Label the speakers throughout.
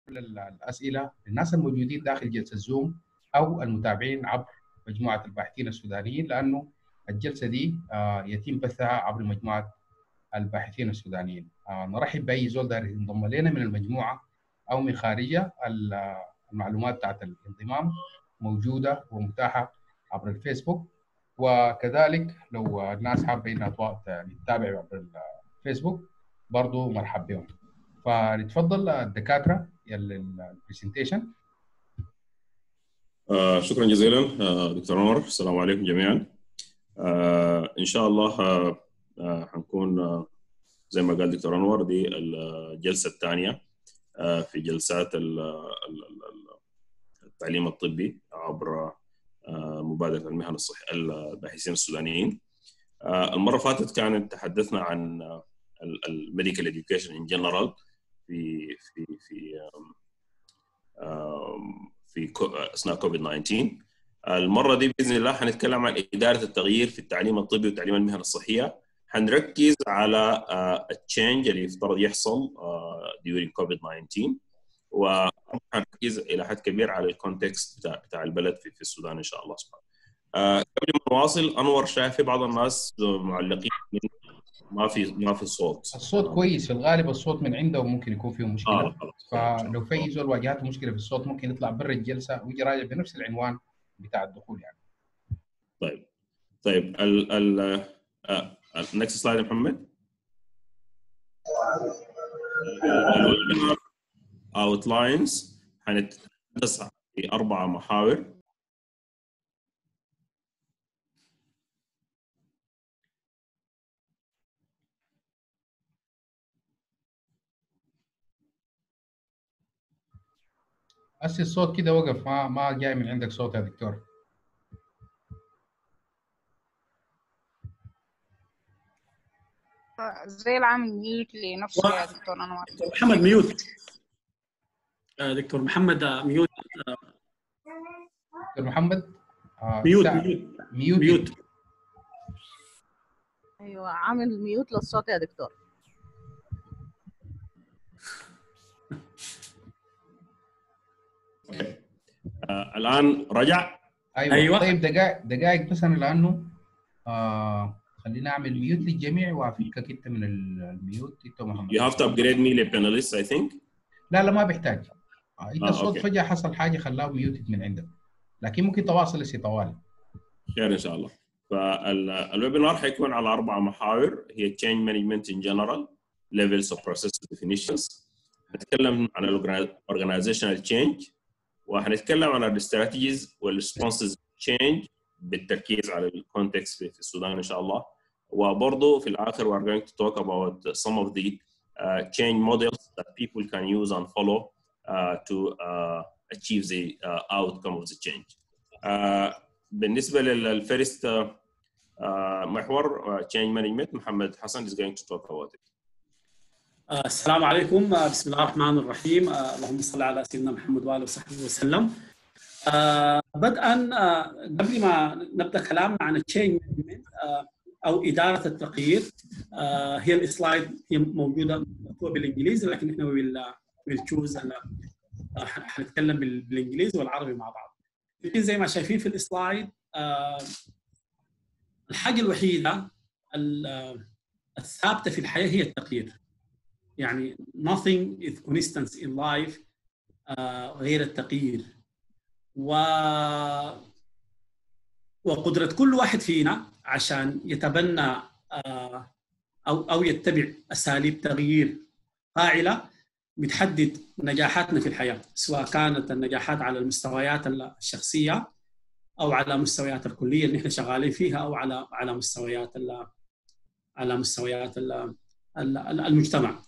Speaker 1: الاسئله للناس الموجودين داخل جلسه زوم او المتابعين عبر مجموعه الباحثين السودانيين، لانه الجلسه دي يتم بثها عبر مجموعه الباحثين السودانيين. نرحب باي زول داير ينضم لنا من المجموعه او من خارجها. المعلومات بتاعت الانضمام موجوده ومتاحه عبر الفيسبوك، وكذلك لو الناس حابه انها تتابع عبر الفيسبوك برضه مرحب بهم. فنتفضل الدكاتره البرزنتيشن.
Speaker 2: شكرا جزيلا دكتور انور. السلام عليكم جميعا. ان شاء الله حنكون زي ما قال دكتور انور دي الجلسه الثانيه في جلسات التعليم الطبي عبر مبادره المهن الصحيه الباحثين السودانيين. المره اللي فاتت كانت تحدثنا عن الميديكال اديوكيشن ان جنرال في في في في اثناء كوفيد 19. المره دي باذن الله حنتكلم عن اداره التغيير في التعليم الطبي وتعليم المهن الصحيه. حنركز على التشينج اللي يفترض يحصل during كوفيد 19، وحنركز الى حد كبير على الكونتكست بتاع البلد في السودان ان شاء الله سبحانه. قبل ما نواصل، انور شايف في بعض الناس معلقين ما في صوت.
Speaker 1: الصوت كويس في الغالب، الصوت من عنده وممكن يكون فيه مشكله. فلو في زول واجهته مشكله في الصوت ممكن يطلع برا الجلسه ويجي راجع بنفس العنوان بتاع الدخول يعني.
Speaker 2: طيب next slide يا محمد. outlines حنتحدث في 4 محاور.
Speaker 1: هسه الصوت كده وقف، ما جاي من عندك صوت يا دكتور.
Speaker 3: زي العامل ميوت لنفسه يا دكتور انور.
Speaker 4: دكتور محمد ميوت. دكتور محمد ميوت.
Speaker 1: دكتور محمد
Speaker 4: ميوت.
Speaker 3: ايوه عامل ميوت للصوت يا دكتور.
Speaker 2: الان رجع.
Speaker 1: ايوه. طيب دقائق بس، انا لانه خلينا اعمل ميوت للجميع وافكك انت من الميوت انت ومحمد.
Speaker 2: You have to upgrade me لباناليست I think.
Speaker 1: لا ما بيحتاج. انت الصوت فجأة حصل حاجة خلاه ميوت من عندك، لكن ممكن تواصل هسه طوالي.
Speaker 2: خير ان شاء الله. فالويبينار حيكون على 4 محاور هي change management in general, levels of process definitions. هنتكلم عن organizational change، وهنتكلم عن الاستراتيجيز والريسبونسز change بالتركيز على الكونتكست في السودان ان شاء الله. وبرضه في الاخر we are going to talk about some of the change models that people can use and follow to achieve the outcome of the change. بالنسبه للفيرست محور change management، محمد حسن is going to talk about it.
Speaker 4: السلام عليكم. بسم الله الرحمن الرحيم. اللهم صل على سيدنا محمد وآله وصحبه وسلم. بدءا قبل ما نبدا كلامنا عن التشينج مانجمنت او اداره التغيير، هي السلايد هي موجوده مكتوبه بالانجليزي، لكن احنا بالتشوز حنتكلم بالانجليزي والعربي مع بعض. لكن زي ما شايفين في السلايد، الحاجه الوحيده الثابته في الحياه هي التغيير. يعني nothing is constant in life غير التغيير. وقدرة كل واحد فينا عشان يتبنى أو يتبع أساليب تغيير فاعلة بتحدد نجاحاتنا في الحياة، سواء كانت النجاحات على المستويات الشخصية أو على مستويات الكلية اللي نحن شغالين فيها، أو على مستويات المجتمع.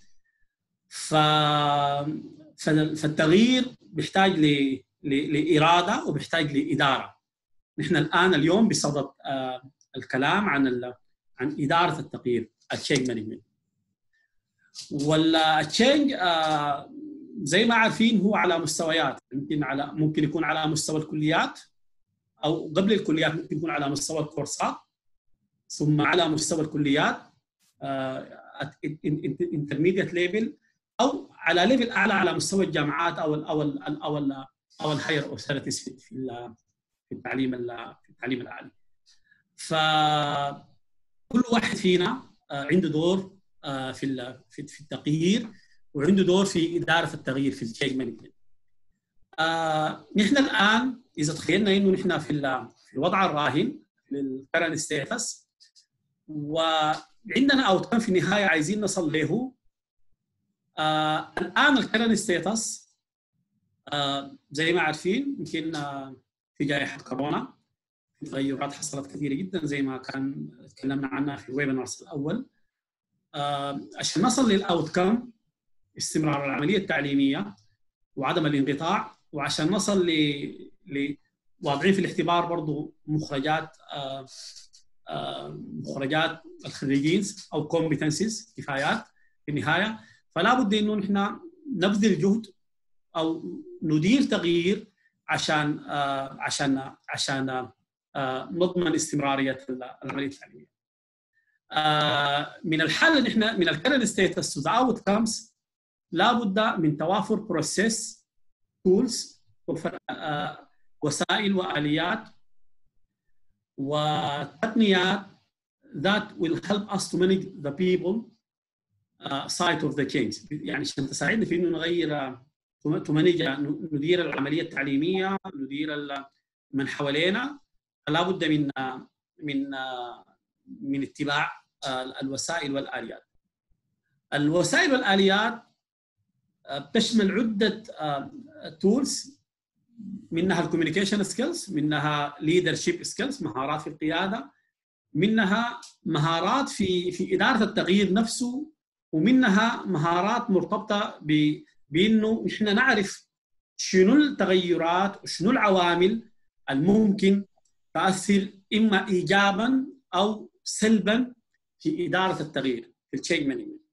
Speaker 4: فالتغيير بيحتاج لإرادة وبيحتاج لإدارة. نحن اليوم بصدد الكلام عن إدارة التغيير، التشينج مانجمنت. والتشينج زي ما عارفين هو على مستويات، ممكن يكون على مستوى الكليات، أو قبل الكليات ممكن يكون على مستوى الكورسات، ثم على مستوى الكليات intermediate level، أو على ليفل اعلى على مستوى الجامعات او الهاير اوثوريتيز في التعليم العالي. فكل واحد فينا عنده دور في التغيير، وعنده دور في اداره التغيير في التشينج مانجمنت. نحن الان اذا تخيلنا انه نحن في الوضع الراهن للكرنت ستاتس، وعندنا اوتكم في النهايه عايزين نصل له. الان الكرنت ستاتس زي ما عارفين يمكن في جائحه كورونا في تغيرات حصلت كثيره جدا زي ما كان تكلمنا عنها في الويبنارز الاول. عشان نصل للاوتكم استمرار العمليه التعليميه وعدم الانقطاع، وعشان نصل واضعين في الاعتبار برضو مخرجات الخريجين او كومبتنسز كفايات في النهايه. فلا بد انه نحن نبذل جهد او ندير تغيير عشان نضمن استمراريه العمليه التعليميه. من الحل ان احنا من الكرنت ستاتس تو ذا اوتكمز لابد من توافر بروسيس تولز، وسائل واليات وتقنيات that will help us to manage the people side of the change. يعني عشان تساعدنا في انه نغير ندير العمليه التعليميه، ندير من حوالينا. لا بد من اتباع الوسائل والآليات. الوسائل والآليات تشمل عدة تولز، منها الكوميونيكيشن سكيلز، منها ليدرشيب سكيلز مهارات في القيادة، منها مهارات في إدارة التغيير نفسه، ومنها مهارات مرتبطة بأنه نحن نعرف شنو التغيرات وشنو العوامل الممكن تأثر إما إيجاباً أو سلباً في إدارة التغيير في التشينج مانجمنت.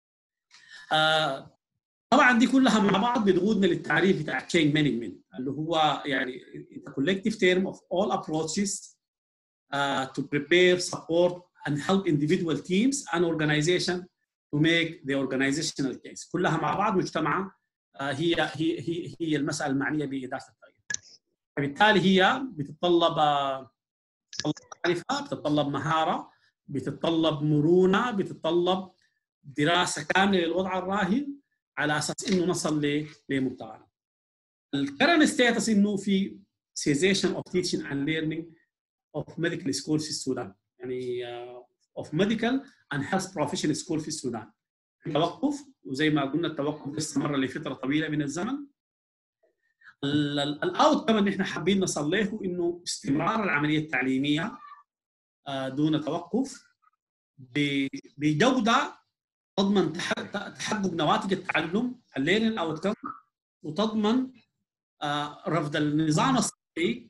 Speaker 4: طبعاً دي كلها مع بعض بتقودنا للتعريف بتاع التشينج مانجمنت اللي هو يعني the collective term of all approaches to prepare, support and help individual teams and organization to make the organizational case. كلها مع بعض مجتمعة هي المسألة المعنية بإدارة التغيير. فبالتالي هي بتتطلب معرفة، بتتطلب مهارة، بتتطلب مرونة، بتتطلب دراسة كاملة للوضع الراهن على أساس إنه نصل لمبتغانا. الكرنت ستاتس إنه في cessation of teaching and learning of medical schools في السودان، يعني of medical and health professional school في السودان. توقف، وزي ما قلنا التوقف استمر لفترة طويلة من الزمن. الاوت كمان احنا حابين نصل له انه استمرار العمليه التعليميه دون توقف بجوده تضمن تحقق نواتج التعلم الليرنينج اوت كم، وتضمن رفض النظام الصحي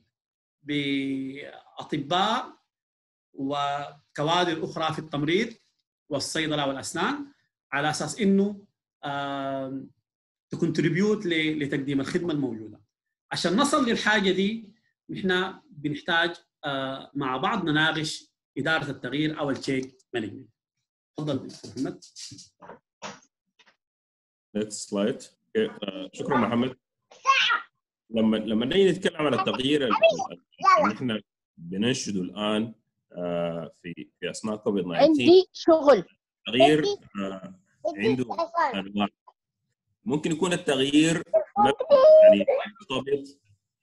Speaker 4: باطباء وكوادر اخرى في التمريض والصيدله والاسنان على اساس انه تكونتريبيوت لتقديم الخدمه الموجوده. عشان نصل للحاجه دي نحن بنحتاج مع بعض نناقش اداره التغيير او التشينج مانجمنت. تفضل محمد.
Speaker 2: نكست سلايد. شكرا محمد. لما نيجي نتكلم عن التغيير اللي احنا بننشده الان في اثناء كوفيد 19،
Speaker 5: عندي شغل.
Speaker 2: التغيير عنده انواع. ممكن يكون التغيير يعني مرتبط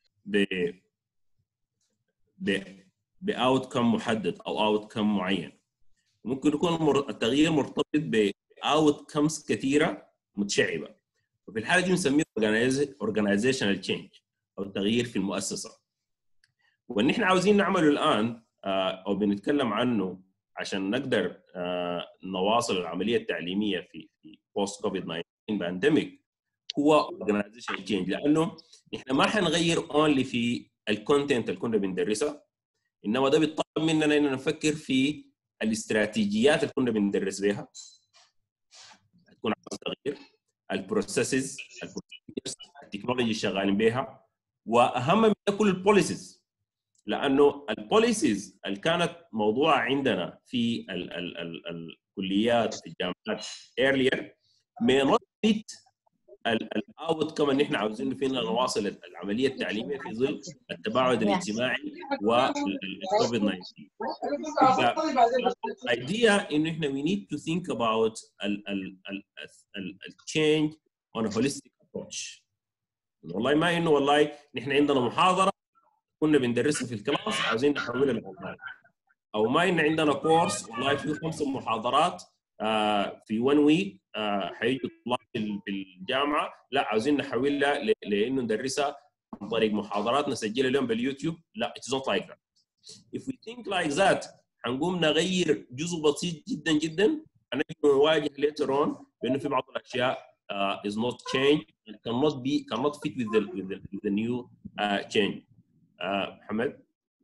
Speaker 2: باوتكم محدد او اوتكم معين. ممكن يكون التغيير مرتبط باوتكمز كثيره متشعبه، وفي الحاله دي بنسميه organizational change او التغيير في المؤسسه. وان احنا عاوزين نعمله الان او بنتكلم عنه عشان نقدر نواصل العمليه التعليميه في بوست كوفيد 19 بانديميك هو organizational change، لانه احنا ما حنغير اونلي في الكونتنت اللي كنا بندرسها، انما ده بيطلب مننا اننا نفكر في الاستراتيجيات اللي كنا بندرس بها تكون على التغيير، البروسيسز، التكنولوجي اللي شغالين بها، واهم من كل البوليسيز، لانه البوليسيز اللي كانت موضوع عندنا في الكليات في الجامعات earlier may not fit الاوت كم ان احنا عاوزين فينا نواصل العمليه التعليميه في ظل التباعد الاجتماعي والكوفيد 19. الايديا انه احنا we need to think about ال change on a holistic approach. والله ما انه والله نحن عندنا محاضره كنا بندرسها في الكلاس عاوزين نحولها لأونلاين، او ما ان عندنا كورس والله فيه 5 محاضرات في 1 ويك حيجوا طلاب في الجامعه، لا عاوزين نحولها لانه ندرسها عن طريق محاضرات نسجلها لهم باليوتيوب. لا it's not like that. If we think like that حنقوم نغير جزء بسيط جدا جدا، هنجي نواجه later on بانه في بعض الاشياء is not change and cannot fit with the new change. Mohamed?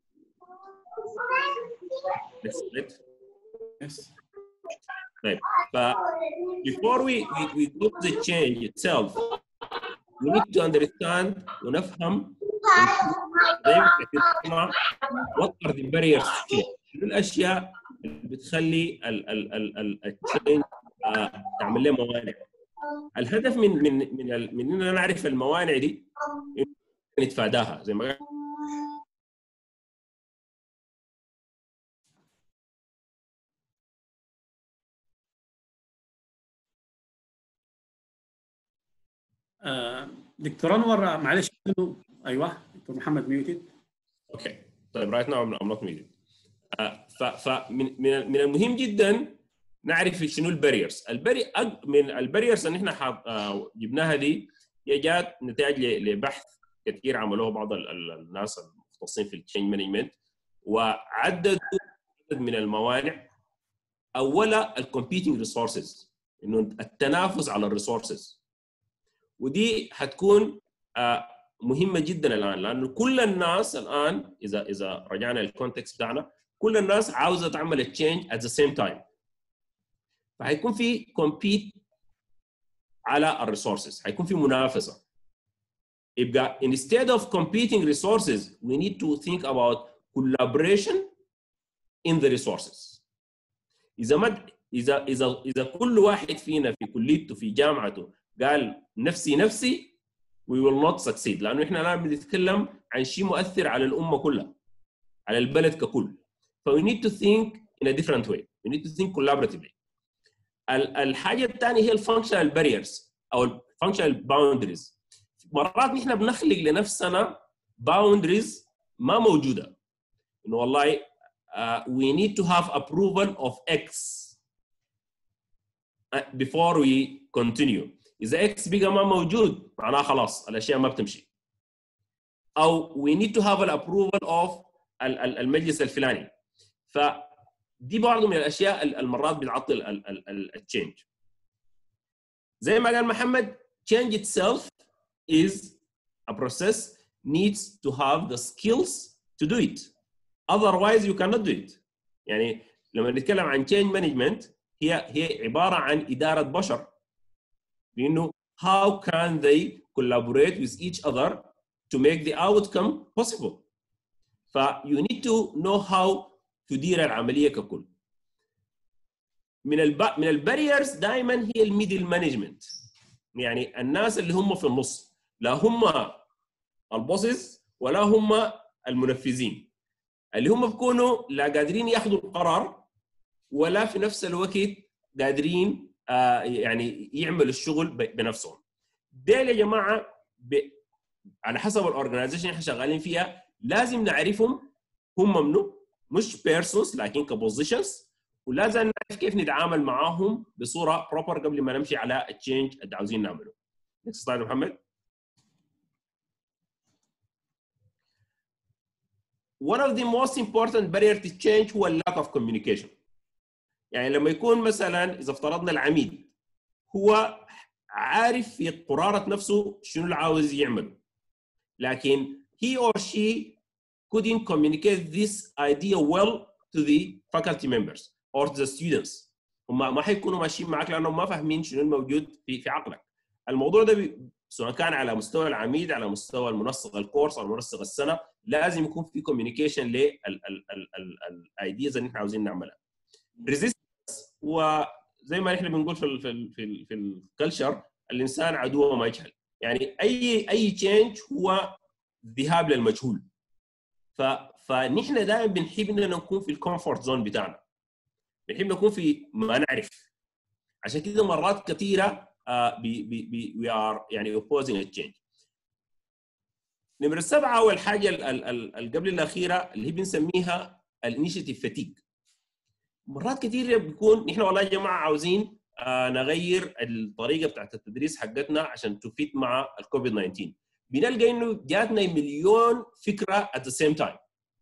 Speaker 4: Yes.
Speaker 2: Right. But before we do the change itself, we need to understand ونفهم what are the barriers to change. شنو الاشياء اللي بتخلي التشينج تعمل له موانع. الهدف من اننا نعرف الموانع دي نتفاداها زي ما
Speaker 4: دكتور انور معلش ايوه دكتور محمد ميوتد.
Speaker 2: اوكي طيب رايت ناو ام نوت ميوتد. فمن المهم جدا نعرف شنو الباريرز. من الباريرز اللي احنا جبناها دي هي جات نتاج لبحث كثير عملوه بعض الناس المختصين في التشينج مانجمنت، وعددوا عدد من الموانع. اولا الكومبيتنج ريسورسز، انه التنافس على الريسورسز، ودي حتكون مهمه جدا الان، لانه كل الناس الان اذا رجعنا للكونتكست بتاعنا كل الناس عاوزه تعمل التشينج at the same time، فهيكون في كومبيت على الريسورسز، هيكون في منافسه. يبقى instead of competing resources we need to think about collaboration in the resources. اذا كل واحد فينا في كليته في جامعته قال نفسي we will not succeed، لانه احنا الان بنتكلم عن شيء مؤثر على الامه كلها، على البلد ككل. ف we need to think in a different way. We need to think collaboratively. الحاجه الثانيه هي الفانكشنال باريرز او الفانكشنال باوندريز. مرات نحن بنخلق لنفسنا باوندريز ما موجوده، انه والله we need to have approval of X before we continue. إذا X بقى ما موجود معناه خلاص الأشياء ما بتمشي. أو we need to have an approval of المجلس الفلاني. فدي بعض من الأشياء المرات بتعطل التشينج. زي ما قال محمد change itself is a process needs to have the skills to do it. Otherwise you cannot do it. يعني لما نتكلم عن change management هي عبارة عن إدارة بشر. لأنه how can they collaborate with each other to make the outcome possible. ف you need to know how تدير العملية ككل. من الباريرز دائما هي الميدل مانجمنت، يعني الناس اللي هم في النص، لا هم البوسز ولا هم المنفذين، اللي هم بيكونوا لا قادرين ياخذوا القرار ولا في نفس الوقت قادرين يعني يعملوا الشغل بنفسهم. ديل يا جماعه على حسب الاورجنايزيشن احنا شغالين فيها لازم نعرفهم هم منو، مش بيرسونز لكن كبوزيشنز، ولازم نعرف كيف نتعامل معاهم بصوره بروبر قبل ما نمشي على التشينج اللي عاوزين نعمله. نكست سلايد محمد. One of the most important barrier to change هو lack of communication. يعني لما يكون مثلا اذا افترضنا العميد هو عارف في قرارة نفسه شنو اللي عاوز يعمله، لكن he or she couldn't communicate this idea well to the faculty members or to the students. هم ما حيكونوا ماشيين معك لانهم ما فاهمين شنو الموجود في عقلك. الموضوع ده سواء كان على مستوى العميد، على مستوى المنسق الكورس او منسق السنه، لازم يكون في كوميونيكيشن للايدياز اللي احنا عاوزين نعملها. ريزيستنس وزي ما احنا بنقول في الكلتشر الانسان عدو ما يجهل، يعني اي تشينج هو ذهاب للمجهول. فنحن دائما بنحب اننا نكون في الكومفورت زون بتاعنا، بنحب نكون في ما نعرف. عشان كده مرات كثيره we are يعني opposing a change. نمرة 7 أول حاجة اللي قبل الأخيرة اللي هي بنسميها الانيشيتيف فاتيج. مرات كثيرة بيكون نحن والله يا جماعة عاوزين نغير الطريقة بتاعت التدريس حقتنا عشان تفيد مع الكوفيد 19. بنلقى إنه جاتنا مليون فكرة at the same time.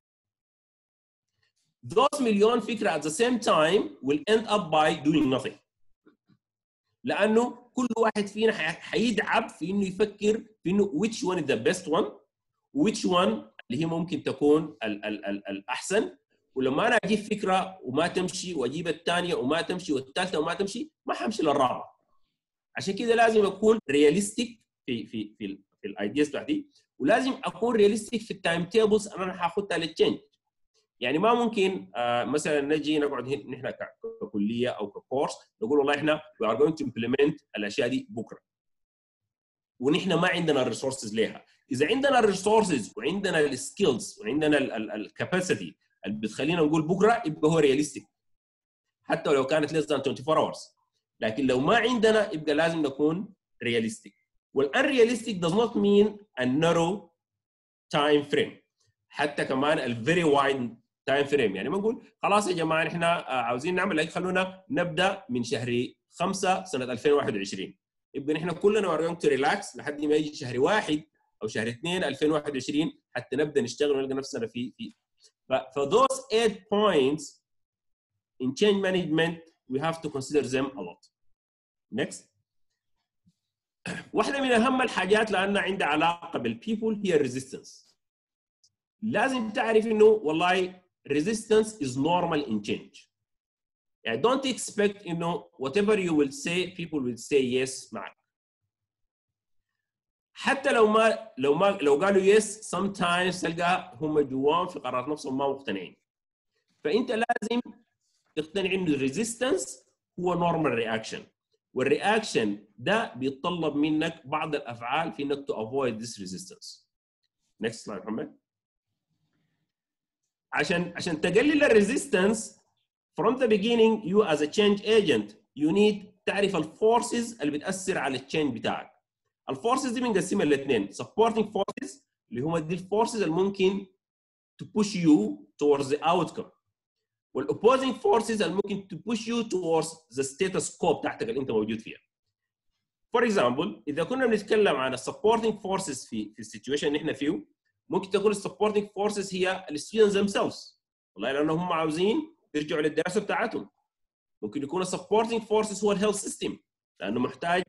Speaker 2: Those مليون فكرة at the same time will end up by doing nothing. لأنه كل واحد فينا حيتعب في إنه يفكر في إنه which one is the best one which one اللي هي ممكن تكون الأحسن. ولما أنا أجيب فكرة وما تمشي وأجيب الثانية وما تمشي والثالثة وما تمشي ما حمشي للرابعة. عشان كده لازم أكون رياليستيك في الأيدياز بتاعتي، ولازم أكون رياليستيك في التايم تيبلز أنا حاخدها للتشينج. يعني ما ممكن مثلا نجي نقعد نحن ككلية أو ككورس نقول والله إحنا we are going to implement الأشياء دي بكرة ونحن ما عندنا الريسورسز لها. إذا عندنا الريسورسز وعندنا السكيلز وعندنا الكاباسيتي اللي بتخلينا نقول بكرة يبقى هو رياليستيك حتى لو كانت less than 24 hours. لكن لو ما عندنا يبقى لازم نكون رياليستيك. والunrealistic does not mean a narrow time frame، حتى كمان ال very wide time frame. يعني ما نقول خلاص يا جماعة احنا عاوزين نعمل لك خلونا نبدأ من شهر 5 سنة 2021، يبقى نحن كلنا we're going to relax لحد ما يجي شهر 1 أو شهر 2 2021 حتى نبدأ نشتغل ونلقى نفسنا في those 8 points in change management we have to consider them a lot. Next. واحدة من أهم الحاجات لأنها عندها علاقة بالpeople هي resistance. لازم تعرف إنه والله resistance is normal in change. يعني don't expect إنه whatever you will say people will say yes معك. حتى لو قالوا yes sometimes تلقى هم جوام في قرارات نفسهم ما مقتنعين. فأنت لازم تقتنع إنه resistance هو normal reaction. والرياكشن ده بيتطلب منك بعض الافعال في انك to avoid this resistance. Next slide محمد. عشان تقلل الريزيستنس from the beginning you as a change agent you need تعرف الفورسز اللي بتاثر على التشينج بتاعك. الفورسز دي بنقسمها لاثنين، supporting forces اللي هم دي الفورسز اللي ممكن to push you towards the outcome، والopposing forces اللي ممكن to push you towards the status quo بتاعتك اللي انت موجود فيها. For example إذا كنا بنتكلم عن supporting forces في السيتويشن اللي احنا فيه، ممكن تكون supporting forces هي students themselves، والله لأنهم هم عاوزين يرجعوا للدراسة بتاعتهم. ممكن يكون supporting forces هو الهيلث سيستم لأنه محتاج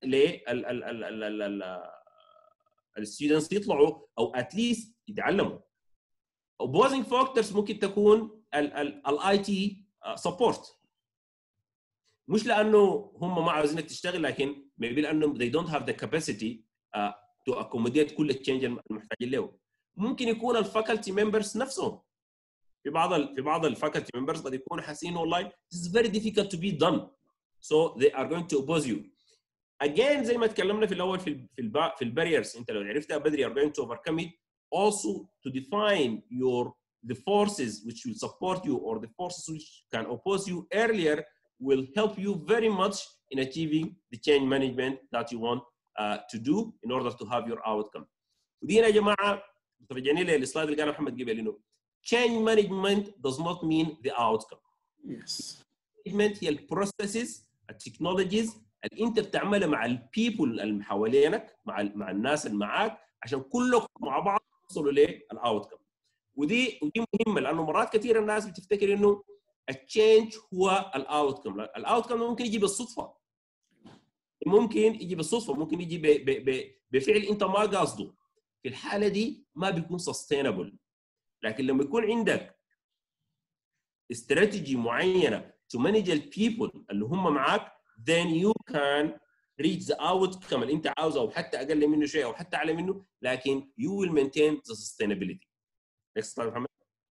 Speaker 2: students يطلعوا أو at least يتعلموا. opposing factors ممكن تكون الاي تي سبورت، مش لانه هم ما عاوزينك تشتغل لكن maybe لانه they don't have the capacity to accommodate كل التشينج المحتاجين له. ممكن يكون الفاكولتي ممبرز نفسهم في بعض الفاكولتي ممبرز قد يكونوا حاسين والله this is very difficult to be done so they are going to oppose you. again زي ما تكلمنا في الاول في الباريرز، انت لو عرفتها بدري are going to overcome it. Also to define the forces which will support you or the forces which can oppose you earlier will help you very much in achieving the change management that you want to do in order to have your outcome. ودي يا جماعه ترجعني لي السلايد اللي قال محمد قبل انه change management does not mean the outcome.
Speaker 4: Yes.
Speaker 2: management هي البروسيسز التكنولوجيز اللي انت بتعملها مع البيبل اللي حوالينك مع الناس اللي معاك عشان كلكم مع بعض توصلوا للاوتكم. ودي مهمه لانه مرات كثير الناس بتفتكر انه التشينج هو الاوتكم. الاوتكم ممكن يجي بالصدفه، ممكن يجي بفعل انت ما قاصده. في الحاله دي ما بيكون سستينبل. لكن لما يكون عندك استراتيجي معينه to manage the people اللي هم معاك then you can reach the outcome اللي انت عاوزه او حتى اقل منه شيء او حتى اعلى منه، لكن you will maintain the sustainability. Next slide محمد.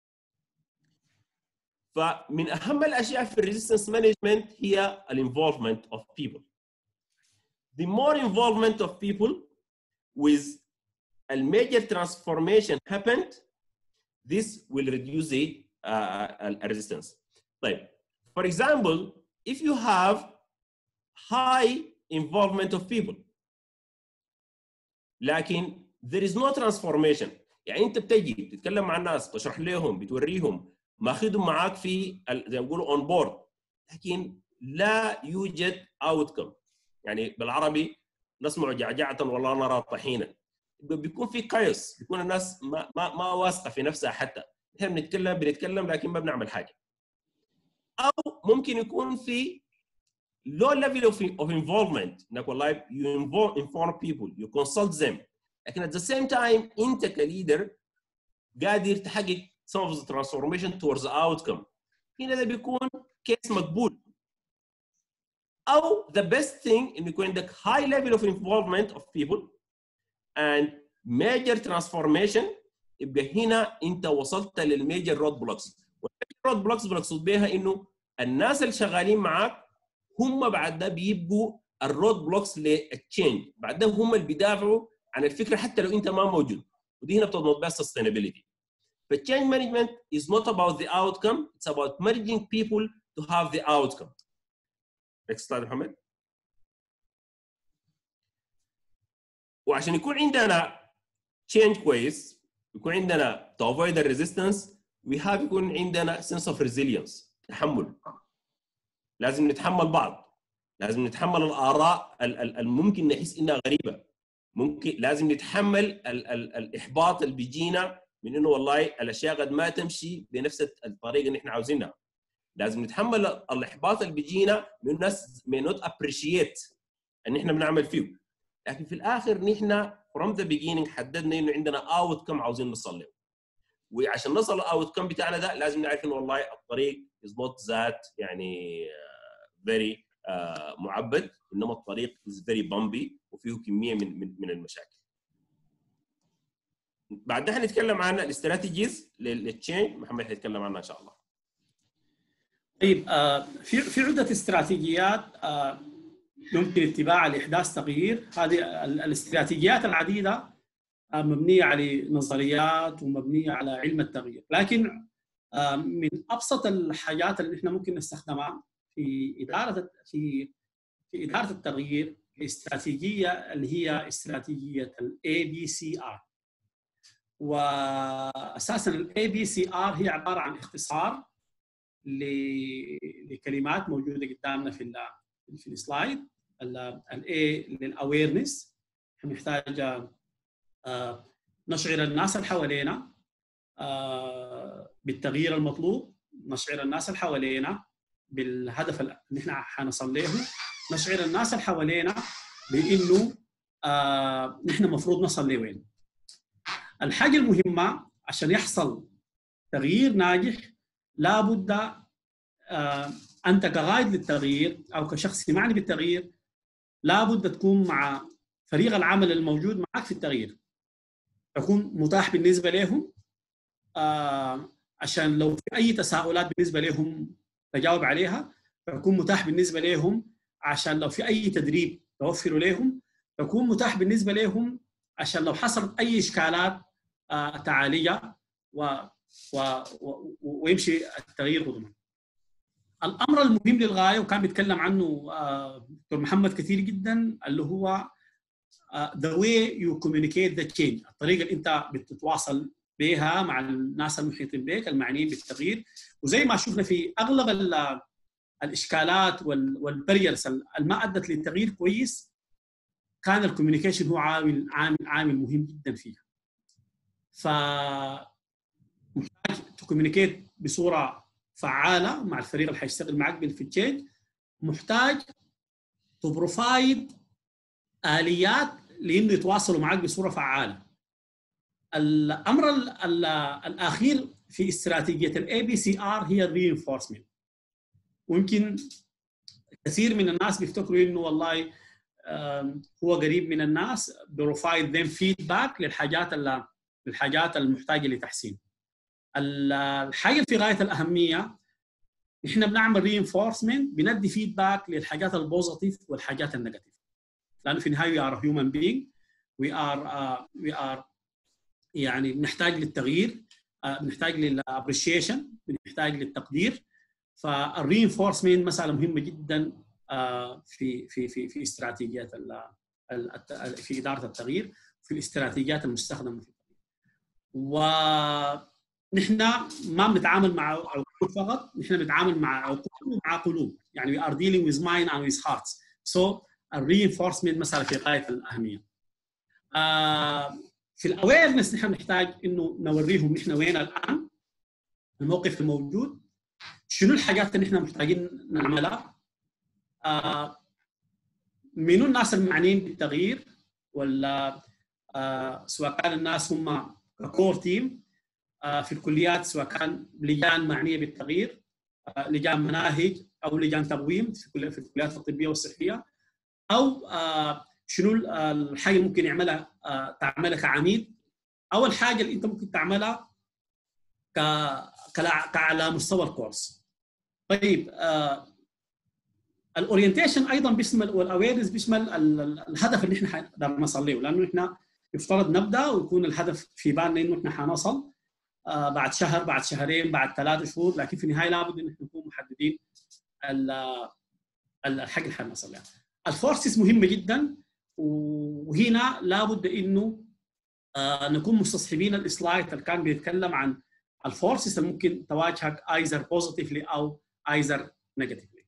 Speaker 2: فمن اهم الاشياء في الريزيستنس مانجمنت هي الانفولفمنت of people. the more involvement of people with a major transformation happened, this will reduce the resistance. طيب, for example, if you have high involvement of people لكن there is no transformation، يعني انت بتجي تتكلم مع الناس، تشرح لهم، بتوريهم، ماخذهم معاك في زي ما بيقولوا on board، لكن لا يوجد outcome. يعني بالعربي نسمع جعجعة ولا نرى طحينا. بيكون في كايوس، بيكون الناس ما واثقة في نفسها، حتى احنا بنتكلم لكن ما بنعمل حاجة. أو ممكن يكون في low level of involvement، انك والله you inform people، you consult them، لكن at the same time انت كليدر قادر تحقق some of the transformation towards the outcome. هنا ده بيكون كيس مقبول. أو the best thing إنه يكون عندك high level of involvement of people and major transformation، يبقى هنا أنت وصلت للميجر رود بلوكس. والرود بلوكس بنقصد بها إنه الناس اللي شغالين معاك هم بعد ده بيبقوا الرود بلوكس للتشينج، بعد ده هم اللي بيدافعوا عن الفكرة حتى لو أنت ما موجود. ودي هنا بتضمن بها sustainability. But change management is not about the outcome, it's about managing people to have the outcome. Next slide, Mohamed. وعشان يكون عندنا change كويس، يكون عندنا to avoid the resistance، يكون عندنا sense of resilience، تحمل. لازم نتحمل بعض، لازم نتحمل الآراء الممكن نحس إنها غريبة، لازم نتحمل الإحباط اللي بيجينا من إنه والله الأشياء قد ما تمشي بنفس الطريقة اللي إحنا عاوزينها. لازم نتحمل الإحباط اللي بيجينا من الناس may not appreciate إن إحنا بنعمل فيه. لكن في الآخر نحن from the beginning حددنا إنه عندنا outcome عاوزين نوصل له. وعشان نوصل outcome بتاعنا ده لازم نعرف إنه والله الطريق is not that يعني very معبد، إنما الطريق is very bumpy وفيه كمية من المشاكل. بعدها نتكلم عن الاستراتيجيز للتشينج، محمد حيتكلم عنها ان شاء الله.
Speaker 4: طيب، في عده استراتيجيات يمكن اتباعها لاحداث تغيير. هذه الاستراتيجيات العديده مبنيه على نظريات ومبنيه على علم التغيير، لكن من ابسط الحاجات اللي احنا ممكن نستخدمها في اداره التغيير استراتيجيه اللي هي استراتيجيه ABCR. واساسا ABCR هي عباره عن اختصار لكلمات موجوده قدامنا في السلايد. A للاويرنس، نحتاج نشعر الناس اللي حوالينا بالتغيير المطلوب، نشعر الناس اللي حوالينا بالهدف اللي نحن حنصل له، نشعر الناس اللي حوالينا بانه نحن المفروض نصل لوين. الحاجه المهمه عشان يحصل تغيير ناجح لابد انت كقائد للتغيير او كشخص معني بالتغيير لابد تكون مع فريق العمل الموجود معك في التغيير، تكون متاح بالنسبه لهم عشان لو في اي تساؤلات بالنسبه لهم تجاوب عليها، تكون متاح بالنسبه لهم عشان لو في اي تدريب توفره لهم، تكون متاح بالنسبه لهم عشان لو حصلت اي اشكالات تعالجها ويمشي التغيير قدما. الامر المهم للغايه وكان بيتكلم عنه دكتور محمد كثير جدا اللي هو the way you communicate the change، الطريقه اللي انت بتتواصل بها مع الناس المحيطين بك المعنيين بالتغيير. وزي ما شفنا في اغلب الاشكالات والبريرز ما ادت للتغيير كويس، كان الكوميونيكيشن هو عامل مهم جدا فيها. ف محتاج تكوميونيكيت بصوره فعاله مع الفريق اللي حيشتغل معك في التشينج، محتاج تبروفايد اليات لانه يتواصلوا معك بصوره فعاله. الامر الاخير في استراتيجيه ABCR هي الرينفورسمنت. ويمكن كثير من الناس بيفتكروا انه والله هو قريب من الناس، بروفايد ذيم فيدباك للحاجات المحتاجه لتحسين. الحاجه في غايه الاهميه احنا بنعمل رينفورسمنت، بندي فيدباك للحاجات البوزيتيف والحاجات النيجاتيف. لانه في النهايه we are a human being we are يعني بنحتاج للتغيير، بنحتاج للابريشيشن، بنحتاج للتقدير. فالرينفورسمنت مساله مهمه جدا في استراتيجيات في اداره التغيير، في الاستراتيجيات المستخدمه في التغيير. ونحن ما بنتعامل مع عقول فقط، نحن بنتعامل مع عقول ومع قلوب، يعني we are dealing with mind and with hearts. so الرينفورسمنت مساله في غايه الاهميه. في الاويرنس نحن نحتاج انه نوريهم نحن وين الان، الموقف الموجود، شنو الحاجات اللي نحن محتاجين نعملها، منو الناس المعنيين بالتغيير، ولا سواء كان الناس هم كور تيم في الكليات، سواء كان لجان معنيه بالتغيير، لجان مناهج او لجان تقويم في الكليات الطبيه والصحيه، او شنو الحاجه اللي ممكن يعملها تعملها كعميد، او الحاجه اللي انت ممكن تعملها على مستوى الكورس. طيب الاورينتيشن ايضا بيشمل، والاويرنس بيشمل الهدف اللي احنا نقدر نوصل له، لانه احنا يفترض نبدا ويكون الهدف في بالنا انه احنا حنوصل بعد شهر، بعد شهرين، بعد 3 شهور، لكن في النهايه لابد ان احنا نكون محددين الحاجه اللي حنوصل لها. الفورسز مهمه جدا، وهنا لابد انه نكون مستصحبين السلايد اللي كان بيتكلم عن الفورسز اللي ممكن تواجهك ايزر بوزيتيفلي او ايزر نيجاتيفلي.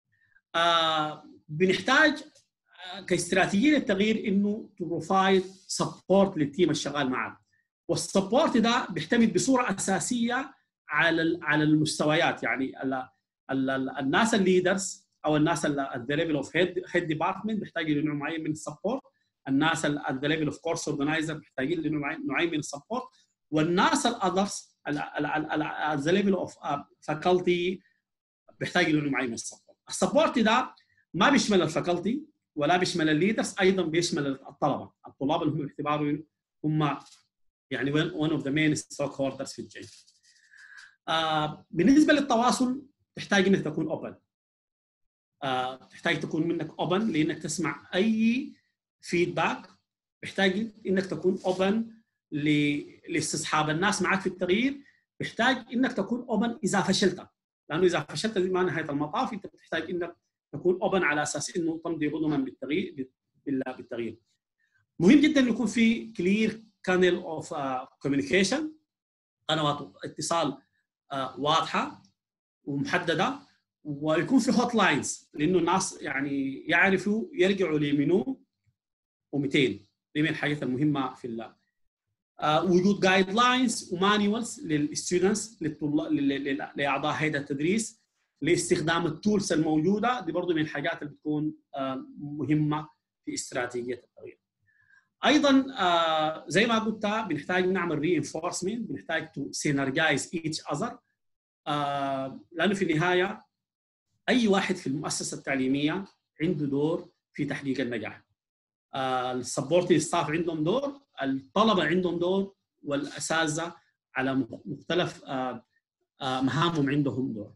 Speaker 4: بنحتاج كاستراتيجيه للتغيير انه تبروفايد سبورت للتيم الشغال معك، والسبورت ده بيعتمد بصوره اساسيه على المستويات، يعني الناس الليدرز او الناس ذا ليفل اوف هيد ديبارتمنت بيحتاجوا لنوع معين من السبورت، الناس ذا ليفل اوف كورس اورجنايزر محتاجين لنوعين من السبورت، والناس الاذرز ذا ليفل اوف فاكولتي بيحتاجوا لنوعين من السبورت. السبورت ده ما بيشمل الفاكولتي ولا بيشمل الليدرز، ايضا بيشمل الطلبه اللي هم باعتبارهم هم يعني one of the main stakeholders في الجيم. بالنسبه للتواصل تحتاج انك تكون اوبن، تحتاج تكون منك اوبن لانك تسمع اي فيدباك، بيحتاج انك تكون اوبن لاستصحاب الناس معك في التغيير، بيحتاج انك تكون اوبن اذا فشلت، لانه اذا فشلت دي ما نهايه المطاف، انت بتحتاج انك تكون اوبن على اساس انه تمضي قدما بالتغيير. مهم جدا يكون في كلير كانال اوف كوميونيكيشن، قنوات اتصال واضحه ومحدده، ويكون في هوت لاينز لانه الناس يعني يعرفوا يرجعوا لمنو و200 دي من الحاجات المهمه في وجود جايد لاينز ومانيوالز للستودنتس لاعضاء هيئه التدريس لاستخدام التولز الموجوده، دي برضه من الحاجات اللي بتكون مهمه في استراتيجيه التغيير. ايضا زي ما قلت بنحتاج نعمل رينفورسمنت، بنحتاج تو سينرجايز ايتش اذر، لانه في النهايه اي واحد في المؤسسه التعليميه عنده دور في تحقيق النجاح. السبورتنج ستاف عندهم دور، الطلبه عندهم دور، والاساتذه على مختلف مهامهم عندهم دور.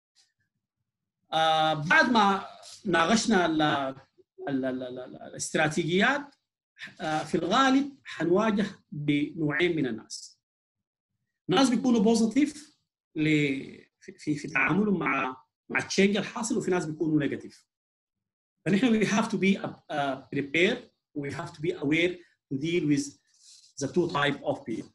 Speaker 4: بعد ما ناقشنا الاستراتيجيات، في الغالب حنواجه بنوعين من الناس. ناس بيكونوا بوزيتيف في تعاملهم مع التشينج الحاصل، وفي ناس بيكونوا نيجاتيف. فنحن we have to be prepared, we have to be aware to deal with the two type of people.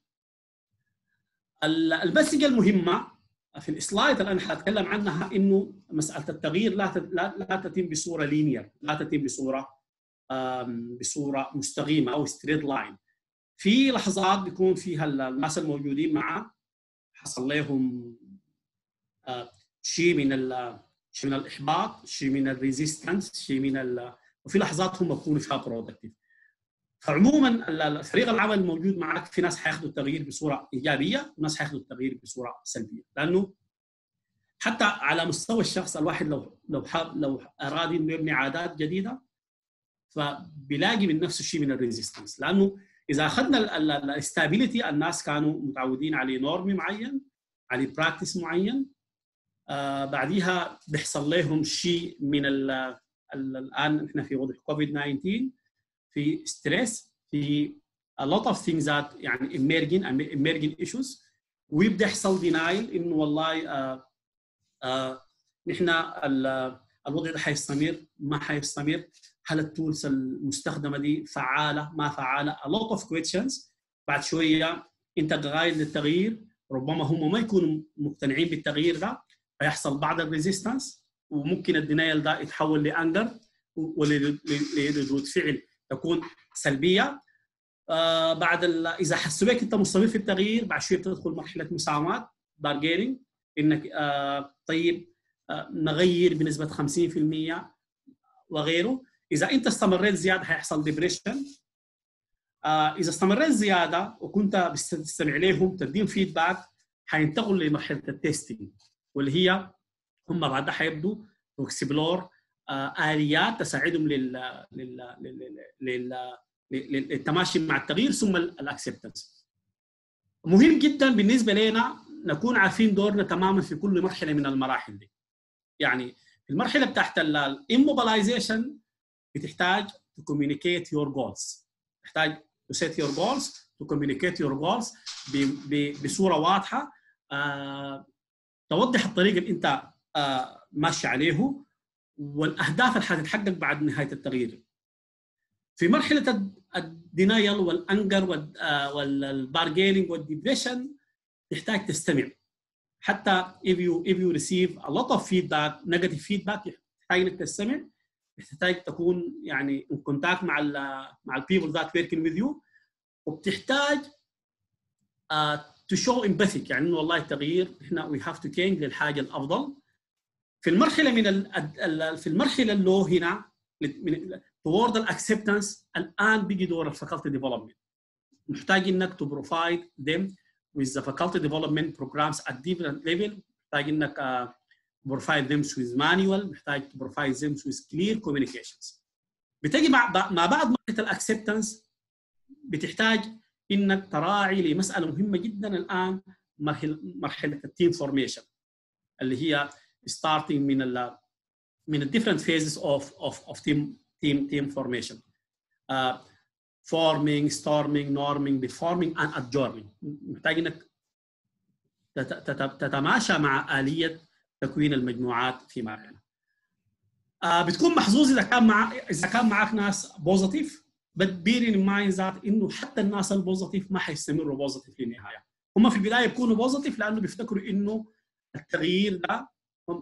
Speaker 4: المسجة المهمة في السلايد اللي انا حاتكلم عنها انه مسألة التغيير لا تتم بصورة لينير، لا تتم بصورة مستقيمة او ستريت لاين. في لحظات بيكون فيها الناس الموجودين معه حصل لهم شيء من الاحباط، شيء من الريزيستنس، شيء وفي لحظات هم بيكونوا فيها برودكتيف. فعموما فريق العمل الموجود معك في ناس حياخذوا التغيير بصوره ايجابيه وناس حياخذوا التغيير بصوره سلبيه، لانه حتى على مستوى الشخص الواحد لو اراد انه يبني عادات جديده فبيلاقي من نفسه شيء من الريزيستنس، لانه اذا اخذنا الاستابيليتي الناس كانوا متعودين على نورم معين، على براكتس معين، بعديها بيحصل لهم شيء من الان احنا في وضع كوفيد 19، في ستريس، في a lot of things that يعني emerging issues، ويبدا يحصل denial انه والله نحن الوضع ده حيستمر ما حيستمر، هل التولز المستخدمه دي فعاله ما فعاله، a lot of questions. بعد شويه انت قايل للتغيير، ربما هم ما يكونوا مقتنعين بالتغيير ده، فيحصل بعض الريزيستنس، وممكن الدينايل ده يتحول لانجر ولردود فعل تكون سلبيه. بعد اذا حسوا بك انت مستمر في التغيير، بعد شويه تدخل مرحله مساومات بارجيننج، انك طيب نغير بنسبه 50% وغيره. اذا انت استمريت زياده هيحصل ديبريشن. اذا استمريت زياده وكنت بتستمع لهم تديهم فيدباك، حينتقلوا لمرحله التستنج، واللي هي هم بعدها حيبدوا اكسبلور اليات تساعدهم للتماشي مع التغيير ثم الاكسبتنس. مهم جدا بالنسبه لنا نكون عارفين دورنا تماما في كل مرحله من المراحل دي. يعني في المرحله بتاعت الاموبلايزيشن بتحتاج to communicate your goals، تحتاج to set your goals to communicate your goals بصوره واضحه، توضح الطريق اللي انت ماشي عليه والاهداف اللي حتتحقق بعد نهايه التغيير. في مرحله الدينايل والانجر والبارجيننج والديبريشن تحتاج تستمع. حتى if you receive a lot of feedback negative feedback تحتاج انك تستمع، تحتاج تكون يعني in contact مع ال people that working with you، وبتحتاج to show empathy، يعني انه والله التغيير احنا we have to change للحاجه الافضل. في المرحله في المرحله اللي هنا toward الاكسبتنس، الان بيجي دور الفاكولتي ديفلوبمنت. محتاج انك to provide them with the faculty development programs at different level. محتاج انك provide them with manual، محتاج to provide them with clear communications. بتجي مع بعد مرحله الاكسبتنس بتحتاج انك تراعي لمساله مهمه جدا الان، مرحله التيم فورميشن، اللي هي starting من ال different phases of team formation. forming, storming, norming, deforming and adjourning. محتاج انك تتماشى مع آلية تكوين المجموعات فيما بينها. بتكون محظوظ اذا كان معك ناس بوزيتيف، but bearing in mind that انه حتى الناس البوزيتيف ما حيستمروا بوزيتيف للنهايه. هم في البدايه بيكونوا بوزيتيف لانه بيفتكروا انه التغيير ده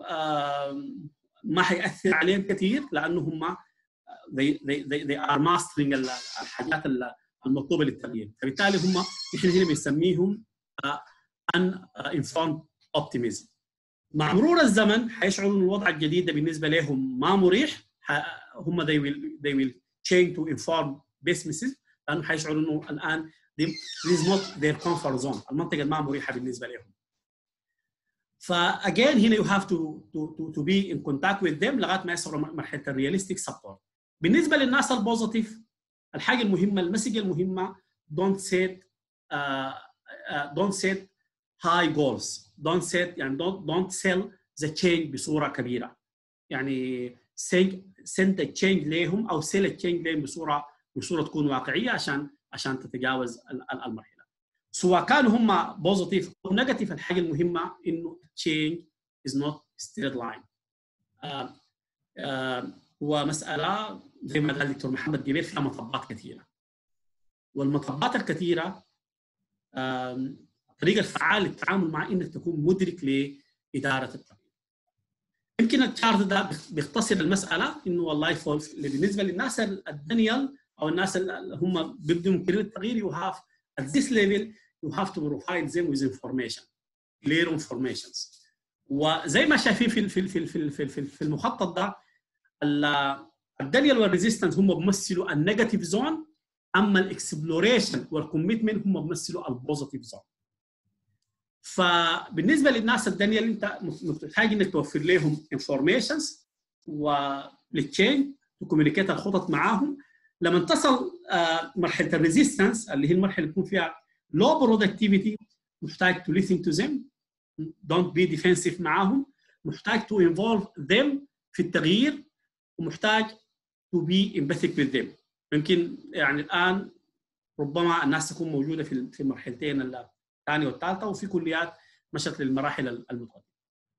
Speaker 4: ما حيأثر عليهم كثير، لانه هم they are mastering الحاجات المطلوبه للتغيير. فبالتالي هم احنا هنا بنسميهم uninformed optimism. مع مرور الزمن حيشعروا ان الوضع الجديد ده بالنسبه لهم ما مريح، هم they will change to informed pessimism، لانه حيشعروا انه الان this is not their comfort zone، المنطقه ما مريحه بالنسبه لهم. فاجين هنا you have to be in contact with them لغايه ما يصلوا مرحله الرياليستيك سبورت. بالنسبه للناس البوزيتيف، الحاجه المهمه، المسج المهمه، don't set high goals، don't sell the change بصوره كبيره. يعني send the change لهم او sell the change لهم بصوره تكون واقعيه عشان تتجاوز المرحله. سواء كانوا هم بوزيتيف او نيجاتيف، الحاجه المهمه انه change is not straight line. هو مساله زي ما قال الدكتور محمد قبل فيها مطبات كثيره، والمطبات الكثيره الطريقه الفعاله للتعامل مع انك تكون مدرك لاداره التغيير. يمكن الشارت ده بيختصر المساله انه والله بالنسبه للناس الدانيال او الناس اللي هم بيبدوا من كل التغيير، you have at this level you have to provide them with information، clear informations. وزي ما شايفين في المخطط ده، الدانيال والريزيستنس هم بيمثلوا النيجاتيف زون، اما الاكسبلوريشن والكوميتمنت هم بيمثلوا البوزيتيف زون. فبالنسبه للناس الدانيال انت محتاج انك توفر لهم انفورميشنز وللتشينج وكوميونيكيت الخطط معاهم. لما تصل مرحله الريزيستنس اللي هي المرحله اللي يكون فيها لو برودكتيفيتي، محتاج to listen to them، don't be defensive معاهم، محتاج to involve them في التغيير، ومحتاج to be empathic with them. يمكن يعني الآن ربما الناس تكون موجودة في المرحلتين الثانية والثالثة، وفي كليات مشت للمراحل المتقدمة.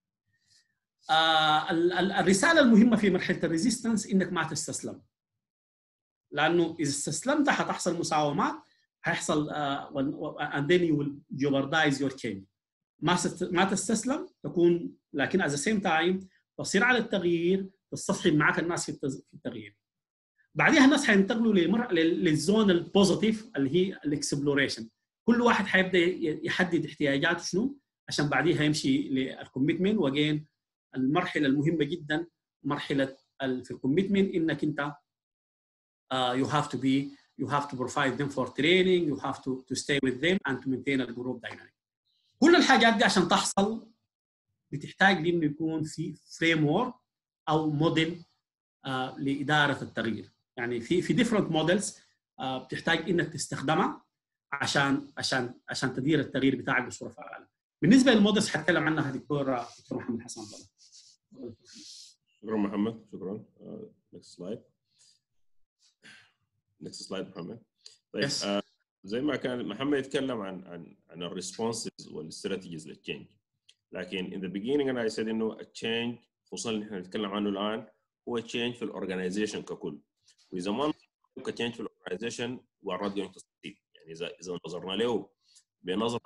Speaker 4: الرسالة المهمة في مرحلة الريزيستنس إنك ما تستسلم، لأنه إذا استسلمت حتحصل مساومات، هيحصل and then you will jeopardize your change. ما تستسلم تكون، لكن at the same time تصير على التغيير، تصطحب معك الناس في التغيير. بعدها الناس هينتقلوا للزون البوزيتيف اللي هي الاكسبلوريشن. كل واحد حيبدا يحدد احتياجاته شنو عشان بعدها يمشي للكوميتمنت. وجين المرحله المهمه جدا مرحله في الكوميتمنت انك انت you have to provide them for training, you have to stay with them and to maintain a group dynamic. كل الحاجات دي عشان تحصل بتحتاج لانه يكون في فريم ورك او موديل لاداره التغيير. يعني في different models بتحتاج انك تستخدمها عشان تدير التغيير بتاعك بصوره فعاله. بالنسبه للمودلز حتكلم عنها دكتور محمد حسن.
Speaker 2: شكرا محمد، شكرا. next slide محمد. طيب
Speaker 4: yes.
Speaker 2: زي ما كان محمد يتكلم عن الريسبونسز والاستراتيجيز للتشينج، لكن in the beginning انا said انه التشينج خصوصا اللي احنا نتكلم عنه الان هو تشينج في الاورجنايزيشن ككل، واذا ما كتشينج في الاورجنايزيشن we are not going to succeed. يعني اذا نظرنا له بنظره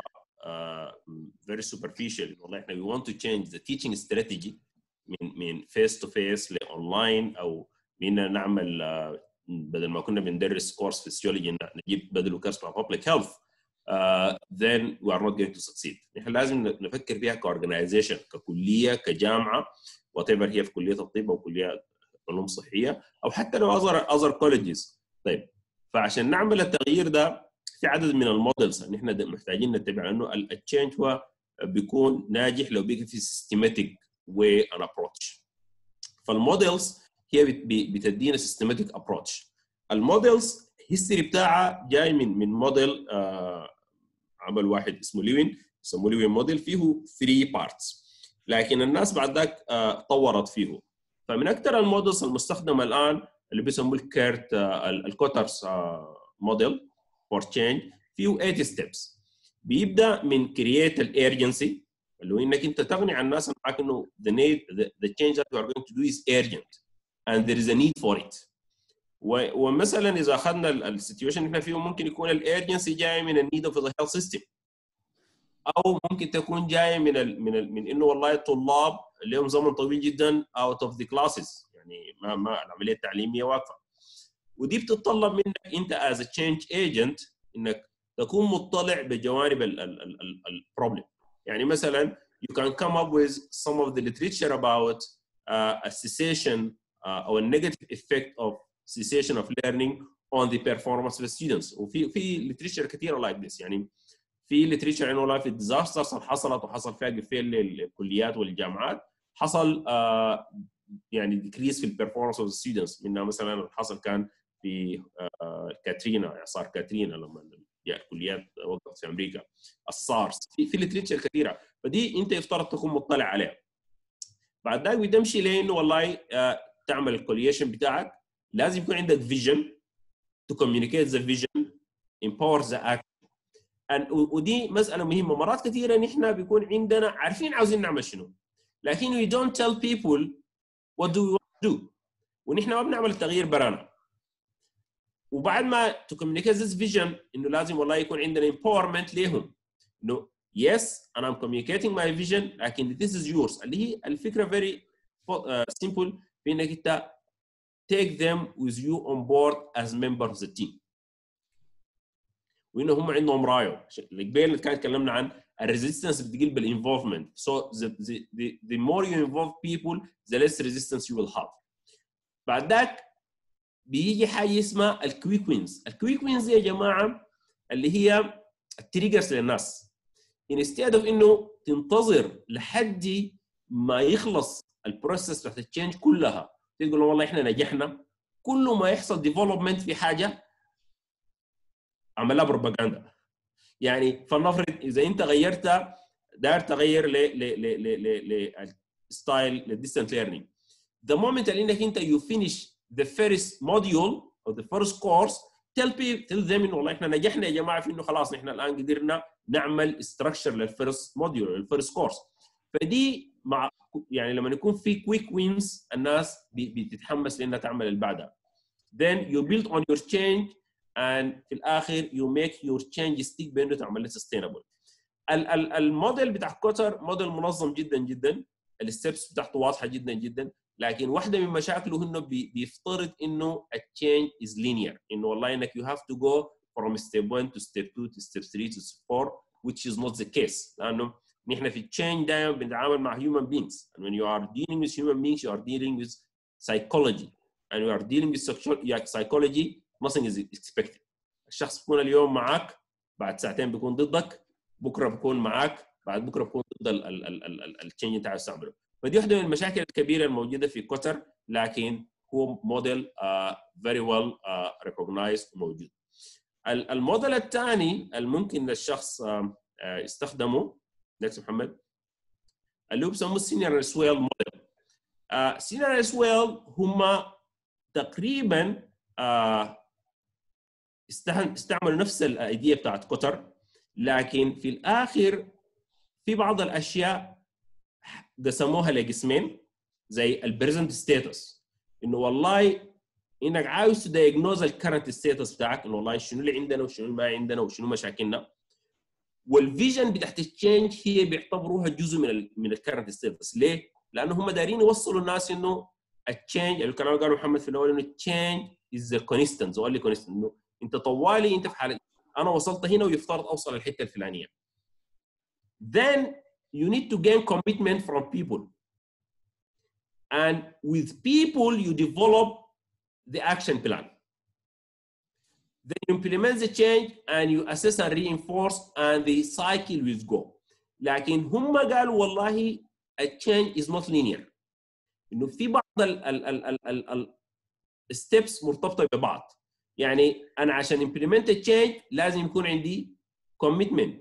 Speaker 2: very superficial، والله احنا we want to change the teaching strategy من face to face لاونلاين، او من نعمل بدل ما كنا بندرس كورس فيسيولوجي نجيب بدله كورس مع public health، then we are not going to succeed. نحن لازم نفكر فيها كاورجنايزيشن، ككليه، كجامعه، whatever هي في كليه الطب او كليه علوم صحيه، او حتى لو other colleges. طيب فعشان نعمل التغيير ده في عدد من المودلز اللي احنا محتاجين نتبع، انه التشينج هو بيكون ناجح لو بيجي في systematic way and approach. فالمودلز هي بتدينا systematic approach. المودلز هيستوري بتاعها جاي من موديل عمل واحد اسمه لوين، يسموه لوين موديل، فيه 3 parts، لكن الناس بعد ذاك طورت فيه. فمن اكثر المودلز المستخدمه الان اللي بيسموه الكوترز موديل فور تشينج، فيه 8 steps. بيبدا من create الارجنسي، اللي هو انك انت تقنع الناس معك انه the change that you are going to do is urgent and there is a need for it. ومثلا اذا اخذنا السيتويشن اللي احنا فيه، ممكن يكون الارجنسي جاي من النيد اوف ذا هيلث سيستم، او ممكن تكون جايه من انه والله الطلاب لهم زمن طويل جدا اوت اوف ذا كلاسز، يعني ما العمليه التعليميه واقفه. ودي بتتطلب منك انت از ا تشينج ايجنت انك تكون مطلع بجوانب البروبلم. يعني مثلا you can come up with some of the literature about a cessation or a negative effect of cessation of learning on the performance of the students. وفي literature كثيره like this. يعني في literature انه لا في الديزاسترز اللي حصلت وحصل فيها قفل للكليات والجامعات، حصل يعني decrease في البرفورمانس اوف ستودنتس. منها مثلا اللي حصل كان في كاترينا، اعصار كاترينا لما الكليات وقفت في امريكا، السارس، في literature كثيره. فدي انت يفترض تكون مطلع عليها. بعد ذلك بتمشي لانه والله تعمل الكوليشن بتاعك، لازم يكون عندك فيجن to communicate the vision, empower the action. ودي مسألة مهمة. مرات كثيرة نحن بيكون عندنا عارفين عاوزين نعمل شنو، لكن we don't tell people what do we want to do، ونحن ما بنعمل التغيير برانا. وبعد ما to communicate this vision إنه لازم والله يكون عندنا empowerment لهم، إنه yes أنا am communicating my vision لكن this is yours. اللي هي الفكرة very simple، بإنك أنت take them with you on board as members of the team. وإنه هم عندهم رايو. اللي قبل كان تكلمنا عن الريزيستنس بتقل بالانفولفمنت. So the more you involve people the less resistance you will have. بعد ذاك بيجي حاجة اسمها الكويك وينز. الكويك وينز يا جماعة اللي هي التريجرز للناس. instead of إنه تنتظر لحد ما يخلص البروسيس بتاعت التشينج كلها تقول والله إحنا نجحنا، كل ما يحصل ديفلوبمنت في حاجة عملها بروباغندا. يعني فلنفرض اذا انت غيرت داير تغير ل ستايل للديستنت ليرنينج، the moment انك انت you finish the first module or the first course tell them انه والله احنا نجحنا يا جماعه في انه خلاص احنا الان قدرنا نعمل structure للفيرست موديول للفيرست كورس. فدي مع يعني لما يكون في كويك وينز الناس بتتحمس لانها تعمل اللي بعدها. then you build on your change and في الاخر you make your change stick بانه تعمل sustainable. الموديل بتاع كوتر موديل منظم جدا جدا، الستبس بتاعته واضحه جدا جدا، لكن واحده من مشاكله انه بيفترض انه التشينج از لينير، انه والله انك you have to go from step 1 to step 2 to step 3 to step 4 which is not the case. لانه نحن في التشينج دائما بنتعامل مع human beings and when you are dealing with human beings you are dealing with psychology and you are dealing with psychology nothing is expected. الشخص بيكون اليوم معك بعد ساعتين بيكون ضدك، بكره بيكون معك بعد بكره بيكون ضد التشينج اللي انت عايز تعمله. فدي واحده من المشاكل الكبيره الموجوده في كوتر، لكن هو موديل very well recognized وموجود. الموديل الثاني الممكن الشخص يستخدمه دكتور محمد اللي هو بيسموه سينيور سويل موديل. سينيور سويل هم تقريبا استعملوا نفس الايديا بتاعت كوتر، لكن في الاخر في بعض الاشياء قسموها لقسمين زي البريزنت ستاتس، انه والله انك عاوز تدايجنوز الكرنت ستاتس بتاعك، انه والله شنو اللي عندنا وشنو اللي ما عندنا وشنو مشاكلنا. والفيجن بتاعت التشينج هي بيعتبروها جزء من الكرنت ستاتس. ليه؟ لانه هم دايرين يوصلوا الناس انه التشينج اللي كانوا قالوا محمد في الاول انه التشينج از كونستنت، اونلي كونستنت، انه انت طوالي انت في حاله انا وصلت هنا ويفترض اوصل الحته الفلانيه. Then you need to gain commitment from people. And with people you develop the action plan. Then you implement the change and you assess and reinforce and the cycle will go. لكن هم قالوا والله التشينج is not linear. انه في بعض الستبس مرتبطه ببعض. يعني انا عشان implement a change لازم يكون عندي commitment.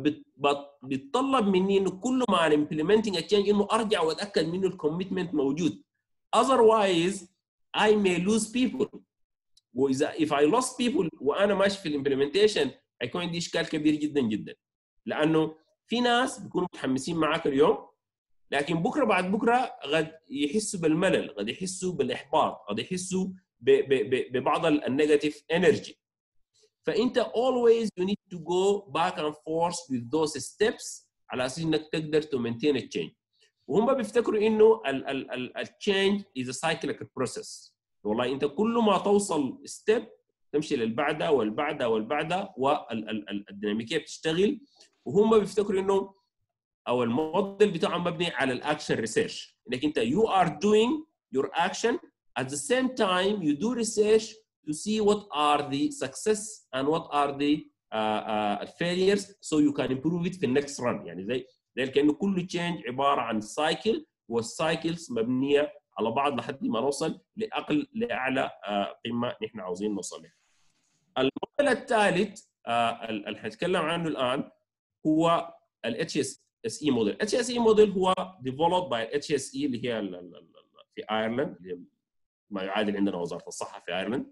Speaker 2: فبيتطلب مني انه كل ما انا implementing a change انه ارجع واتاكد منه الكوميتمنت موجود. Otherwise I may lose people. واذا if I lost people وانا ماشي في الامبلمنتيشن هيكون عندي اشكال كبير جدا جدا، لانه في ناس بيكونوا متحمسين معاك اليوم لكن بكره بعد بكره قد يحسوا بالملل، قد يحسوا بالاحباط، قد يحسوا ببعض النيجاتيف انرجي. فانت always you need to go back and forth with those steps على اساس انك تقدر to maintain a change. وهم بيفتكروا انه التشينج is a cyclical process. والله انت كل ما توصل ستيب تمشي للبعدها والبعدها والبعدها والديناميكيه بتشتغل. وهم بيفتكروا انه او الموديل بتاعهم مبني على الاكشن ريسيرش، انك انت you are doing your action at the same time you do research to see what are the success and what are the failures so you can improve it في النكست run. يعني زي كأنه كل change عباره عن سايكل، والسايكلز مبنيه على بعض لحد ما نوصل لاعلى قمه نحن عاوزين نوصل لها. الموديل الثالث اللي حنتكلم عنه الان هو ال HSE موديل. HSE موديل هو developed by HSE اللي هي في ايرلند، اللي هي ما يعادل عندنا وزاره الصحه في ايرلند.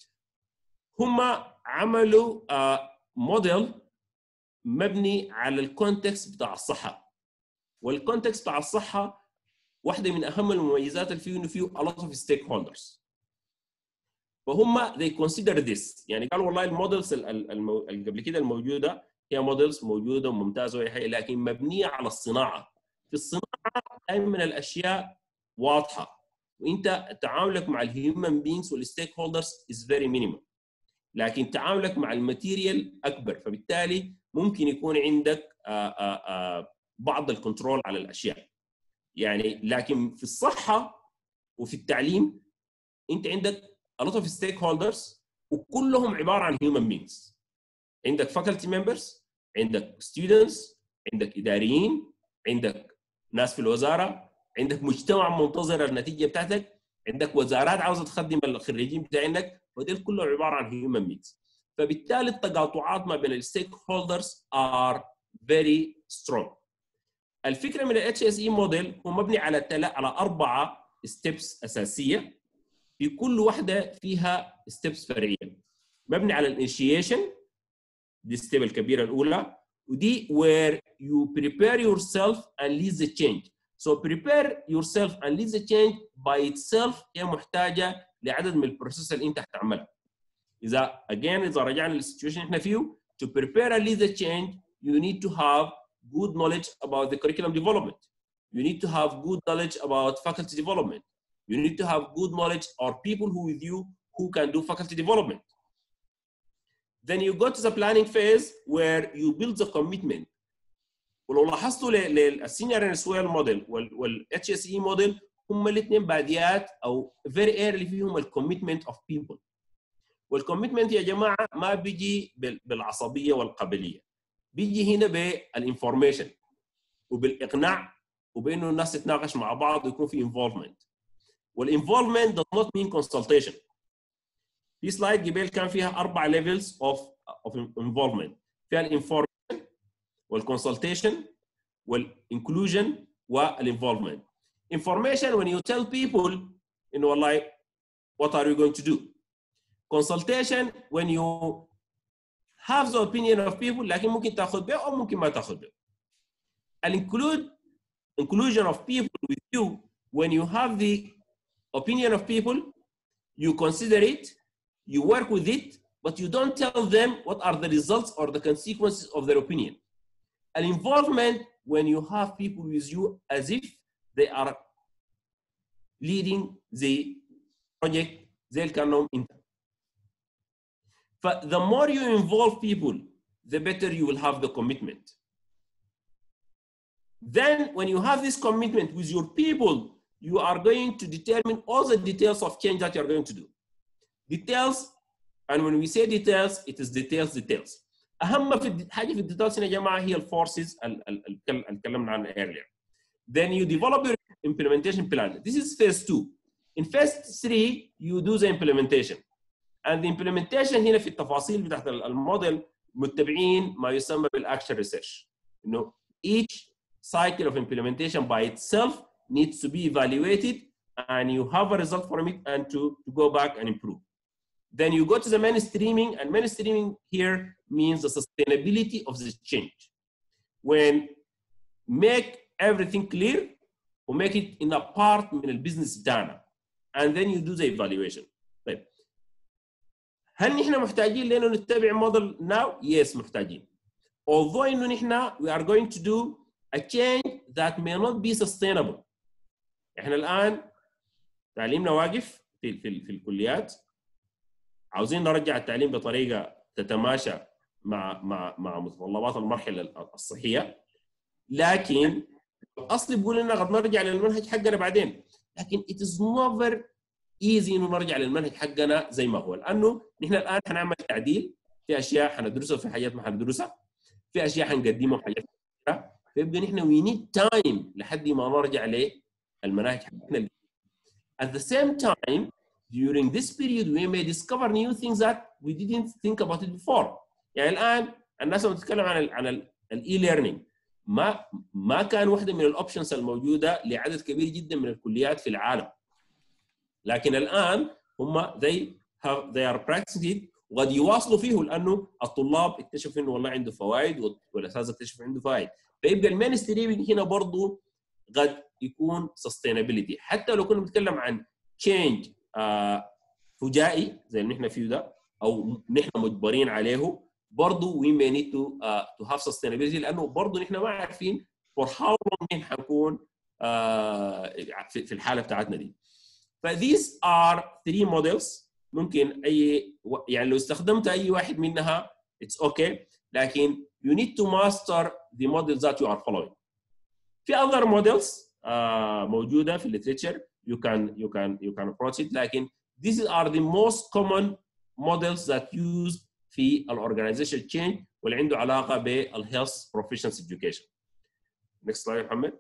Speaker 2: هم عملوا موديل مبني على الكونتكست بتاع الصحه، والكونتكست بتاع الصحه واحده من اهم المميزات اللي فيه انه فيه a lot of stakeholders. فهم they consider this، يعني قالوا والله المودلز اللي قبل كده الموجوده هي مودلز موجوده وممتازه وهي حاجه، لكن مبنيه على الصناعه. في الصناعه دائما الاشياء واضحه، وانت تعاملك مع الهيومن بينجز والستيك هولدرز از فيري مينيمم، لكن تعاملك مع الماتيريال اكبر، فبالتالي ممكن يكون عندك بعض الكنترول على الاشياء. يعني لكن في الصحه وفي التعليم انت عندك a lot of stakeholders وكلهم عباره عن human beings. عندك faculty members، عندك students، عندك اداريين، عندك ناس في الوزاره، عندك مجتمع منتظر النتيجه بتاعتك، عندك وزارات عاوزه تخدم الخريجين بتاعينك، ودول كلهم عباره عن human beings. فبالتالي التقاطعات ما بين الستيك هولدرز are very strong. الفكره من ال HSE موديل هو مبني على 4 ستيبس اساسيه، في كل واحده فيها ستيبس فرعيه. مبني على الانيشيشن، دي الستيب الكبيره الاولى، ودي where you prepare yourself and lead the change. So prepare yourself and lead the change by itself هي محتاجه لعدد من البروسيس اللي انت هتعملها. اذا اذا رجعنا للسيتويشن احنا فيه، to prepare and lead the change you need to have good knowledge about the curriculum development. You need to have good knowledge about faculty development. You need to have good knowledge or people who with you who can do faculty development. Then you go to the planning phase where you build the commitment. ولو لاحظتوا للسينيور اند سويل موديل والاتش اس اي موديل هم الاثنين باديات او very early فيهم الكوميتمنت اوف بيبل. والكوميتمنت يا جماعه ما بيجي بالعصبيه والقبليه، بيجي هنا بالانفورميشن وبالاقناع وبانه الناس تتناقش مع بعض ويكون في انفولفمنت. والانفولفمنت does not mean consultation. في سلايد قبل كان فيها 4 levels of involvement، فيها الانفورميشن والconsultation والinclusion والinvolvement. Information when you tell people you know like what are you going to do. Consultation when you have the opinion of people لكن ممكن تاخذ به او ممكن ما تاخذ به. Inclusion of people with you when you have the opinion of people, you consider it, you work with it, but you don't tell them what are the results or the consequences of their opinion. An involvement when you have people with you as if they are leading the project زي اللي كانوا انت. The more you involve people, the better you will have the commitment. Then when you have this commitment with your people, you are going to determine all the details of change that you are going to do. Details, and when we say details, it is details. أهم حاجة في الديتيلز هنا يا جماعة هي الفورسز اللي اتكلمنا عنها earlier. Then you develop your implementation plan. This is phase 2. In phase 3 you do the implementation. And the implementation هنا في التفاصيل بتاعت الموديل متبعين ما يسمى بالaction research. You know, each cycle of implementation by itself needs to be evaluated and you have a result from it and to go back and improve. Then you go to the mainstreaming, and mainstreaming here means the sustainability of the change. When make everything clear or make it in a part من البيزنس بتاعنا and then you do the evaluation. طيب هل نحن محتاجين لأنه نتبع موديل now؟ Yes محتاجين. Although إنه نحن we are going to do a change that may not be sustainable. إحنا الآن تعليمنا واقف في الكليات، عاوزين نرجع التعليم بطريقه تتماشى مع متطلبات المرحله الصحيه، لكن الاصل بيقول اننا قد نرجع للمنهج حقنا بعدين، لكن it is never easy انه نرجع للمنهج حقنا زي ما هو، لانه نحن الان حنعمل تعديل في اشياء حندرسها في حاجات ما حندرسها، في اشياء حنقدمها وحاجات فيبقى نحن we need time لحد ما نرجع للمناهج حقنا. At the same time during this period we may discover new things that we didn't think about it before. يعني الان الناس لما تتكلم عن الاي ليرنينج ما كان واحده من الاوبشنز الموجوده لعدد كبير جدا من الكليات في العالم، لكن الان هم they are practicing it وقد يواصلوا فيه لانه الطلاب اكتشفوا انه والله عنده فوائد والاساتذه اكتشفوا عنده فوائد، فيبقى المين ستريمينج هنا برضه قد يكون sustainability. حتى لو كنا بنتكلم عن change فجائي زي اللي نحن فيه ده او نحن مجبرين عليه، برضه we may need to have sustainability، لانه برضه نحن ما عارفين for how long نحن حنكون في الحاله بتاعتنا دي. ف these are 3 models ممكن يعني لو استخدمت اي واحد منها it's okay، لكن you need to master the models that you are following. في other models موجوده في الليتريتشر you can approach it، لكن these are the most common models that used في الorganization change واللي عنده علاقه بالhealth professions education. Next slide محمد.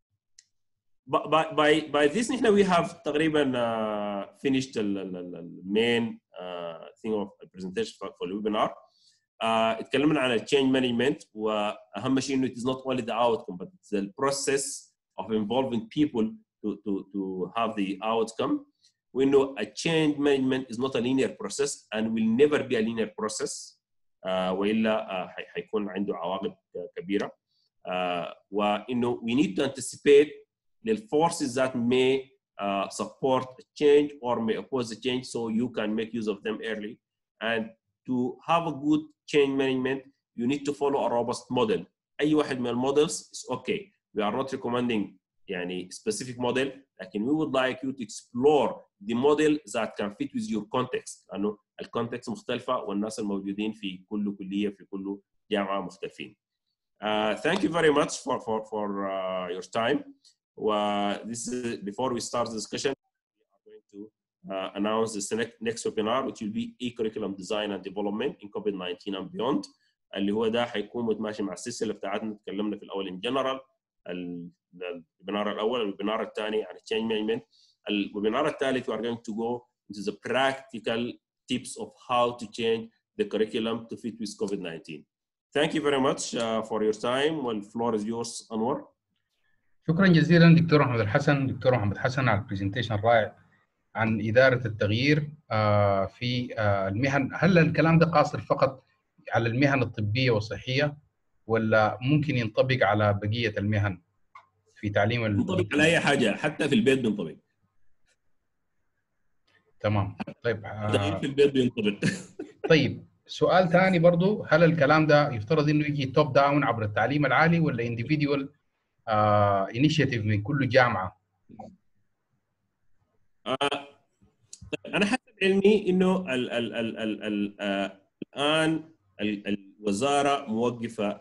Speaker 2: By this نحن we have تقريبا finished the main thing of the presentation for the webinar. اتكلمنا عن change management، واهم شيء انه it is not only the outcome but it's the process of involving people to to have the outcome. We know a change management is not a linear process and will never be a linear process. وإلا حيكون عنده عواقب كبيرة. وإنه we need to anticipate the forces that may support a change or may oppose the change, so you can make use of them early. And to have a good change management, you need to follow a robust model. أي واحد من المودلز is okay. We are not recommending يعني specific model, لكن we would like you to explore the model that can fit with your context. لأنه الكونتكست مختلفة والناس الموجودين في كل كلية في كل جامعة مختلفين. Thank you very much for your time. This is, before we start the discussion, we are going to announce the next webinar, which will be e-curriculum design and development in COVID-19 and beyond. اللي هو ده حيكون متماشي مع السلسلة بتاعتنا. تكلمنا في الأول in general الويبينار الأول، الويبينار الثاني عن change management. الويبينار الثالث we are going to go into the practical tips of how to change the curriculum to fit with COVID-19. Thank you very much for your time. والفلور is yours أنور.
Speaker 1: شكرا جزيلا دكتور محمد حسن على البرزنتيشن الرائع عن إدارة التغيير في المهن. هل الكلام ده قاصر فقط على المهن الطبية والصحية ولا ممكن ينطبق على بقية المهن في تعليم
Speaker 2: ينطبق على أي حاجة، حتى في البيت بينطبق.
Speaker 1: تمام. طيب
Speaker 2: في البيت بينطبق.
Speaker 1: طيب سؤال ثاني برضو، هل الكلام ده يفترض انه يجي توب داون عبر التعليم العالي ولا individual initiative من كل جامعة؟
Speaker 2: أنا حسب علمي إنه الآن الوزارة موقفة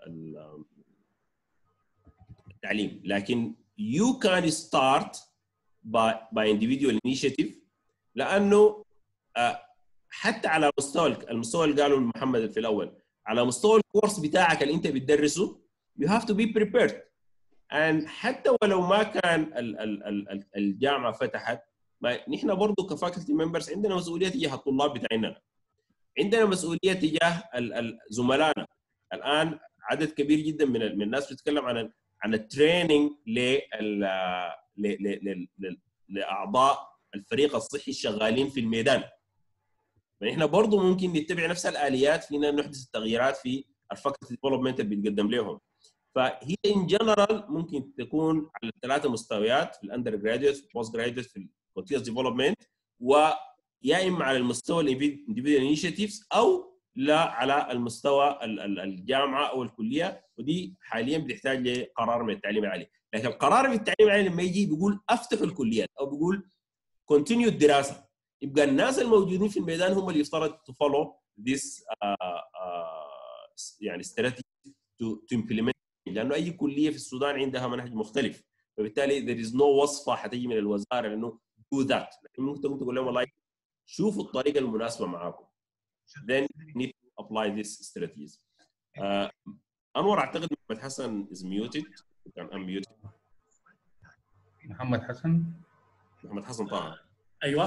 Speaker 2: التعليم، لكن you can start by individual initiative. لأنه حتى على المستوى اللي قاله محمد في الأول، على مستوى الكورس بتاعك اللي أنت بتدرسه you have to be prepared. and حتى ولو ما كان الجامعة فتحت، نحن برضو كفاكولتي ممبرز عندنا مسؤولية تجاه الطلاب بتاعنا، عندنا مسؤولية تجاه زملائنا. الآن عدد كبير جدا من الناس بتتكلم عن التريننج لأعضاء الفريق الصحي الشغالين في الميدان. فنحن برضو ممكن نتبع نفس الآليات فينا نحدث التغييرات في الفاكولتي ديفلوبمنت اللي بيتقدم لهم. فهي ان جنرال ممكن تكون على الثلاثه مستويات، في الاندر جراديوت، في البوست جراديوت، في الكونتينوس ديفلوبمنت، ويا اما على المستوى الانديفيدوال انيشيتيفز او لا على المستوى الجامعه او الكليه. ودي حاليا بتحتاج لقرار من التعليم العالي. لكن القرار من التعليم العالي لما يجي بيقول افتح الكليات او بيقول كونتينيو الدراسه، يبقى الناس الموجودين في الميدان هم اللي يفترض تفولو ذيس يعني استراتيجي تو امبلمنت. لانه اي كليه في السودان عندها منهج مختلف، فبالتالي there is no وصفه حتيجي من الوزاره انه do that. لكن ممكن تقول لهم والله شوفوا الطريقه المناسبه معاكم. then need to apply these strategies. انور اعتقد محمد حسن is muted. كان unmuted.
Speaker 1: محمد حسن طه.
Speaker 4: ايوه.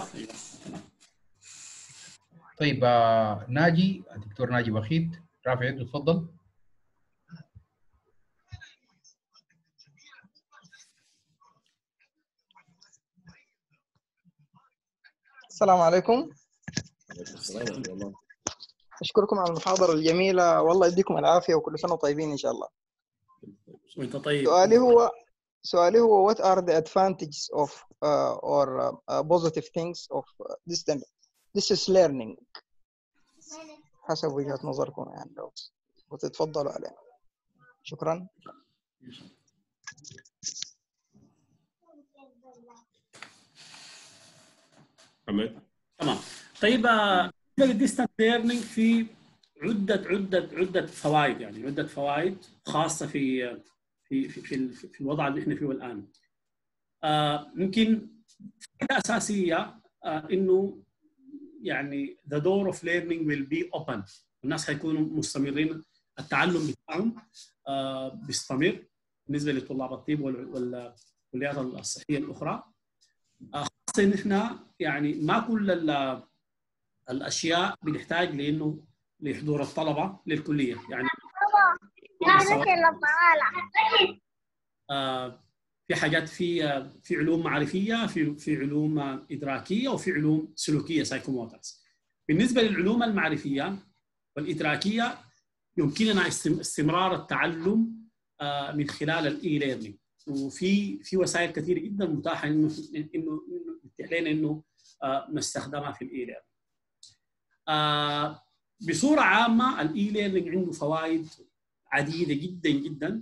Speaker 1: طيب ناجي، الدكتور ناجي بخيت رافع يده، تفضل.
Speaker 5: السلام عليكم. أشكركم على المحاضرة الجميلة، والله يديكم العافية وكل سنة طيبين إن شاء الله.
Speaker 4: وأنت طيب.
Speaker 5: سؤالي هو what are the advantages of or positive things of distance learning حسب وجهة نظركم يعني، لو وتتفضلوا علينا. شكرا.
Speaker 2: محمد.
Speaker 4: تمام. طيب الديستانس ليرنينج في عدة فوائد، يعني عدة فوائد خاصة في الوضع اللي احنا فيه الآن. يمكن فائدة أساسية إنه يعني the door of learning will be open. الناس هيكونوا مستمرين، التعلم بتاعهم بيستمر بالنسبة لطلاب الطب والكليات الصحية الأخرى. خاصة إن إحنا يعني ما كل الأشياء بنحتاج لحضور الطلبة للكلية. يعني في حاجات في علوم معرفيه، في علوم ادراكيه، وفي علوم سلوكيه سايكوموترز. بالنسبه للعلوم المعرفيه والادراكيه يمكننا استمرار التعلم من خلال الاي ليرنينج، وفي وسائل كثيره جدا متاحه انه علينا انه نستخدمها في الاي ليرنينج. بصوره عامه الاي ليرنينج عنده فوائد عديده جدا جدا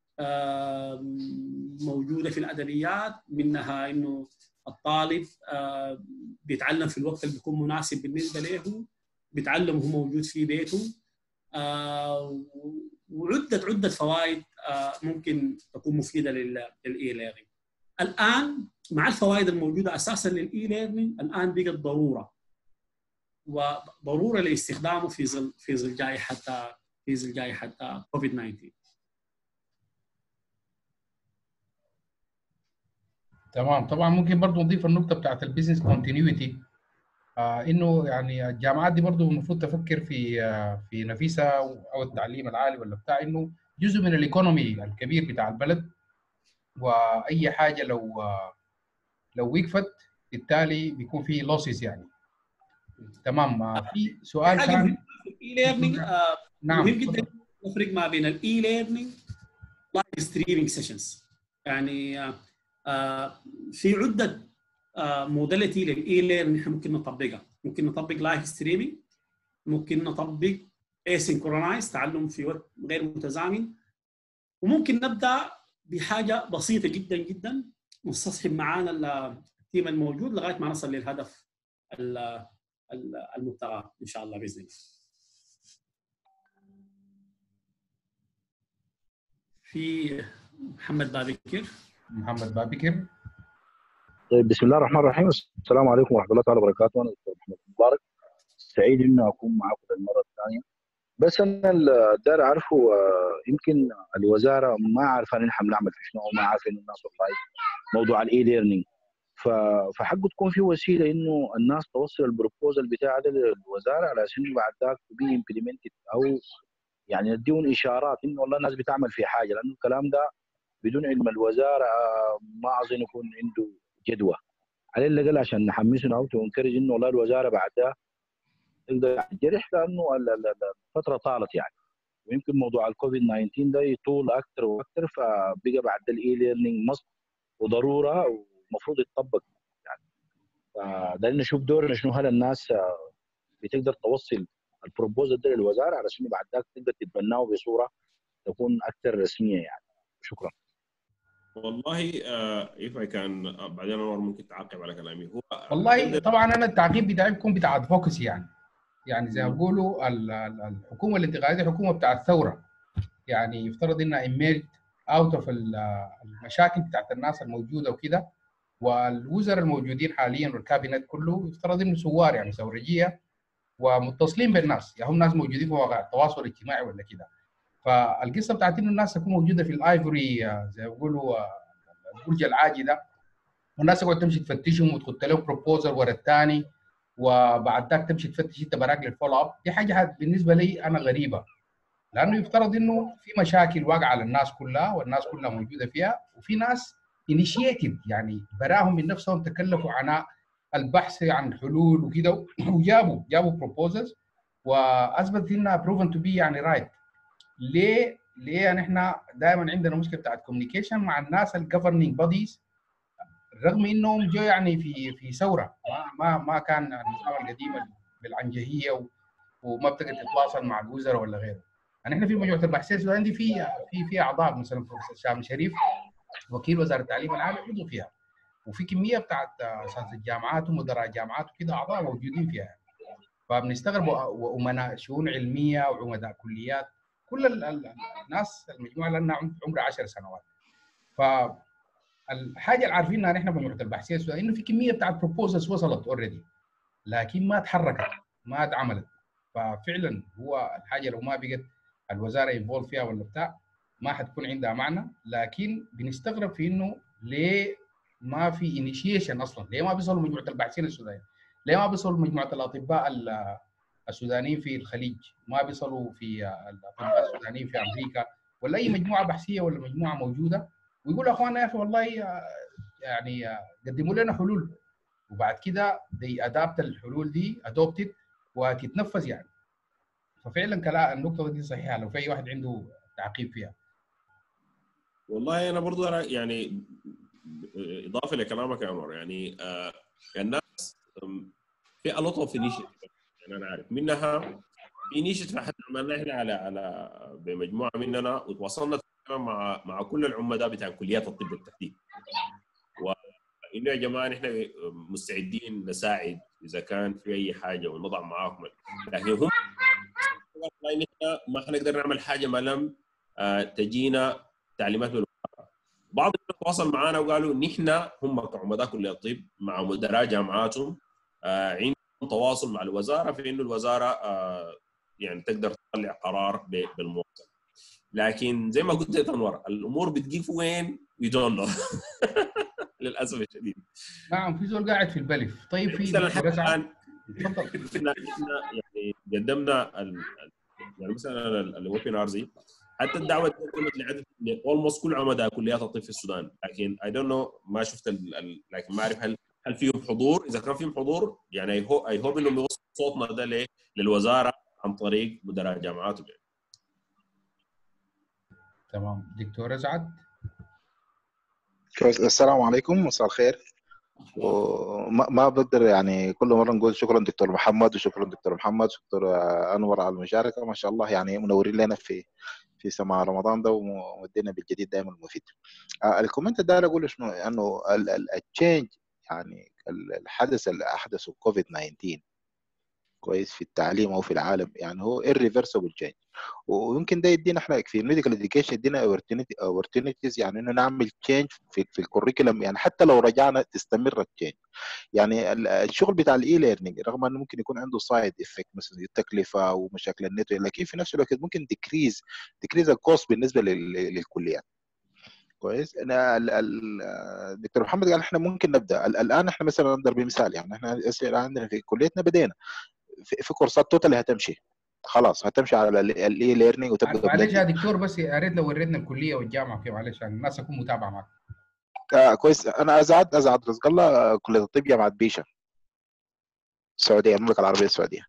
Speaker 4: موجوده في الادبيات، منها انه الطالب بيتعلم في الوقت اللي بيكون مناسب بالنسبه له، بيتعلم وهو موجود في بيته، وعده فوائد ممكن تكون مفيده للاي ليرنينج. الان مع الفوائد الموجوده اساسا للاي ليرنينج، الان بقت ضروره لاستخدامه في ظل جائحه كوفيد 19.
Speaker 1: تمام. طبعا ممكن برضه نضيف النقطه بتاعت البيزنس كونتينيوتي، انه يعني الجامعات دي برضه المفروض تفكر في نفيسها او التعليم العالي ولا بتاع، انه جزء من الايكونومي الكبير بتاع البلد، واي حاجه لو وقفت بالتالي بيكون في لوسز يعني. تمام. في سؤال
Speaker 4: حاجه
Speaker 1: ثاني.
Speaker 4: في الاي ليرنينج
Speaker 1: نعم
Speaker 4: مهم جدا نفرق ما بين الاي ليرنينج لايف ستريمينج سيشنز. يعني في عده موديلتي للاي ليرنينج احنا ممكن نطبقها. ممكن نطبق لايف ستريمينج، ممكن نطبق اسynchronized تعلم في وقت غير متزامن، وممكن نبدا بحاجه بسيطه جدا جدا نستصحب معانا التيم الموجود لغايه ما نصل للهدف المبتغى ان شاء الله باذن الله. في محمد بابكر.
Speaker 6: طيب، بسم الله الرحمن الرحيم. السلام عليكم ورحمه الله تعالى وبركاته. انا دكتور محمد مبارك، سعيد اني اكون معكم للمره الثانيه. بس انا اللي داير اعرفه، يمكن الوزاره ما عارفه نحن بنعمل في شنو، وما عارفين الناس والله موضوع الاي ليرنينج. فحقه تكون في وسيله انه الناس توصل البروبوزل بتاعها للوزاره على اساس انه بعد ذاك بي امبلمنتد، او يعني نديهم اشارات انه والله الناس بتعمل في حاجه، لانه الكلام ده بدون علم الوزاره ما اظن يكون عنده جدوى على الاقل عشان نحمسهم او تنكرج انه والله الوزاره بعدها تقدر تجرح، لانه الفتره طالت يعني. ويمكن موضوع الكوفيد 19 ده يطول اكثر واكثر، فبقى بعد الاي ليرنينج مصر وضروره ومفروض يتطبق يعني. فده نشوف دورنا شنو، هل الناس بتقدر توصل البروبوزل ده للوزاره على شنو بعد ذاك تقدر تتبناه بصوره تكون اكثر رسميه يعني. شكرا.
Speaker 2: والله if I can بعدين انور ممكن تعقب على كلامي. هو
Speaker 1: والله طبعا انا التعقيب بتاعي بيكون بتاع ادفوكسي يعني زي ما بيقولوا الحكومه الانتقاليه حكومه بتاع الثوره، يعني يفترض انها emerged out of المشاكل بتاعت الناس الموجوده وكده، والوزراء الموجودين حاليا والكابينت كله يفترض انه ثوار يعني ثورجيه ومتصلين بالناس، يعني هم ناس موجودين في مواقع التواصل الاجتماعي ولا كده. فالقصه بتاعت انه الناس تكون موجوده في الايفوري زي ما بيقولوا البرج العاجي ده، والناس تقعد تمشي تفتشهم وتحط لهم بروبوزل ورا الثاني، وبعد ذاك تمشي تفتش انت براك للفولو اب، دي حاجه بالنسبه لي انا غريبه، لانه يفترض انه في مشاكل واقعه للناس كلها والناس كلها موجوده فيها، وفي ناس انيشيتد يعني براهم من نفسهم تكلفوا عن البحث عن حلول وكده وجابوا بروبوزلز واثبتت انها بروفن تو بي يعني رايت. ليه يعني احنا دائما عندنا مشكله بتاعت كوميونيكيشن مع الناس الجفرنينج بوديز، رغم انهم جو يعني في ثوره، ما كان النظام القديم بالعنجهيه وما بتقدر تتواصل مع الوزراء ولا غيره. يعني احنا في مجموعه البحثيه السودانيه دي في اعضاء، مثلا بروفيسور شامل شريف وكيل وزاره التعليم العالي عضو فيها، وفي كميه بتاعت اساتذه الجامعات ومدراء الجامعات وكده اعضاء موجودين فيها. فبنستغرب، وامناء شؤون علميه وعمداء كليات، كل الناس المجموعه لنا عمرها 10 سنوات. فالحاجه اللي عارفينها نحن مجموعه البحثيه السودانيه انه في كميه بتاعت بروبوزلز وصلت اوريدي، لكن ما تحركت ما اتعملت. ففعلا هو الحاجه لو ما بقت الوزاره ينفولف فيها ولا بتاع ما حتكون عندها معنى، لكن بنستغرب في انه ليه ما في انيشيشن اصلا، ليه ما بيصلوا مجموعه الباحثين السودانيين، ليه ما بيصلوا مجموعه الاطباء السودانيين في الخليج، ما بيصلوا في الاطباء السودانيين في امريكا، ولا اي مجموعه بحثيه ولا مجموعه موجوده ويقول يا اخوانا يا اخي والله يعني قدموا لنا حلول، وبعد كده دي ادابت الحلول دي ادوبتد وتتنفذ يعني. ففعلا كلام النقطه دي صحيحه، لو في اي واحد عنده تعقيب فيها.
Speaker 2: والله انا برضو يعني اضافه لكلامك يا عمر، يعني الناس في a lot of initiative، يعني انا عارف منها في initiative حتى عملنا احنا على بمجموعه مننا، وتواصلنا مع كل العمداء بتاع كليات الطب بالتحديد، وانه يا جماعه نحن مستعدين نساعد اذا كان في اي حاجه ونضع معاكم، لكن هم نحن ما حنقدر نعمل حاجه ما لم تجينا تعليمات من الوزاره. بعض الناس تواصل معنا وقالوا نحن هم كعمداء كليه الطب مع مدراء جامعاتهم عندهم تواصل مع الوزاره في انه الوزاره يعني تقدر تطلع قرار بالمواصله، لكن زي ما قلت يا انور الامور بتجيب وين وي دونت نو للاسف الشديد.
Speaker 1: نعم، في زول قاعد في البلف. طيب في
Speaker 2: مثلا حتى الان
Speaker 1: تفضل.
Speaker 2: يعني قدمنا يعني مثلا الويبينارز دي، حتى الدعوه قدمت لعدد اولموست كل عمداء كليات الطب في السودان، لكن اي دونت نو ما شفت لكن ما اعرف هل فيهم حضور. اذا كان فيهم حضور يعني اي هوب انهم يوصلوا صوتنا ده للوزاره عن طريق مدراء جامعاتهم يعني.
Speaker 1: تمام. دكتور اسعد.
Speaker 6: السلام عليكم، مساء الخير. وما بقدر يعني كل مره نقول شكرا دكتور محمد، وشكرا دكتور محمد، شكرا انور على المشاركه، ما شاء الله يعني منورين لنا في سماع رمضان ده ومدينا بالجديد دائما مفيد. الكومنت ده اقول شنو، انه التشينج يعني الحدث اللي احدثه كوفيد 19 كويس في التعليم او في العالم، يعني هو irreversible change، ويمكن ده يدينا احنا في الميديكال اديوكيشن يدينا opportunities يعني انه نعمل تشينج في الكوريكولم، يعني حتى لو رجعنا تستمر التشينج. يعني الشغل بتاع الاي ليرنينج رغم انه ممكن يكون عنده سايد افكت مثلا التكلفه ومشاكل النت، لكن في نفس الوقت ممكن ديكريز الكوست بالنسبه للكليات. كويس. انا الدكتور محمد قال احنا ممكن نبدا الان، احنا مثلا نضرب بمثال، يعني احنا عندنا في كليتنا بدينا في كورسات توتالي هتمشي خلاص، هتمشي على الاي ليرنينج وتبقى
Speaker 1: معلش يا
Speaker 6: بلندد.
Speaker 1: دكتور، بس يا ريت لو وريتنا الكليه والجامعه كيف، معلش عشان الناس اكون متابعه معك.
Speaker 6: كويس. انا ازعد رزق الله، كليه الطب جامعه بيشه السعوديه، المملكه العربيه السعوديه.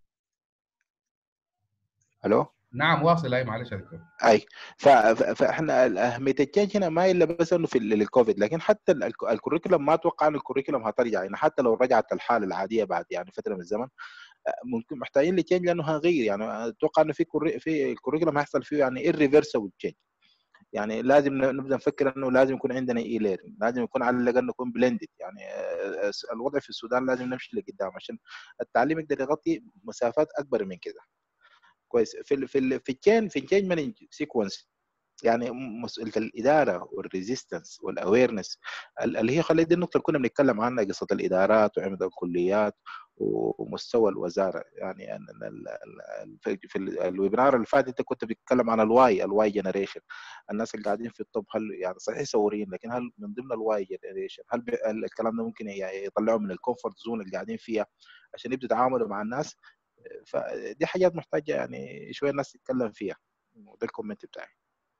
Speaker 6: الو.
Speaker 1: نعم واصل. اي معلش يا دكتور.
Speaker 6: اي فاحنا اهميه التشينج هنا ما الا بس انه في الكوفيد، لكن حتى الكوريكولم ما اتوقع ان الكوريكولم هترجع، يعني حتى لو رجعت الحاله العاديه بعد يعني فتره من الزمن ممكن محتاجين لتشينج، لانه هنغير. يعني اتوقع انه في الكوريكولم هيحصل فيه يعني irreversible change، يعني لازم نبدا نفكر انه لازم يكون عندنا اي ليرنينج، لازم يكون على الاقل نكون بلندد. يعني الوضع في السودان لازم نمشي لقدام عشان التعليم يقدر يغطي مسافات اكبر من كده. كويس. في التشين مانج سيكونس، يعني مسؤوليه الاداره والريزيستنس والاويرنس اللي هي خلي دي النقطه اللي كنا بنتكلم عنها، قصه الادارات وعمد الكليات ومستوى الوزاره. يعني في الويبنار اللي فات انت كنت بتتكلم عن الواي جنريشن، الناس اللي قاعدين في الطب هل يعني صحيح ثوريين، لكن هل من ضمن الواي جنريشن هل الكلام ده ممكن يطلعوا من الكومفورت زون اللي قاعدين فيها عشان يبدوا يتعاملوا مع الناس؟ فدي حاجات محتاجه يعني شويه الناس تتكلم فيها. وده الكومنت بتاعي.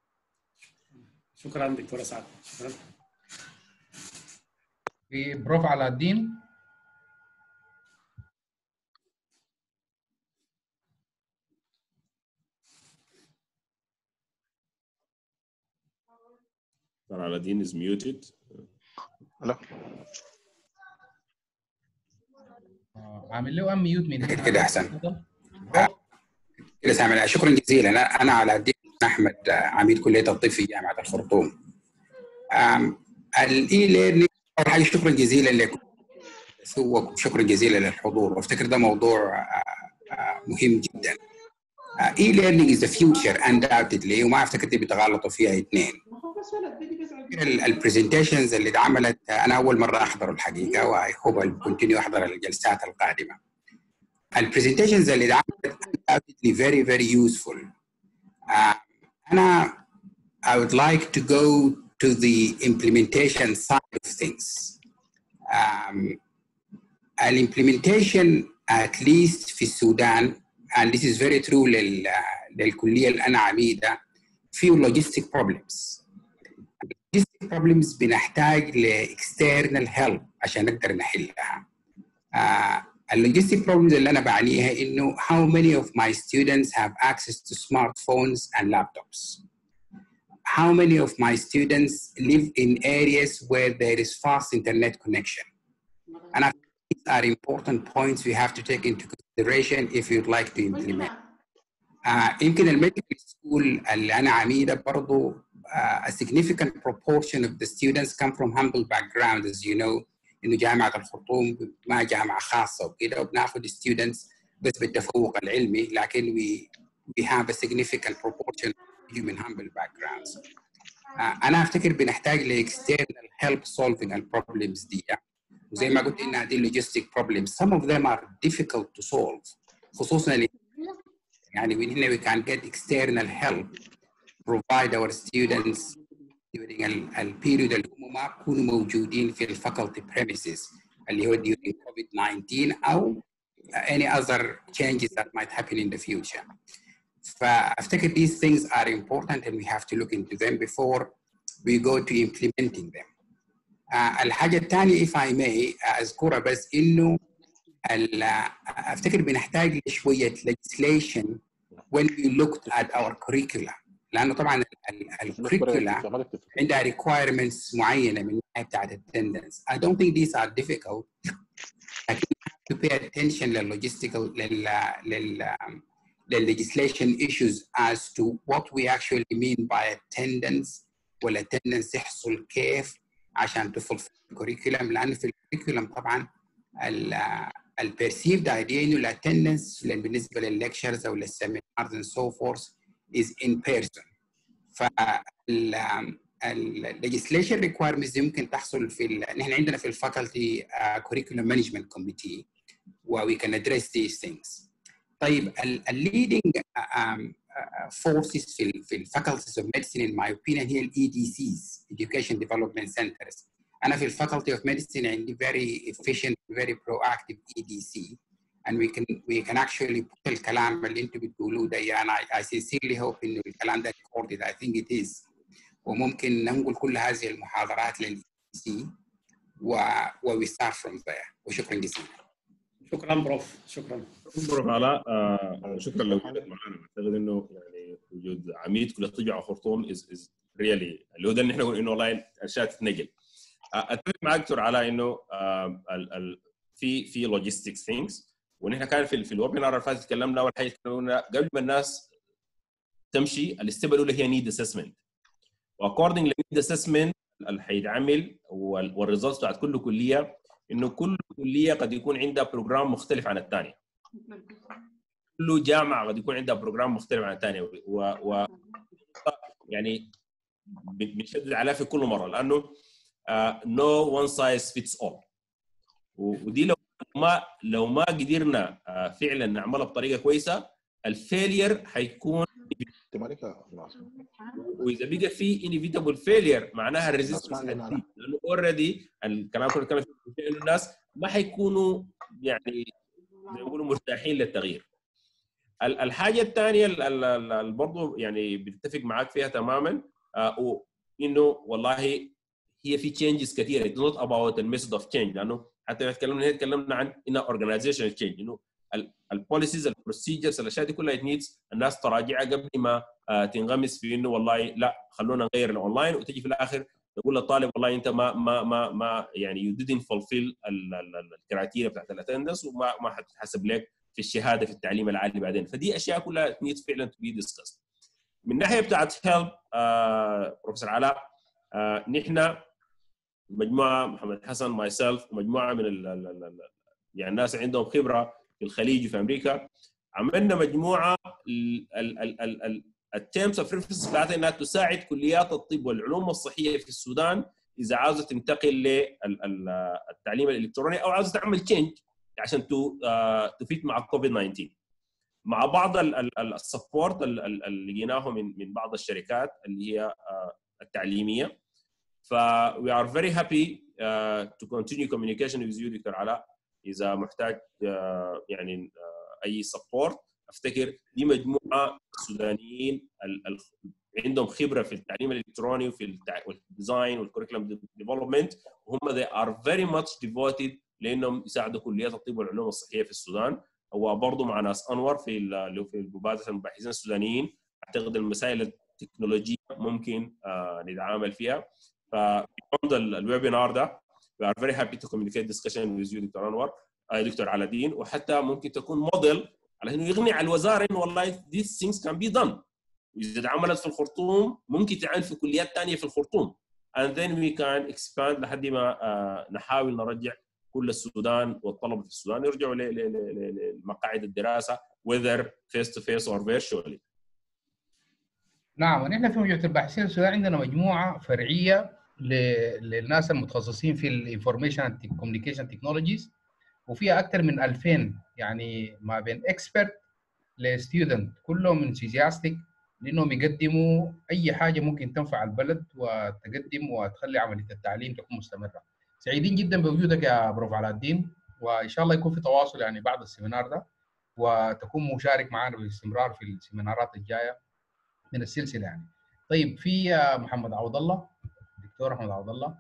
Speaker 4: شكرا دكتور اسعد. شكرا.
Speaker 1: في بروف على الدين.
Speaker 2: على الدين is muted.
Speaker 6: لا
Speaker 1: عامل له ميوت من هنا
Speaker 7: كده احسن.
Speaker 1: تفضل.
Speaker 7: كده سامع. شكرا جزيلا. انا على الدين احمد، عميد كليه الطب في جامعه الخرطوم. الاي ليرنينج اول حاجه شكرا جزيلا لكم، وشكرا جزيلا للحضور، وافتكر ده موضوع مهم جدا. اي ليرنينج از ذا فيوتشر undoubtedly، وما افتكر بيتغلطوا فيها اثنين. البرزنتيشنز اللي اتعملت انا اول مره احضر الحقيقه، واي هوب كونتينيو احضر الجلسات القادمه. البرزنتيشنز اللي اتعملت undoubtedly very very useful. أنا I would like to go to the implementation side of things. Implementation at least في السودان and this is very true للكلية اللي أنا عميدة، فيه logistic problems. بروبلمز بنحتاج لاكسترنال هيلب عشان نقدر نحلها. اللوجيستيك بروبلمز اللي انا بعنيها انه how many of my students have access to smartphones and laptops. How many of my students live in areas where there is fast internet connection? And I think these are important points we have to take into consideration if you'd like to implement. يمكن الميديكال سكول اللي انا عميده برضو a significant proportion of the students come from humble background, as you know. انه جامعه الخرطوم ما جامعه خاصه وكده، وبناخذ students بس بالتفوق العلمي، لكن we have a significant proportion of human humble backgrounds. انا افتكر بنحتاج ل external help solving البروبلمز دي، وزي ما قلت انها دي logistic problems. Some of them are difficult to solve، خصوصا يعني هنا we can get external help provide our students during البيريود اللي هم ما بيكونوا موجودين في الفاكولتي premises اللي هو during COVID-19 أو any other changes that might happen in the future. فأفتكر these things are important and we have to look into them before we go to implementing them. الحاجة الثانية if I may أذكرها بس إنه أفتكر بنحتاج لشوية legislation when we looked at our curricula. لأنه طبعاً الكريكولا عندها requirements معينة من الناحية بتاعت attendance. I don't think these are difficult. لكن we have to pay attention للlogistical legislation issues as to what we actually mean by attendance. والattendance يحصل كيف عشان تفلفل الكريكولم، لأنه في الكريكولم طبعاً perceived idea إنه attendance بالنسبة للlectures أو للseminars and so forth is in person. legislation requirements يمكن تحصل في نحن عندنا في الفاكولتي curriculum management committee where we can address these things. طيب leading forces في faculties of medicine in my opinion هي EDCs, education development centers. أنا في faculty of medicine عندي very efficient, very proactive EDC. And we can actually put الكلام اللي انتوا بتقولوه ده، يعني I sincerely hope إنه الكلام ده recorded. I think it is. وممكن ننقل كل هذه المحاضرات لل-EDC we start from there. وشكرا جزيلا.
Speaker 4: شكرا بروف. شكرا
Speaker 2: بروف علاء. شكرا لوجودك معنا. اعتقد انه يعني وجود عميد كليه الطب على خرطوم is really اللي هو ده اللي احنا نقول انه والله اشياء تتنقل. اتفق معك دكتور علاء انه في logistics things. ونحن كان في الويبينار اللي فات تكلمنا اول حاجه قلنا قبل ما الناس تمشي الاستباء الاولى هي نيد اسسمنت، واكوردنج لنيد اسسمنت اللي حيتعمل والريزلتس بتاعت كل كليه انه كل كليه قد يكون عندها بروجرام مختلف عن الثانيه، كل جامعه قد يكون عندها بروجرام مختلف عن الثانيه، و يعني بنشدد عليها في كل مره لانه no one size fits all. ودي لو ما قدرنا فعلا نعملها بطريقه كويسه الفيلير حيكون، واذا بقى في انيفيتابل فيلير معناها الريزيستنس حتزيد، لانه اوريدي الكلام كله كان انه الناس ما حيكونوا يعني زي ما بيقولوا مرتاحين للتغيير. الحاجه الثانيه اللي برضه يعني بتتفق معاك فيها تماما انه والله هي في changes كثيره. it's not about the method of change، لانه حتى تكلمنا عن organizational change، انه البوليسيز البروسيجرز الاشياء دي كلها needs الناس تراجعها قبل ما تنغمس في انه والله لا خلونا نغير الاونلاين وتجي في الاخر تقول للطالب والله انت ما يعني you didn't fulfill الكرايتيريا بتاعت الاتندنس وما حتحسب لك في الشهاده في التعليم العالي بعدين. فدي اشياء كلها needs فعلا to be discussed. من ناحيه بتاعت help بروفيسور علاء، نحن مجموعه محمد حسن myself ومجموعه من يعني الناس عندهم خبره في الخليج وفي امريكا، عملنا مجموعه التيمز اوف ريفرنس بتاعتها انها تساعد كليات الطب والعلوم الصحيه في السودان اذا عاوزه تنتقل للتعليم الالكتروني او عاوزه تعمل تشينج عشان تفيد مع كوفيد 19 مع بعض السبورت اللي لقيناه من بعض الشركات اللي هي التعليميه. ف we are very happy to continue communication with you دكتور علاء اذا محتاج اي سبورت. افتكر دي مجموعه سودانيين عندهم خبره في التعليم الالكتروني وفي الديزاين والكوريكولم ديفلوبمنت، وهم they are very much devoted لانهم يساعدوا كليات الطب والعلوم الصحيه في السودان. هو برضه مع ناس انور في مبادره المباحثين السودانيين. اعتقد المسائل التكنولوجيه ممكن نتعامل فيها. فبيوند الويبينار ده we are very happy to communicate discussion with you دكتور انور دكتور علاء، وحتى ممكن تكون موديل على انه يغني على الوزاره انه والله these things can be done. اذا اتعملت في الخرطوم ممكن تعمل في كليات ثانيه في الخرطوم and then we can expand لحد ما نحاول نرجع كل السودان والطلبه في السودان يرجعوا لمقاعد الدراسه whether face to face or virtually.
Speaker 1: نعم، ونحن في مجموعه الباحثين السودان عندنا مجموعه فرعيه للناس المتخصصين في الانفورميشن اند كوميونيكيشن تكنولوجيز، وفيها اكثر من 2000 يعني ما بين اكسبرت لستودنت كلهم انثوزياستيك لانهم يقدموا اي حاجه ممكن تنفع البلد وتقدم وتخلي عمليه التعليم تكون مستمره. سعيدين جدا بوجودك يا بروف علاء الدين، وان شاء الله يكون في تواصل يعني بعد السيمينار ده، وتكون مشارك معنا باستمرار في السيمينارات الجايه من السلسله يعني. طيب في محمد عبد الله، دكتور محمد عبد الله.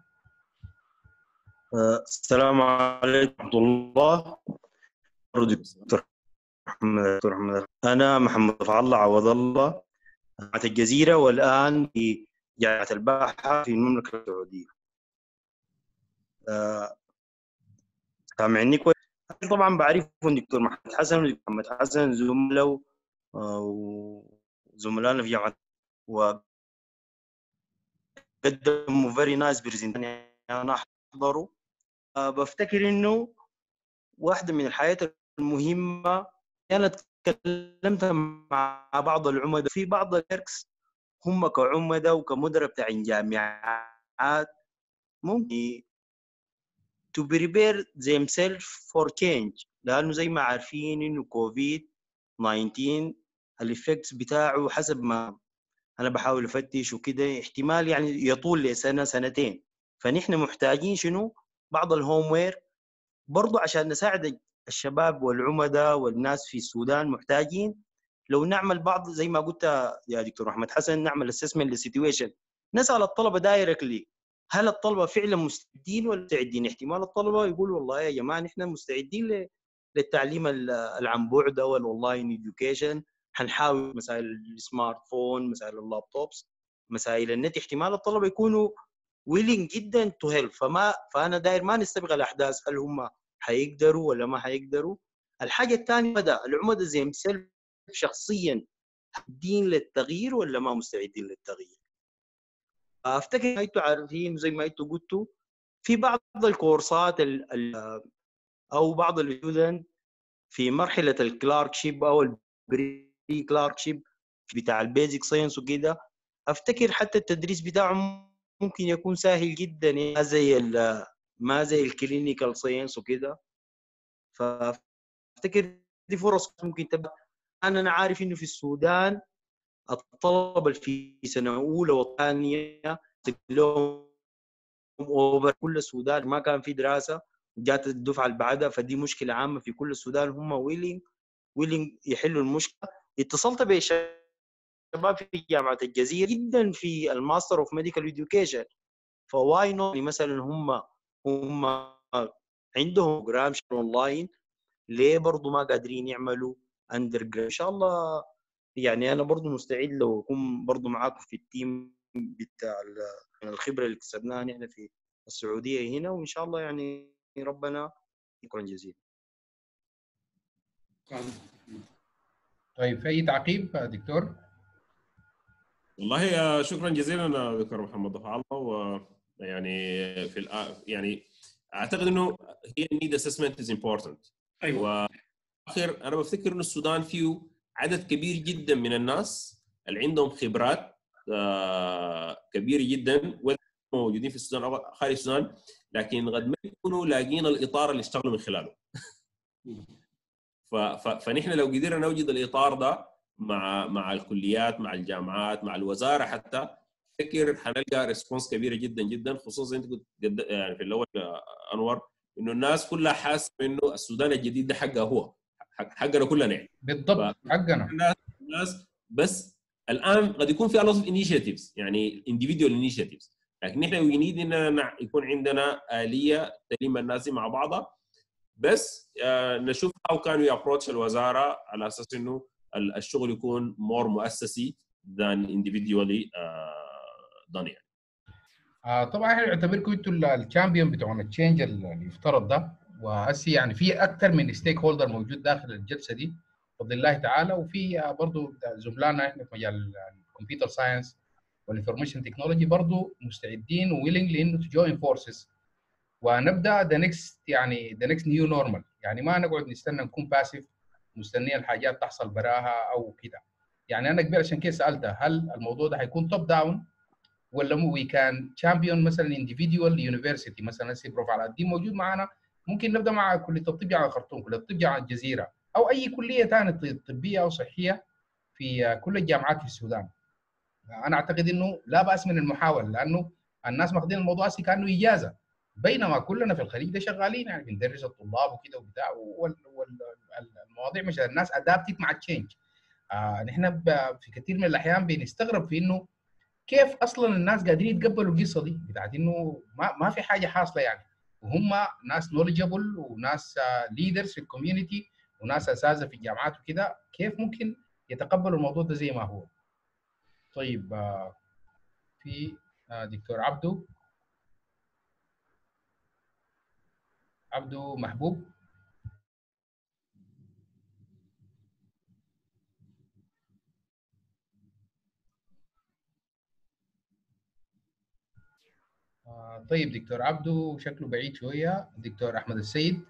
Speaker 8: السلام عليكم ورحمة الله. دكتور محمد، أنا محمد عبد الله جامعة الجزيرة، والآن في جامعة الباحة في المملكة السعودية. سامعني كويس؟ طبعا بعرفهم دكتور محمد حسن ودكتور محمد حسن زملاء وزملائنا في جامعة، وقدموا very nice presentation أنا أحضره. بفتكر إنه واحدة من الحاجات المهمة أنا تكلمت مع بعض العمداء في بعض الكركس هم كعمداء وكمدراء بتاع جامعات ممكن to prepare themselves for change، لأنه زي ما عارفين إنه كوفيد 19 الإفكتس بتاعه حسب ما أنا بحاول أفتش وكده احتمال يعني يطول لسنة سنتين. فنحن محتاجين شنو؟ بعض الهوم وير برضو عشان نساعد الشباب والعمداء والناس في السودان. محتاجين لو نعمل بعض زي ما قلت يا دكتور أحمد حسن، نعمل assessment للسيتويشن، نسأل الطلبة دايركتلي هل الطلبة فعلا مستعدين ولا مستعدين. احتمال الطلبة يقول والله يا جماعة نحن مستعدين للتعليم عن بعد او الاونلاين اديوكيشن، حنحاول مسائل السمارت فون، مسائل اللابتوبس، مسائل النت. احتمال الطلبة يكونوا ويلينج جدا تو هيلب. فانا داير ما نستبق الاحداث هل هم حيقدروا ولا ما حيقدروا. الحاجه الثانيه بدا العمداء زي مثل شخصيا مستعدين للتغيير ولا ما مستعدين للتغيير. افتكر ما انتم عارفين زي ما انتم قلتوا في بعض الكورسات او بعض الستودنت في مرحله الكلاركشيب او البري كلاركشيب بتاع البيزك ساينس وكده، افتكر حتى التدريس بتاعهم ممكن يكون سهل جدا ما زي الكلينيكال ساينس وكده. فافتكر دي فرص ممكن تبقى. انا عارف انه في السودان الطلبه في سنه اولى وثانيه لهم اوفر كل السودان، ما كان في دراسه جات الدفعه اللي بعدها، فدي مشكله عامه في كل السودان. هم ويلينج يحلوا المشكله. اتصلت بشباب في جامعه الجزيره جدا في الماستر اوف ميديكال اديوكيشن، فواي نوت مثلا هم عندهم بروجرام اونلاين، ليه برضه ما قادرين يعملوا اندر جراد؟ ان شاء الله يعني انا برضه مستعد لو اكون برضه معاكم في التيم بتاع من الخبره اللي اكتسبناها نحن في السعوديه هنا، وان شاء الله يعني ربنا يكون جزيل.
Speaker 1: طيب في اي تعقيب دكتور؟
Speaker 2: والله شكرا جزيلا دكتور محمد ضفع الله. ويعني يعني اعتقد انه هي need assessment is important.
Speaker 4: ايوه.
Speaker 2: واخر انا بفتكر انه السودان فيه عدد كبير جدا من الناس اللي عندهم خبرات كبيره جدا موجودين في السودان او خارج السودان، لكن قد ما يكونوا لاقين الاطار اللي يشتغلوا من خلاله. فنحن لو قدرنا نوجد الاطار ده مع الكليات، مع الجامعات، مع الوزاره حتى، افتكر حنلقى ريسبونس كبيره جدا جدا. خصوصا انت قلت يعني في الاول انور انه الناس كلها حاسه انه السودان الجديد ده حقها هو حقنا كلنا يعني.
Speaker 1: بالضبط حقنا.
Speaker 2: الناس بس الان قد يكون في a lot of initiatives يعني individual initiatives، لكن احنا we need اننا يكون عندنا آلية تلم الناس مع بعضها، بس نشوف how can we approach الوزارة على اساس انه الشغل يكون more مؤسسي than individually done يعني.
Speaker 1: طبعا احنا نعتبركم انتوا الشامبيون بتوعنا التشينج اللي يفترض ده، وهسي يعني في اكثر من ستيك هولدر موجود داخل الجلسه دي بفضل الله تعالى، وفي برضه زملائنا احنا في مجال الكمبيوتر ساينس والانفورميشن تكنولوجي برضه مستعدين وويلنج لانه تو جوين فورسز ونبدا ذا نكست يعني ذا نكست نيو نورمال، يعني ما نقعد نستنى نكون باسيف مستنيه الحاجات تحصل براها او كده. يعني انا كبير عشان كده سالته هل الموضوع ده هيكون توب داون ولا وي كان تشامبيون مثلا انديفيدوال يونيفرسيتي، مثلا سي بروف على الدين موجود معنا، ممكن نبدا مع كليه الطب على الخرطوم، كليه الطب على الجزيره، او اي كليه ثانيه طبيه او صحيه في كل الجامعات في السودان. انا اعتقد انه لا باس من المحاوله، لانه الناس ماخذين الموضوع هسه كانه اجازه، بينما كلنا في الخليج ده شغالين يعني بندرس الطلاب وكده وبتاع، والمواضيع مش الناس ادابتت مع التشينج. نحن في كثير من الاحيان بنستغرب في انه كيف اصلا الناس قادرين يتقبلوا القصه دي بتاعت انه ما في حاجه حاصله يعني، وهم ناس نوليجبل وناس ليدرز في الكوميونتي وناس اساتذه في الجامعات وكده، كيف ممكن يتقبلوا الموضوع ده زي ما هو؟ طيب في دكتور عبدو محبوب. طيب دكتور عبدو شكله بعيد شويه. دكتور احمد السيد.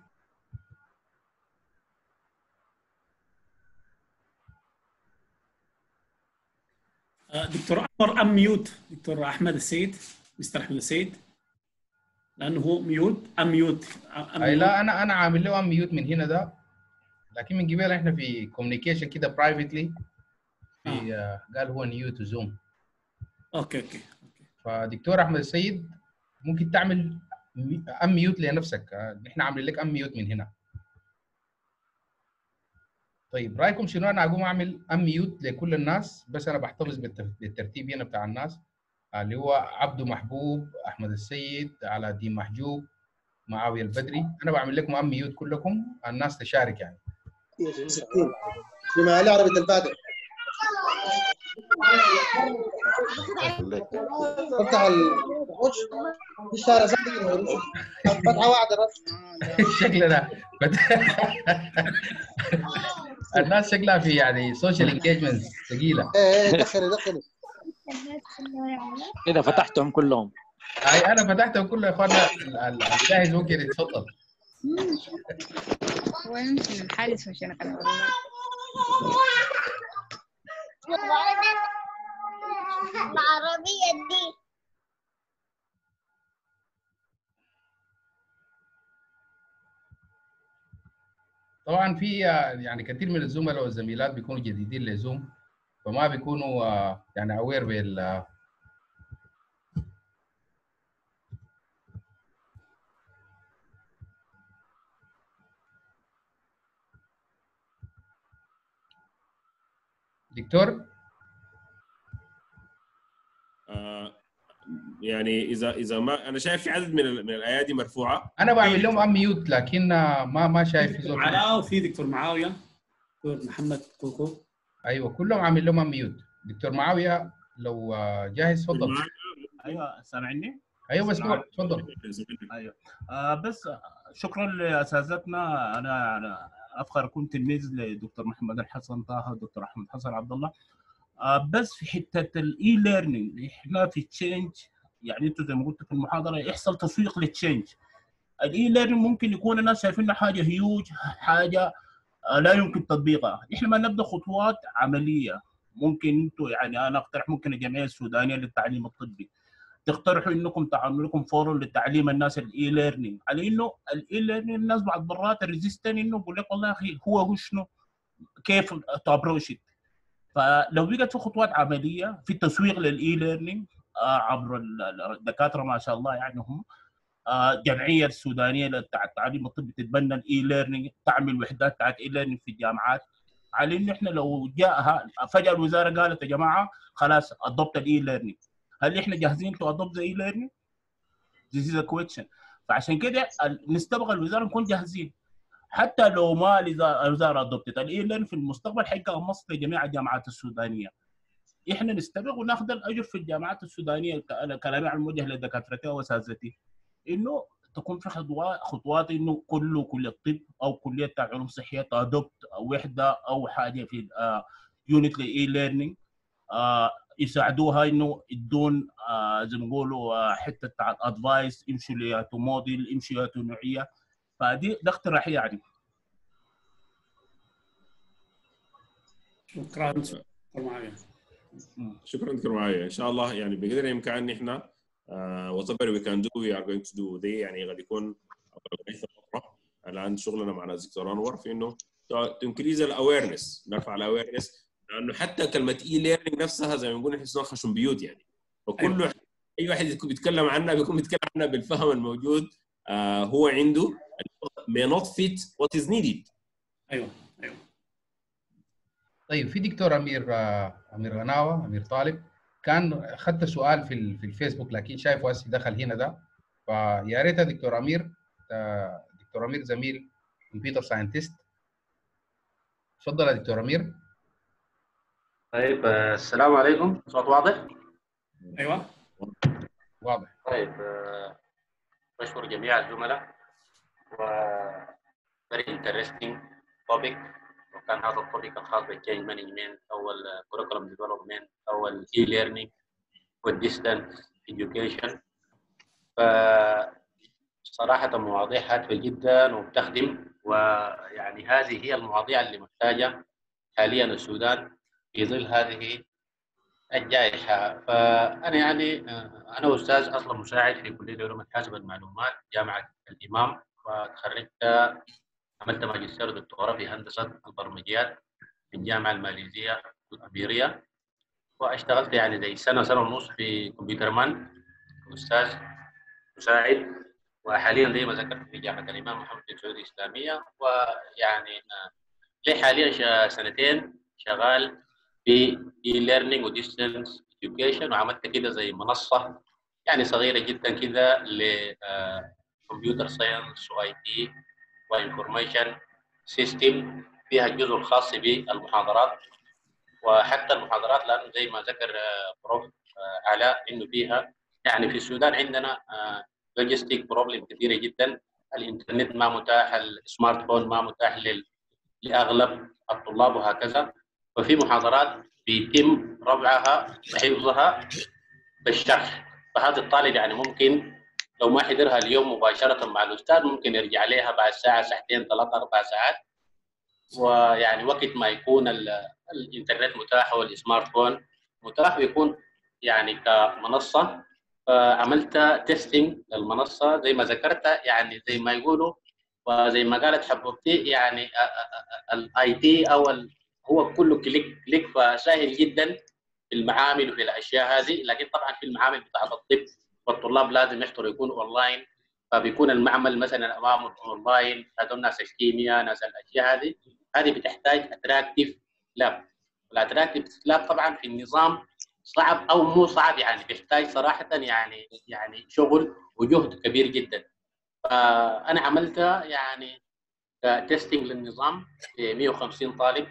Speaker 4: دكتور عمر ميوت. دكتور احمد السيد، مستر احمد السيد، لانه هو ميوت ميوت.
Speaker 1: اي لا انا عامل له ميوت من هنا ده، لكن من قبل احنا في كوميونيكيشن كده برايفتلي في قال هو نيو تو زوم.
Speaker 4: اوكي.
Speaker 1: فدكتور احمد السيد ممكن تعمل ميوت لنفسك، احنا عاملين لك ميوت من هنا. طيب رايكم شنو؟ انا اقوم اعمل ميوت لكل الناس، بس انا بحتفظ بالترتيب هنا بتاع الناس اللي هو عبدو محبوب، احمد السيد، على الدين محجوب، معاويه البدري. انا بعمل لكم ميوت كلكم، الناس تشارك يعني.
Speaker 9: 60 بما عليه عربية الفاتح. افتح الوش في الشارع فتحة واحدة بس.
Speaker 1: شكلنا الناس شكلها في يعني سوشيال انجيجمنت ثقيله.
Speaker 9: ايه دخلي
Speaker 10: كده فتحتهم كلهم.
Speaker 1: اي انا فتحتهم كلهم يا اخوانا، الجاهز ممكن يتفضل.
Speaker 3: ويمكن الحادث عشان
Speaker 11: العربية دي.
Speaker 1: طبعا في يعني كثير من الزملاء والزميلات بيكونوا جديدين لزوم، فما بيكونوا يعني اوير بال دكتور.
Speaker 2: يعني اذا ما انا شايف في عدد من الايادي مرفوعه،
Speaker 1: انا بعمل لهم ميوت لكن ما شايف في زول.
Speaker 4: في دكتور معاويه، دكتور محمد كوكو.
Speaker 1: ايوه كلهم عامل لهم ميوت. دكتور معاويه لو جاهز تفضل.
Speaker 12: ايوه سامعني؟
Speaker 1: ايوه بس تفضل.
Speaker 12: ايوه بس شكرا لاساتذتنا. انا افخر اكون تلميذ لدكتور محمد الحسن طه ودكتور احمد حسن عبد الله. بس في حته الاي ليرنينج احنا في تشينج، يعني انتم زي ما قلت في المحاضره يحصل تسويق للتشينج. الاي ليرنينج ممكن يكون الناس شايفينها حاجه هيوج، حاجه لا يمكن تطبيقها. احنا ما نبدا خطوات عمليه. ممكن انتم يعني انا اقترح ممكن الجمعيه السودانيه للتعليم الطبي تقترحوا انكم تعملوا لكم فورم لتعليم الناس الاي ليرنينج، على انه الاي ليرنينج الناس بعض المرات الريزيستنت انه يقول لك والله يا اخي هو شنو كيف تابروش. فلو بقت في خطوات عمليه في التسويق للاي ليرنينج عبر الدكاتره ما شاء الله يعني هم جمعيه السودانيه للتعليم الطبي تتبنى الاي ليرنينج، تعمل وحدات بتاعت اي ليرنينج في الجامعات، على انه احنا لو جاء فجاه الوزاره قالت يا جماعه خلاص ادوبت الاي ليرنينج، هل احنا جاهزين تو ادوبت ذا اي ليرنينج؟ This is a question. فعشان كده نستبغى الوزاره نكون جاهزين. حتى لو ما الوزاره ادوبتت الاي ليرنينج في المستقبل حيلقى مصر لجميع الجامعات السودانيه. احنا نستبغ وناخذ الاجر في الجامعات السودانيه. كلامي الموجه لدكاترتي واساتذتي انه تكون في خطوات انه كليه الطب او كليه علوم صحيه تادوبت وحده او حاجه في يونت لاي ليرنينج يساعدوها انه يدون زي ما بيقولوا حته بتاعت ادفايس، امشوا لياتو موديل، امشوا لياتو نوعيه. فدي ده اقتراحي يعني.
Speaker 4: شكرا معايا.
Speaker 2: شكرا دكتور معايا. ان شاء الله يعني بقدر الامكان احنا whatever we can do we are going to do. دي يعني قد يكون ليس فتره الان شغلنا مع دكتور انور في انه تنكريز الاويرنس، نرفع الاويرنس، لانه حتى كلمه اي ليرنينج نفسها زي ما نقول احنا خشم بيوت يعني، فكل اي واحد بيتكلم عنها بيكون بيتكلم عنها بالفهم الموجود هو عنده may not fit what is needed.
Speaker 4: ايوه.
Speaker 1: طيب في دكتور امير غناوه، امير طالب، كان اخذت سؤال في الفيسبوك لكن شايفه هسه دخل هنا ده، فيا ريت دكتور امير زميل كمبيوتر ساينتست. تفضل يا دكتور امير.
Speaker 10: طيب السلام عليكم، صوت واضح؟
Speaker 4: ايوه
Speaker 1: واضح.
Speaker 10: طيب بشكر جميع الزملاء و very interesting topic، وكان هذا التوبيك الخاص بالتشينج مانجمنت او الكوريكولم ديفلوبمنت او الاي ليرنينج والديستانس اديوكيشن. فصراحة مواضيع هادفة جدا وبتخدم، ويعني هذه هي المواضيع اللي محتاجة حاليا السودان في ظل هذه الجائحة. فأنا يعني أنا أستاذ أصلا مساعد في كلية علوم الحاسب والمعلومات جامعة الإمام، وتخرجت عملت ماجستير ودكتوراه في هندسة البرمجيات في الجامعة الماليزية الأميرية، واشتغلت يعني زي سنة ونص في كمبيوتر مان أستاذ مساعد، وحاليا زي ما ذكرت في جامعة الإمام محمد بن سعود الإسلامية، ويعني لي حاليا سنتين شغال في e-learning و distance education، وعملت كده زي منصة يعني صغيرة جدا كده ل computer science و IT و information system، فيها الجزء الخاص بالمحاضرات، وحتى المحاضرات لأنه زي ما ذكر بروف علاء إنه فيها يعني في السودان عندنا لوجيستيك بروبلم كثيرة جدا، الإنترنت ما متاح، السمارت فون ما متاح لأغلب الطلاب وهكذا، وفي محاضرات بيتم رفعها وحفظها بالشرح، فهذا الطالب يعني ممكن لو ما حضرها اليوم مباشرة مع الأستاذ ممكن يرجع عليها بعد ساعة، ساعتين، 3، 4 ساعات، ويعني وقت ما يكون الإنترنت متاح والسمارت فون متاح بيكون يعني كمنصة. فعملت تيستينج للمنصة زي ما ذكرت، يعني زي ما يقولوا وزي ما قالت حبوبتي يعني الاي تي او هو كله كليك، فسهل جدا في المعامل وفي الاشياء هذه، لكن طبعا في المعامل بتاعت الطب والطلاب لازم يحضروا يكونوا اونلاين، فبيكون المعمل مثلا امامه اونلاين، هذول ناس الكيمياء، ناس الاشياء هذه بتحتاج اتراكتيف لاب. الاتراكتيف لاب طبعا في النظام صعب او مو صعب، يعني بيحتاج صراحه يعني شغل وجهد كبير جدا. فانا عملت يعني تيستينج للنظام ب 150 طالب،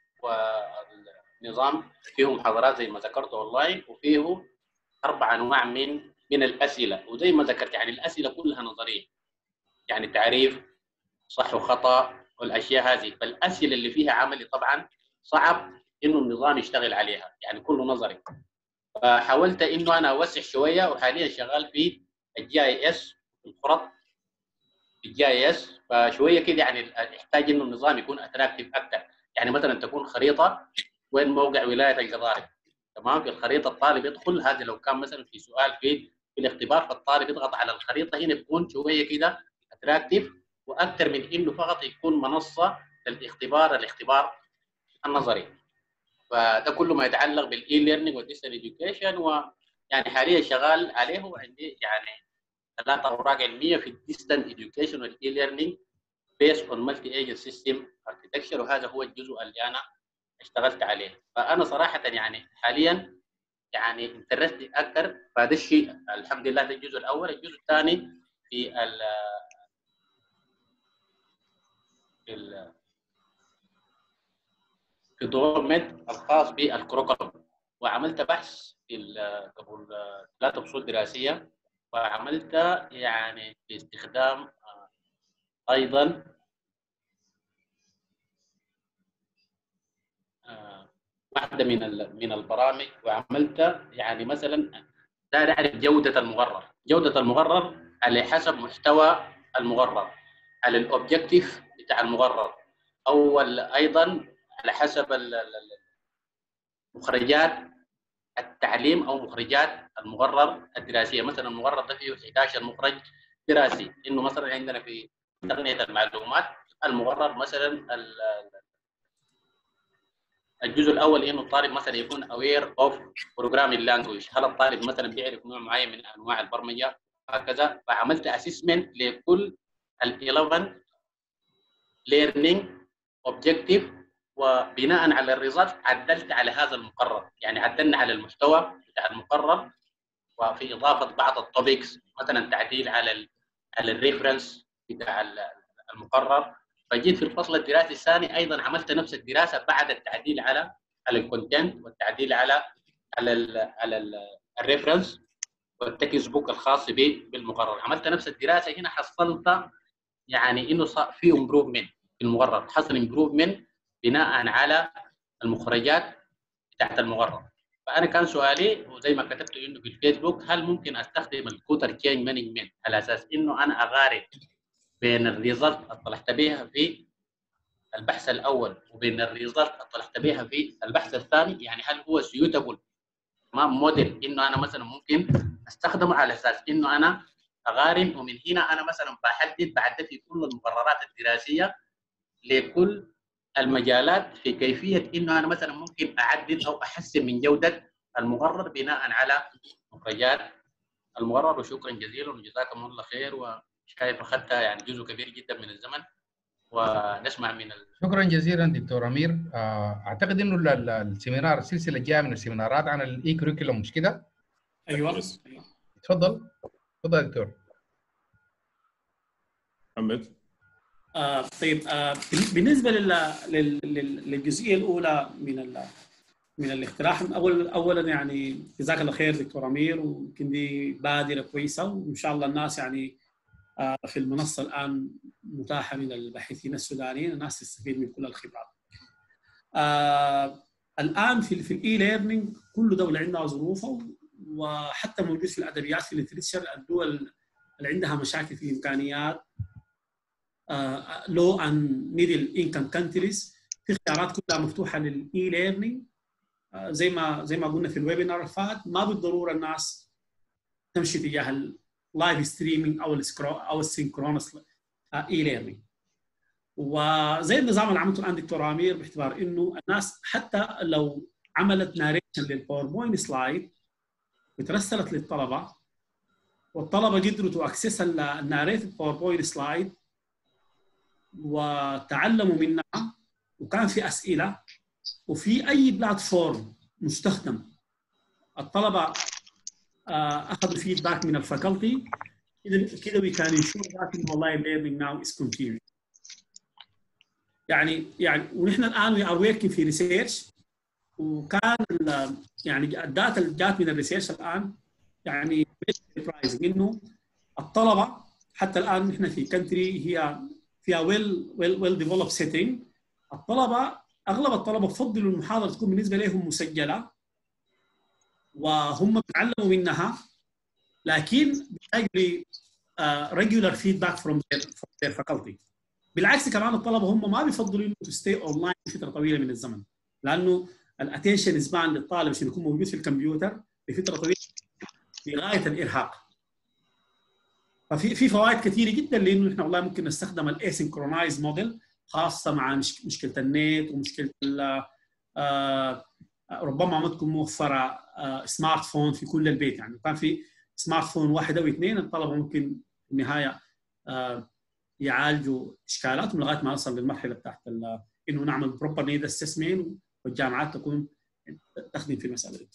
Speaker 10: والنظام فيه محاضرات زي ما ذكرت اونلاين، وفيه 4 انواع من الاسئله، وزي ما ذكرت يعني الاسئله كلها نظريه، يعني تعريف صح وخطا والاشياء هذه، فالاسئله اللي فيها عملي طبعا صعب انه النظام يشتغل عليها، يعني كله نظري. فحاولت انه انا اوسع شويه، وحاليا شغال في الجي اي اس الخرط بالجي اي اس، فشويه كده يعني يحتاج انه النظام يكون اتراكتيف اكثر، يعني مثلا تكون خريطه وين موقع ولايه الجزائر، تمام؟ في الخريطه الطالب يدخل، هذا لو كان مثلا في سؤال في الاختبار فالطالب يضغط على الخريطه هنا بيكون شويه كده اتراكتيف، واكثر من انه فقط يكون منصه للاختبار النظري. فده كله ما يتعلق بالاي ليرنينج والديستنس اديوكيشن، ويعني حاليا شغال عليه، وعندي يعني 3 اوراق علميه في الديستنس اديوكيشن والاي ليرنينج بيس اون مالتي ايجنت سيستم اركتكشر، وهذا هو الجزء اللي انا اشتغلت عليه. فانا صراحه يعني حاليا يعني انترستي اكثر، فهذا الشيء الحمد لله ده الجزء الاول. الجزء الثاني في في دور ميد الخاص بالكروكولوم، وعملت بحث في قبل 3 فصول دراسيه، وعملت يعني باستخدام ايضا واحده من البرامج، وعملت يعني مثلا داير اعرف جوده المغرر. جوده المغرر على حسب محتوى المغرر، على الاوبجكتيف بتاع المغرر، او ايضا على حسب مخرجات التعليم او مخرجات المغرر الدراسيه. مثلا المغرر ده فيه 11 مخرج دراسي، انه مثلا عندنا في تقنيه المعلومات المغرر مثلا الجزء الاول انه الطالب مثلا يكون اوير اوف بروجرامينج لانجويج، هل الطالب مثلا بيعرف نوع معين من انواع البرمجه هكذا. فعملت اسسمنت لكل ال 11 ليرنينج اوبجكتيف، وبناء على الريزلت عدلت على هذا المقرر، يعني عدلنا على المحتوى بتاع المقرر، وفي اضافه بعض التوبكس مثلا تعديل على الريفرنس بتاع المقرر. فجيت في الفصل الدراسي الثاني ايضا عملت نفس الدراسه بعد التعديل على الكونتنت، والتعديل على الريفرنس والتكست بوك الخاص بالمقرر. عملت نفس الدراسه هنا، حصلت يعني انه صار في امبروفمنت في المقرر، حصل امبروفمنت بناء على المخرجات بتاعت المقرر. فانا كان سؤالي وزي ما كتبت انه في الفيسبوك، هل ممكن استخدم الكوتر تشينج مانجمنت على اساس انه انا اقارن بين الريزلت اللي طلعت بها في البحث الاول وبين الريزلت اللي طلعت بها في البحث الثاني؟ يعني هل هو سيوتابل تمام موديل انه انا مثلا ممكن استخدمه على اساس انه انا اقارن، ومن هنا انا مثلا بحدد بعد في كل المقررات الدراسيه لكل المجالات في كيفيه انه انا مثلا ممكن اعدل او احسن من جوده المقرر بناء على مخرجات المقرر. وشكرا جزيلا وجزاكم الله خير، وشايف اخذت يعني جزء كبير جدا من الزمن، ونسمع من
Speaker 1: شكرا جزيلا دكتور امير. اعتقد انه السيمينار السلسله الجايه من السيمينارات عن الاي كوريكولوم، مش كده؟
Speaker 4: ايوه
Speaker 1: تفضل تفضل دكتور
Speaker 2: محمد.
Speaker 4: طيب بالنسبه للجزئيه الاولى من الاقتراح، اولا يعني جزاك الله خير دكتور امير، ويمكن دي بادره كويسه، وان شاء الله الناس يعني في المنصه الان متاحه من الباحثين السودانيين، الناس تستفيد من كل الخبرات. الان في الاي ليرنينج كل دوله عندها ظروفها، وحتى موجود في الادبيات في الليتريتشر الدول اللي عندها مشاكل في الامكانيات لو اند ميدل انكم كانتريز، في اختيارات كلها مفتوحه للاي ليرنينج. زي ما قلنا في الويبينار الفات، ما بالضروره الناس تمشي تجاه اللايف ستريمينج او السينكرونس اي ليرنينج. وزي النظام اللي عملته الان دكتور امير، باعتبار انه الناس حتى لو عملت ناريشن للباوربوينت سلايد وترسلت للطلبه، والطلبه قدروا تو اكسس الناريتد باوربوينت سلايد وتعلموا منها، وكان في اسئله، وفي اي بلاتفورم مستخدم الطلبه اخذوا فيدباك من الفاكولتي، كده we can ensure that والله learning now is continuing. يعني ونحن الان we are working في ريسيرش، وكان يعني الداتا اللي جات من الريسيرش الان يعني surprising انه الطلبه حتى الان نحن في كنتري هي فيها well developed setting، اغلب الطلبه بفضلوا المحاضره تكون بالنسبه لهم مسجله وهم بيتعلموا منها، لكن بيحتاجوا regular feedback from their faculty. بالعكس كمان الطلبه هم ما بيفضلوا انه to stay online فتره طويله من الزمن، لانه الاتنشن سبان للطالب عشان يكون موجود في الكمبيوتر لفتره طويله لغايه الارهاق. ففي فوائد كثيره جدا، لانه احنا والله ممكن نستخدم الاسynchronized موديل، خاصه مع مشكله النت ومشكله ربما ما تكون موفره سمارت فون في كل البيت. يعني كان في سمارت فون واحد او اثنين، الطلبه ممكن في النهايه يعالجوا اشكالاتهم لغايه ما نوصل للمرحله بتاعت انه نعمل بروبر نيد اسسمنت والجامعات تكون تخدم في المساله دي.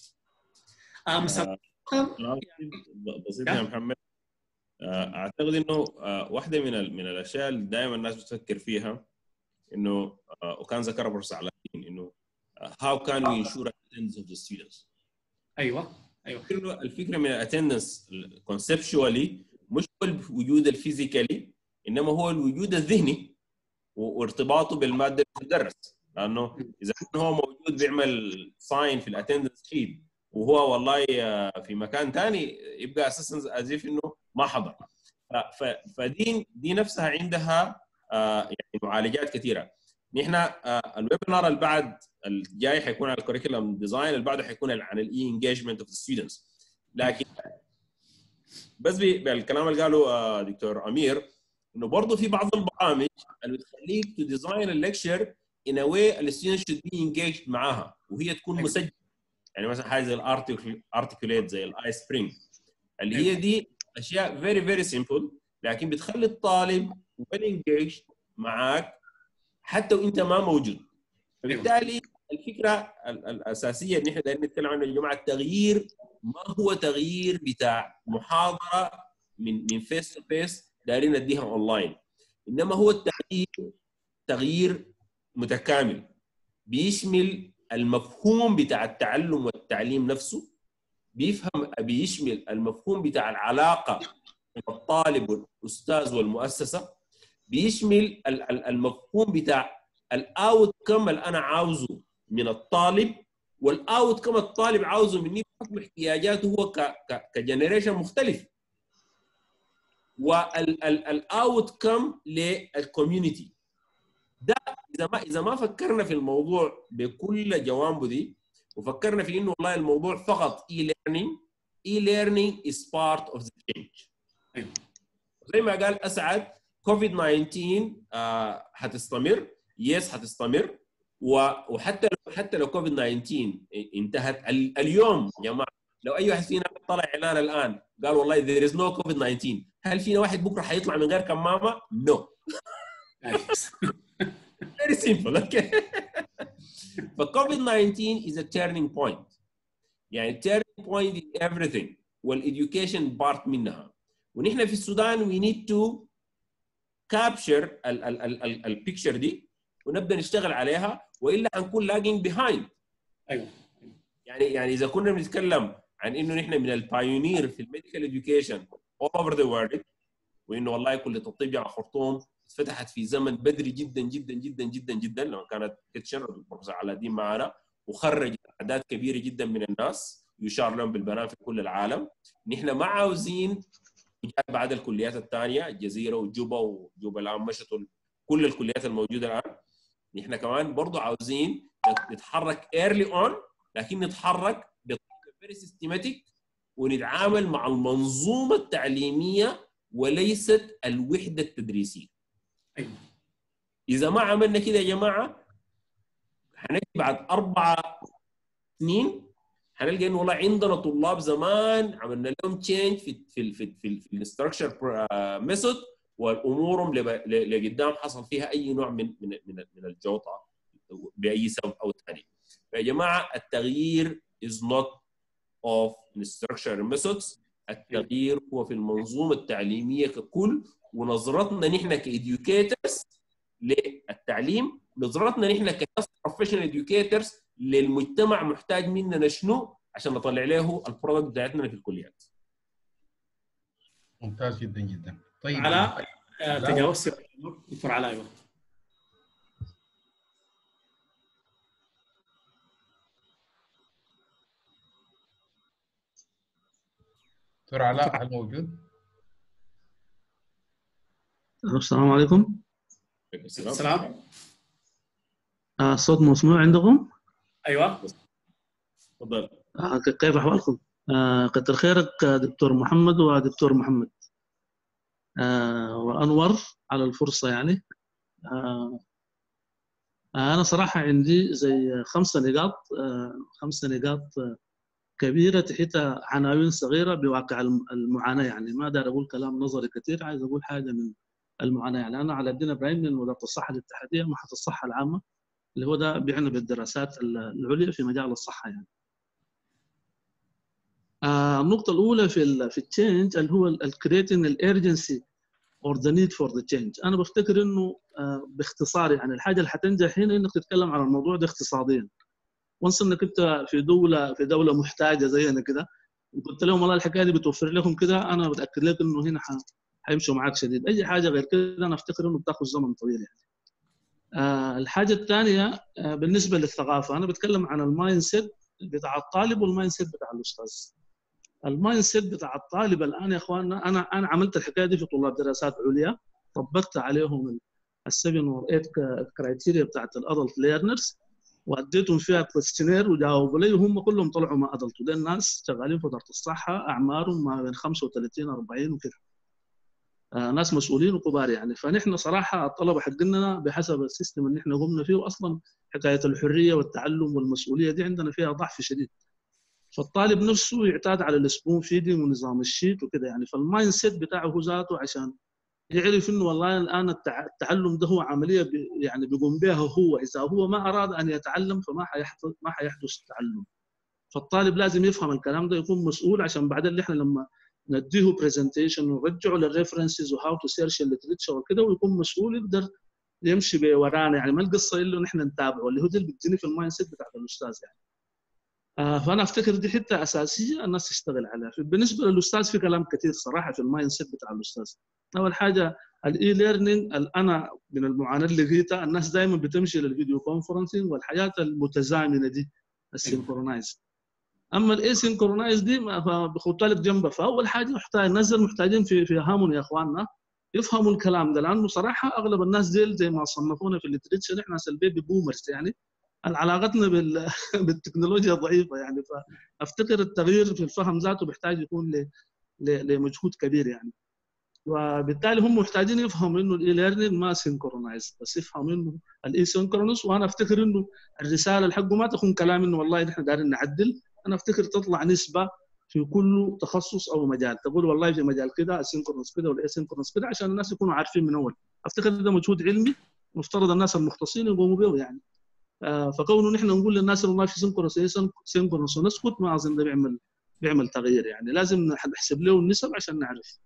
Speaker 2: بسيط يا محمد. اعتقد انه واحده من الاشياء اللي دائما الناس بتفكر فيها انه وكان ذكرها بروفيسور علاء انه how can we ensure attendance of the students.
Speaker 4: ايوه
Speaker 2: الفكره من الاتندنس كونسبشوالي مش هو الوجود الفيزيكالي، انما هو الوجود الذهني وارتباطه بالماده اللي بتدرس. لانه اذا كان هو موجود بيعمل ساين في الاتندنس شيت وهو والله في مكان ثاني يبقى اساسا ازيف انه ما حضر. فدي نفسها عندها يعني معالجات كثيره. نحن الويبينار اللي بعد الجاي حيكون على الكوريكولم ديزاين، اللي بعده حيكون عن الاي انجيجمنت اوف ذا ستودنتس. لكن بس بالكلام اللي قاله دكتور امير انه برضه في بعض البرامج اللي بتخليك تو ديزاين الليكتشر ان ا واي الستودنت شود بي انجيجد معاها وهي تكون مسجله. يعني مثلا حاجه زي الارتيكوليت زي الاي سبرينج اللي هي دي اشياء فيري فيري سمبل، لكن بتخلي الطالب ويل انجيجد معاك حتى وانت ما موجود. فبالتالي الفكره الاساسيه اللي احنا دايرين نتكلم عنها يا جماعه التغيير ما هو تغيير بتاع محاضره من فيس تو فيس دايرين نديها اونلاين، انما هو التغيير تغيير متكامل بيشمل المفهوم بتاع التعلم والتعليم نفسه، بيشمل المفهوم بتاع العلاقه بين الطالب والاستاذ والمؤسسه، بيشمل المفهوم بتاع الاوت كم اللي انا عاوزه من الطالب والاوت كم الطالب عاوزه مني بحكم احتياجاته هو كجنريشن مختلف، والاوت كم للكوميونتي. ده اذا ما فكرنا في الموضوع بكل جوانبه دي وفكرنا في انه والله الموضوع فقط اي ليرنينج از بارت اوف ذا تشينج. زي ما قال اسعد كوفيد 19 هتستمر، يس هتستمر، وحتى لو كوفيد 19 انتهت اليوم يا جماعه، لو اي واحد فينا طلع اعلان الان قال والله there is no COVID 19، هل فينا واحد بكره حيطلع من غير كمامه؟ No. Very simple. Okay. فكوفيد 19 is a turning point. يعني turning point in everything والeducation part منها. ونحن في السودان we need to capture البيكتشر دي ونبدا نشتغل عليها والا حنكون لاجينج بيهايند.
Speaker 4: ايوه
Speaker 2: يعني اذا كنا بنتكلم عن انه نحن من البايونير في الميديكال اديوكيشن all over the world، وانه والله كليه الطب جامعه خرطوم اتفتحت في زمن بدري جدا جدا جدا جدا جدا لما كانت كيتشن البروفيسور علاء الدين معنا، وخرج اعداد كبيره جدا من الناس يشار لهم بالبنان في كل العالم. نحن ما عاوزين بعد الكليات الثانيه الجزيره وجوبا الان مشت كل الكليات الموجوده الان، نحن كمان برضه عاوزين نتحرك ايرلي اون، لكن نتحرك بطريقه فيري سيستماتيك ونتعامل مع المنظومه التعليميه وليست الوحده التدريسيه. اذا ما عملنا كده يا جماعه هنجي بعد 4 سنين هنلقى انه والله عندنا طلاب زمان عملنا لهم تشينج في الاستراكشر ميثود والامورهم لقدام حصل فيها اي نوع من الجوطه باي سبب او ثاني. فيا جماعه التغيير is not of structure methods، التغيير هو في المنظومه التعليميه ككل، ونظرتنا نحن كإديوكيترز للتعليم، نظرتنا نحن كناس بروفيشنال إديوكيترز للمجتمع محتاج مننا شنو عشان نطلع له البرودكت بتاعتنا في الكليات.
Speaker 1: ممتاز جدا جدا. طيب
Speaker 4: علاء تجاوزت دكتور علاء.
Speaker 1: دكتور علاء هل موجود؟
Speaker 11: السلام عليكم.
Speaker 4: السلام.
Speaker 11: الصوت مسموع عندكم؟
Speaker 4: ايوه
Speaker 2: تفضل.
Speaker 11: كيف احوالكم؟ كتر خيرك دكتور محمد ودكتور محمد وانور على الفرصه. يعني انا صراحه عندي زي 5 نقاط كبيره تحتها عناوين صغيره بواقع المعاناه. يعني ما دار اقول كلام نظري كثير، عايز اقول حاجه من المعاناه. يعني انا على الدين ابراهيم من وزاره الصحه الاتحاديه معهد الصحه العامه اللي هو ده بيعني بالدراسات العليا في مجال الصحه يعني. النقطه الاولى في التشينج اللي هو الكريتين الارجنسي or the need for the change. انا بفتكر انه باختصار يعني الحاجه اللي حتنجح هنا انك تتكلم عن الموضوع ده اقتصاديا. وانس انك انت في دوله محتاجه زينا كده وقلت لهم والله الحكايه دي بتوفر لهم كده، انا بتاكد لك انه هنا حيمشوا معاك شديد. اي حاجه غير كده انا افتكر انه بتاخذ زمن طويل يعني. الحاجه الثانيه بالنسبه للثقافه، انا بتكلم عن المايند سيت بتاع الطالب والمايند سيت بتاع الاستاذ. المايند سيت بتاع الطالب الان يا اخواننا، انا عملت الحكايه دي في طلاب دراسات عليا، طبقت عليهم السبن والايت كرايتيريا بتاعت الادلت ليرنرز واديتهم فيها كويستشنير وجاوبوا لي، وهم كلهم طلعوا ما ادلت. ودول الناس شغالين في وزاره الصحه، اعمارهم ما بين 35 40 وكده، ناس مسؤولين وكبار يعني. فنحن صراحه الطلبه حقنا بحسب السيستم اللي احنا قمنا فيه، واصلا حكايه الحريه والتعلم والمسؤوليه دي عندنا فيها ضعف شديد. فالطالب نفسه يعتاد على السبون فيدنج ونظام الشيت وكده يعني. فالمايند سيت بتاعه هو ذاته عشان يعرف انه والله الان التعلم ده هو عمليه يعني بيقوم بها هو، اذا هو ما اراد ان يتعلم فما حيحدث التعلم. فالطالب لازم يفهم الكلام ده، يكون مسؤول، عشان بعدين احنا لما نديه برزنتيشن ونرجعه للريفرنسز وهاو تو سيرش الليتريتشر وكده، ويكون مسؤول يقدر يمشي ورانا يعني. ما القصه الا نحن نتابعه، اللي هو ده اللي بتجيني في المايند سيت بتاع الاستاذ يعني. فانا افتكر دي حته اساسيه الناس تشتغل عليها. بالنسبه للاستاذ في كلام كثير صراحه في المايند سيت بتاع الاستاذ. اول حاجه الاي ليرنينج، انا من المعاناه اللي لقيتها الناس دائما بتمشي للفيديو كونفرنسنج والحياه المتزامنه دي السينكرونايز. اما الاسينكرونايز دي بخطها لك جنبها. فاول حاجه محتاجين في هامون يا اخواننا يفهموا الكلام ده، لانه صراحه اغلب الناس ديل زي ما صنفونا في الليتريتشر احنا البيبي بومرز يعني، علاقتنا بالتكنولوجيا ضعيفه يعني. فافتكر التغيير في الفهم ذاته بيحتاج يكون لمجهود كبير يعني. وبالتالي هم محتاجين يفهموا انه الاي ليرنينج ما سينكرونايز، بس يفهموا انه الاي سينكرونس. وانا افتكر انه الرساله حقه ما تكون كلام انه والله نحن دايرين نعدل، انا افتكر تطلع نسبه في كل تخصص او مجال، تقول والله في مجال كده السينكرونس كده والاي سينكرونس كده، عشان الناس يكونوا عارفين من اول. افتكر ده مجهود علمي مفترض الناس المختصين يقوموا به يعني. فكونه نحن نقول للناس والله في سينكرونس ونسكت، ما اظن ده بيعمل تغيير يعني. لازم نحسب له النسب عشان نعرف.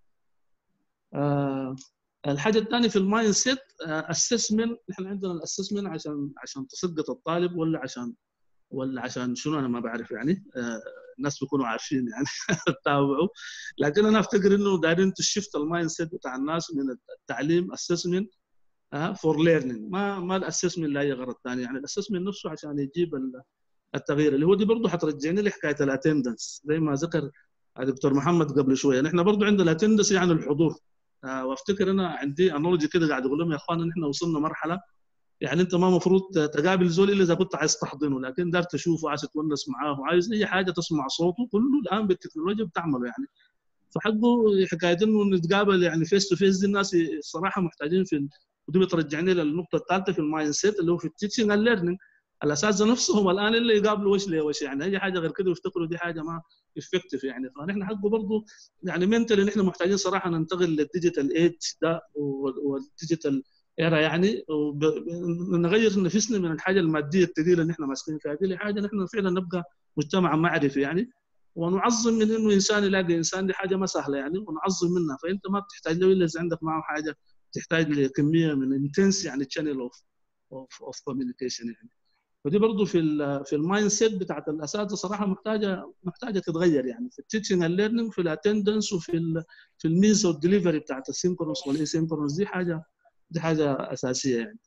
Speaker 11: الحاجه الثانيه في المايند سيت اسسمنت. احنا عندنا الاسسمنت عشان تسقط الطالب ولا عشان شنو، انا ما بعرف يعني. الناس بيكونوا عارفين يعني تتابعوا. لكن انا افتكر انه دايرين تشفت المايند سيت بتاع الناس من التعليم اسسمنت فور ليرنينج، ما الاسسمنت لاي غرض ثاني يعني. الاسسمنت نفسه عشان يجيب التغيير، اللي هو دي برضه حترجعني لحكايه الاتندنس زي ما ذكر دكتور محمد قبل شويه. نحن برضه عندنا الاتندنس يعني الحضور. وافتكر انا عندي انولوجي كده قاعد اقول لهم يا اخوان نحن وصلنا مرحله يعني انت ما مفروض تقابل زول الا اذا كنت عايز تحضنه، لكن دار تشوفه، عايز تونس معاه، وعايز اي حاجه تسمع صوته، كله الان بالتكنولوجيا بتعمله يعني. فحقه حكايه انه نتقابل يعني فيس تو فيس، دي الناس الصراحه محتاجين ودي بترجعني للنقطه الثالثه في المايند سيت اللي هو في التيتشنج اند ليرنينج. الاساتذه نفسهم الان اللي يقابلوا وش لوش يعني، اي حاجه غير كده يفتكروا دي حاجه ما افكتيف يعني. فنحن حقه برضه يعني منتلي نحن محتاجين صراحه ننتقل للديجيتال ايج ده والديجيتال ايرا يعني، ونغير نفسنا من الحاجه الماديه الثقيله اللي احنا ماسكين فيها دي لحاجه نحن فعلا نبقى مجتمع معرفي يعني. ونعظم من انه انسان يلاقي انسان، دي حاجه ما سهله يعني، ونعظم منها. فانت ما بتحتاج له الا اذا عندك معه حاجه، تحتاج لكميه من انتنس يعني تشانل اوف كوميونيكيشن يعني. ودي برضه في المايند سيت بتاعت الاساتذه صراحه محتاجه تتغير يعني، في التيتشنج اند ليرنينج، في الاتندنس، وفي الميز والدليفري بتاعت السينكرونس والايسينكرونس. دي حاجه اساسيه يعني.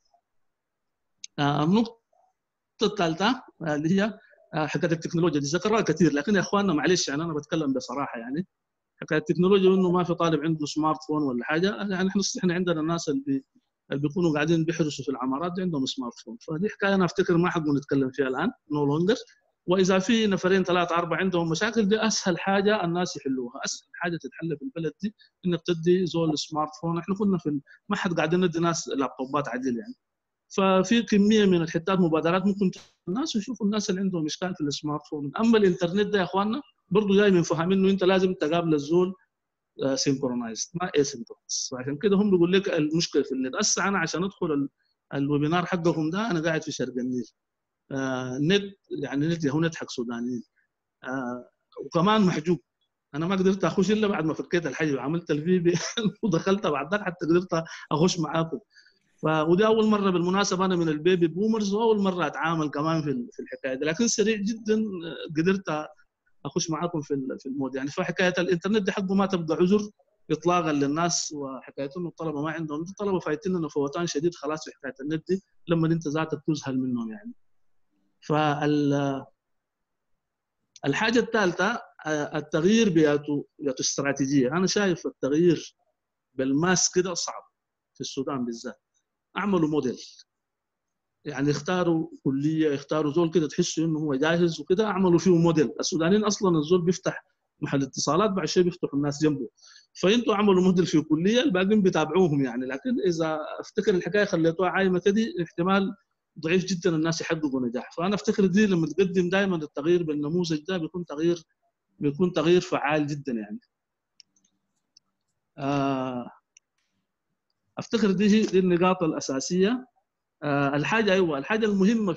Speaker 11: النقطه الثالثه اللي هي حكايه التكنولوجيا دي ذكرها كثير، لكن يا اخواننا معلش يعني انا بتكلم بصراحه يعني. حكايه التكنولوجيا انه ما في طالب عنده سمارت فون ولا حاجه يعني. احنا عندنا الناس اللي بيكونوا قاعدين بيحرسوا في العمارات دي عندهم سمارت فون. فدي حكايه انا افتكر ما حقنا نتكلم فيها الان، نو لونجر. واذا في نفرين ثلاثه اربعه عندهم مشاكل، دي اسهل حاجه الناس يحلوها، اسهل حاجه تتحل في البلد دي انك تدي زول سمارت فون. احنا كنا في ما حد قاعدين ندي ناس لابتوبات عديل يعني. ففي كميه من الحتات مبادرات ممكن الناس يشوفوا الناس اللي عندهم اشكال في السمارت فون. اما الانترنت ده يا اخواننا برضه جاي من فهم انه انت لازم تقابل الزول سينكرونايزد ما اسينكرونايز. فعشان كده هم بيقول لك المشكله في النت. هسه انا عشان ادخل الويبينار حقكم ده انا قاعد في شرق النيل، نت يعني نت هو نت حق سودانيين، وكمان محجوب. انا ما قدرت اخش الا بعد ما فكيت الحجب، عملت الفي بي ودخلت بعد ذاك حتى قدرت اخش معاكم. ودي اول مره بالمناسبه، انا من البيبي بومرز واول مره اتعامل كمان في الحكايه دي، لكن سريع جدا قدرت اخش معاكم في المود يعني. فحكايه الانترنت دي حقه ما تبقى عذر اطلاقا للناس، وحكايه انه الطلبه ما عندهم، الطلبه فايتين فوتان شديد خلاص في حكايه النت دي لما انت ذاتك تزهل منهم يعني. الحاجه الثالثه التغيير بياته استراتيجيه. انا شايف التغيير بالماس كده صعب في السودان بالذات. اعملوا موديل يعني، اختاروا كليه، اختاروا زول كده تحسوا انه هو جاهز وكده، اعملوا فيه موديل. السودانيين اصلا الزول بيفتح محل اتصالات بعد شيء بيفتحوا الناس جنبه، فانتوا عملوا موديل في كليه الباقيين بيتابعوهم يعني. لكن اذا افتكر الحكايه خليتوها عايمه كده احتمال ضعيف جدا الناس يحققوا نجاح. فانا افتكر دي لما تقدم دائما التغيير بالنموذج ده بيكون تغيير فعال جدا يعني. افتكر دي النقاط الاساسيه. الحاجه الحاجه المهمه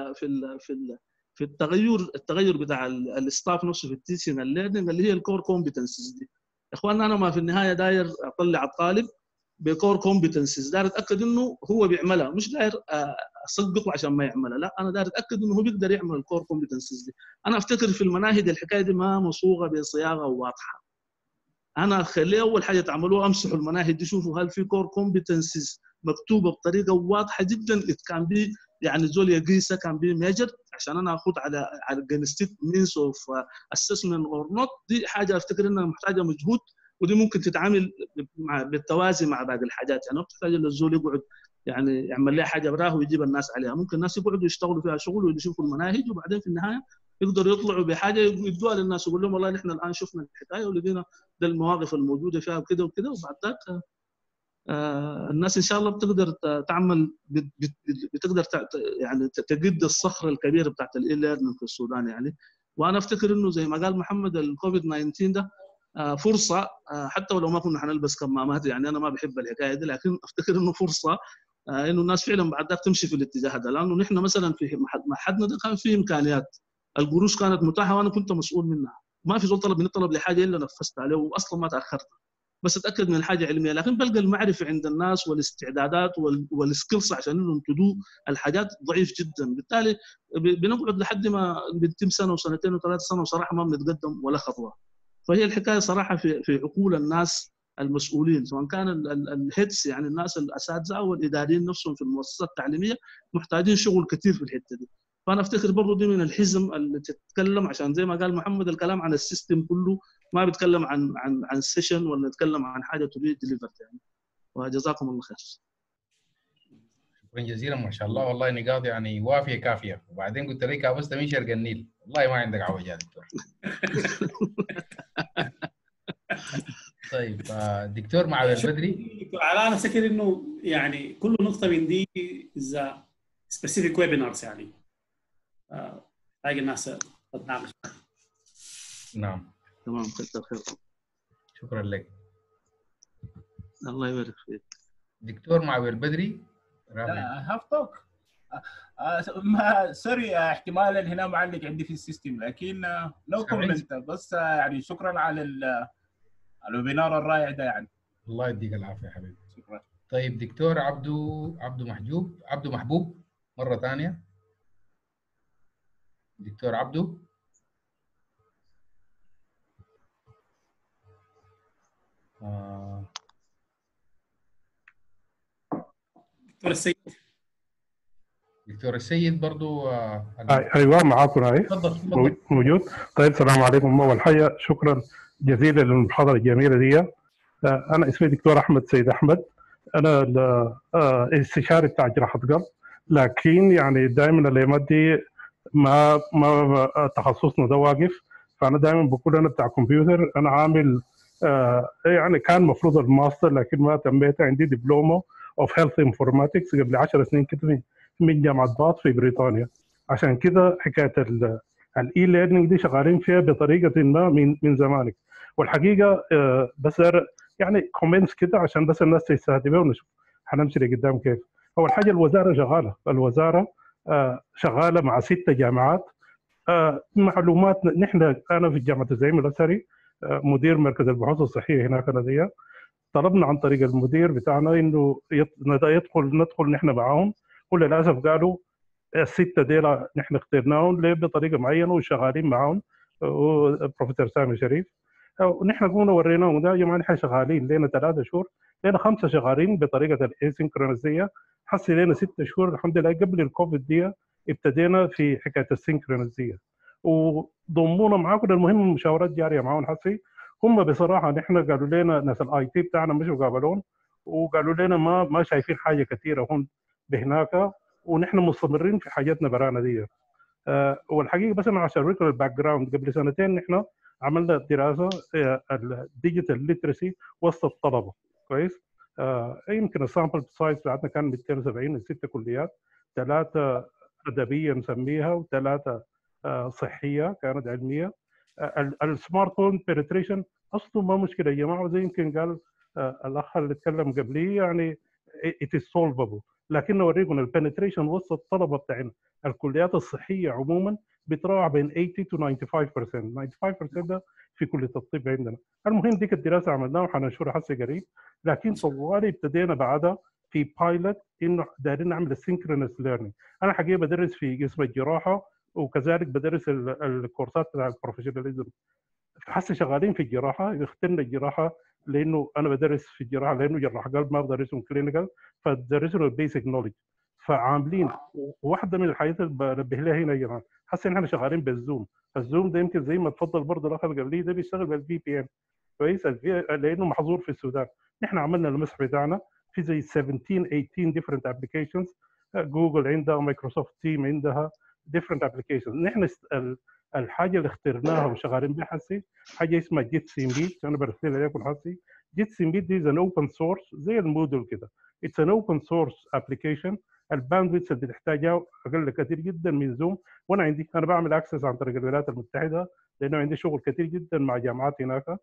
Speaker 11: في التغير بتاع الستاف نفسه في التيشنج الليرنينج اللي هي الكور كومبتنسز دي. يا اخواننا انا ما في النهايه داير اطلع الطالب بكور كومبتنسز، داير اتاكد انه هو بيعملها، مش داير اسقطه عشان ما يعملها، لا انا داير اتاكد انه هو بيقدر يعمل الكور كومبتنسز دي. انا افتكر في المناهج الحكايه دي ما مصوغه بصياغه واضحه. انا اخليه اول حاجه تعملوها امسحوا المناهج دي، شوفوا هل في كور كومبتنسز مكتوبه بطريقه واضحه جدا كان بي يعني زول يقيسها كان بي ميجر، عشان انا اخذ على جنستيك مينز اوف اسسمنت اور نوت. دي حاجه افتكر انها محتاجه مجهود، ودي ممكن تتعامل بالتوازي مع باقي الحاجات يعني. ما بتحتاج الزول يقعد يعني يعمل لها حاجه براه ويجيب الناس عليها. ممكن الناس يقعدوا يشتغلوا فيها شغل ويشوفوا المناهج، وبعدين في النهايه يقدروا يطلعوا بحاجه يدوها للناس، يقول لهم والله نحن الان شفنا الحكايه ولقينا ده المواقف الموجوده فيها وكده وكده. وبعد ذاك الناس ان شاء الله بتقدر تعمل بتقدر يعني تجد الصخره الكبيره بتاعت الاي ليرنينج في السودان يعني. وانا افتكر انه زي ما قال محمد الكوفيد 19 ده فرصه، حتى ولو ما كنا حنلبس كمامات يعني، انا ما بحب الحكايه دي، لكن افتكر انه فرصه انه الناس فعلا بعد ذاك تمشي في الاتجاه ده. لانه نحن مثلا في معهدنا ده كان فيه امكانيات، القروش كانت متاحه وانا كنت مسؤول منها، ما في زول طلب مني طلب لحاجه الا نفذت عليه، واصلا ما تاخرت، بس اتاكد من الحاجه علميه. لكن بلقى المعرفه عند الناس والاستعدادات والسكيلز عشان انهم تدوا الحاجات ضعيف جدا. بالتالي بنقعد لحد ما بنتم سنه وسنتين وثلاث سنه وصراحه ما بنتقدم ولا خطوه. فهي الحكايه صراحه في عقول الناس المسؤولين، سواء كان الهيدس يعني الناس الاساتذه او الاداريين نفسهم في المؤسسات التعليميه، محتاجين شغل كثير في الحته دي. فانا افتكر برضه دي من الحزم اللي تتكلم، عشان زي ما قال محمد الكلام عن السيستم كله، ما بيتكلم عن سيشن ولا يتكلم عن حاجه تريد ديليفرد يعني. وجزاكم الله خير.
Speaker 1: شكرا جزيلا ما شاء الله، والله نقاط يعني وافيه كافيه. وبعدين قلت لك كابست من شرق النيل، والله ما عندك عوجه يا دكتور. طيب دكتور معاوير بدري.
Speaker 4: دكتور علاء انا افتكر انه يعني كل نقطه من دي اذا سبيسيفيك ويبينارز يعني باقي الناس تتناقش.
Speaker 1: نعم
Speaker 11: تمام كثر خير.
Speaker 1: شكرا لك.
Speaker 11: الله يبارك فيك.
Speaker 1: دكتور معاوير بدري.
Speaker 12: هاف توك. ما سوري احتمالا هنا معلق عندي في السيستم، لكن لو كومنت بس يعني شكرا على الويبينار الرائع ده يعني.
Speaker 1: الله يديك العافيه حبيبي.
Speaker 12: شكرا.
Speaker 1: طيب دكتور عبدو محبوب مره ثانيه. دكتور عبدو.
Speaker 4: دكتور السيد.
Speaker 1: دكتور السيد برضو
Speaker 13: ايوه معاكم هاي.
Speaker 1: تفضل.
Speaker 13: موجود. طيب السلام عليكم. اول حاجه شكرا جزيلا للمحاضره الجميله دي. انا اسمي دكتور احمد سيد احمد، انا استشاري بتاع جراحه قلب، لكن يعني دائما الايامات دي ما تخصصنا ده واقف، فانا دائما بقول انا بتاع كمبيوتر. انا عامل يعني كان المفروض الماستر لكن ما تميت، عندي دبلومه اوف هيلث انفورماتكس قبل 10 سنين كده من جامعه باط في بريطانيا. عشان كده حكايه الاي ليرنينج دي شغالين فيها بطريقه ما من زمانك. والحقيقه بس يعني كومنتس كده عشان بس الناس تستهدفها ونشوف حنمشي لقدام كيف. اول حاجه الوزاره شغاله، الوزاره شغاله مع 6 جامعات. معلومات نحن، انا في جامعه الزعيم الازهري مدير مركز البحوث الصحيه هناك نديه، طلبنا عن طريق المدير بتاعنا انه ندخل نحن معاهم، وللاسف قالوا ال6 ديل نحن اخترناهم ليه بطريقه معينه وشغالين معاهم بروفيسور سامي شريف، ونحن قمنا وريناهم ده يا جماعه نحن شغالين لنا 3 شهور، لنا 5 شغالين بطريقه الاسynchronizيه، حسي لنا 6 شهور الحمد لله. قبل الكوفيد دي ابتدينا في حكايه السينكرونيزيه وضمونا معاكم. المهم المشاورات جاريه معاهم حسي. هم بصراحه نحن قالوا لنا ناس الاي تي بتاعنا مشوا قابلون وقالوا لنا ما شايفين حاجه كثيره هون بهناك، ونحن مستمرين في حاجاتنا برانا دي. والحقيقه بس انا عشان اوريكم الباك جراوند، قبل سنتين نحن عملنا دراسه الديجيتال ليترسي وسط الطلبه، كويس. يمكن السامبل سايز بتاعتنا كان 270 6 كليات، 3 ادبيه نسميها و3 صحيه كانت علميه. السمارت فون بنتريشن اصله ما مشكله يا جماعه، زي يمكن قال الاخ اللي اتكلم قبلي يعني it is solvable، لكن اوريكم البنتريشن وسط الطلبه بتاعنا الكليات الصحيه عموما بتراوح بين 80 to 95%. 95% ده في كليه الطب عندنا. المهم ديك الدراسه عملناها وحننشرها حسي قريب، لكن طوالي ابتدينا بعدها في بايلوت انه دايرين نعمل السينكرونس ليرنينج. انا حقيقه بدرس في قسم الجراحه وكذلك بدرس الكورسات بتاع البروفيشناليزم. حسي شغالين في الجراحه، اخترنا الجراحه لانه انا بدرس في الجراحه، لانه جراح قلب ما بدرسهم كلينيكال، فدرسهم البيسك نولج. فعاملين واحده من الحاجات اللي بنبه لها هنا يا جماعه، حسي احنا شغالين بالزوم. الزوم ده يمكن زي ما اتفضل برضه الاخ اللي قبليه ده بيشتغل بالفي بي ان، كويس. لانه محظور في السودان. نحن عملنا المسح بتاعنا في زي 17 18 ديفرنت ابلكيشنز، جوجل عندها ومايكروسوفت تيم عندها ديفرنت ابلكيشنز. نحن الحاجه اللي اخترناها وشغالين بها حسي حاجه اسمها جيت سي ميت، انا برسلها لكم حسي. جيت سي ميت دي ان اوبن سورس زي المودل كده، اتس ان اوبن سورس ابلكيشن. الباندويث اللي بتحتاجها اقل كثير جدا من زوم، وانا انا بعمل اكسس عن طريق الولايات المتحده لانه عندي شغل كثير جدا مع جامعات هناك.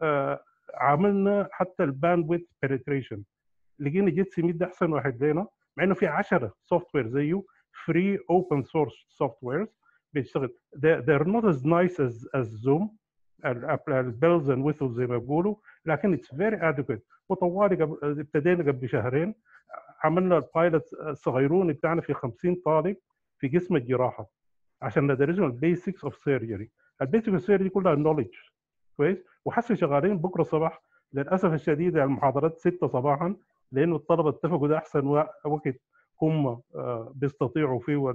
Speaker 13: عملنا حتى الباندويث بنتريشن، لقينا جيت سي ميت ده احسن واحد لنا، مع انه في 10 سوفت وير زيه فري اوبن سورس سوفت ويرز بيشتغل. they're not as nice as Zoom البيلز اند ويثلز زي ما بيقولوا، لكن it's very adequate. وطوالي ابتدينا قبل شهرين عملنا البايلوت الصغيرون بتاعنا في 50 طالب في قسم الجراحه عشان ندرسهم البيسكس اوف سيرجري. البيسكس اوف سيرجري كلها نولج، كويس. وحسي شغالين بكره الصباح. للاسف الشديد المحاضرات 6 صباحا لانه الطلبه اتفقوا ده احسن وقت هم بيستطيعوا فيه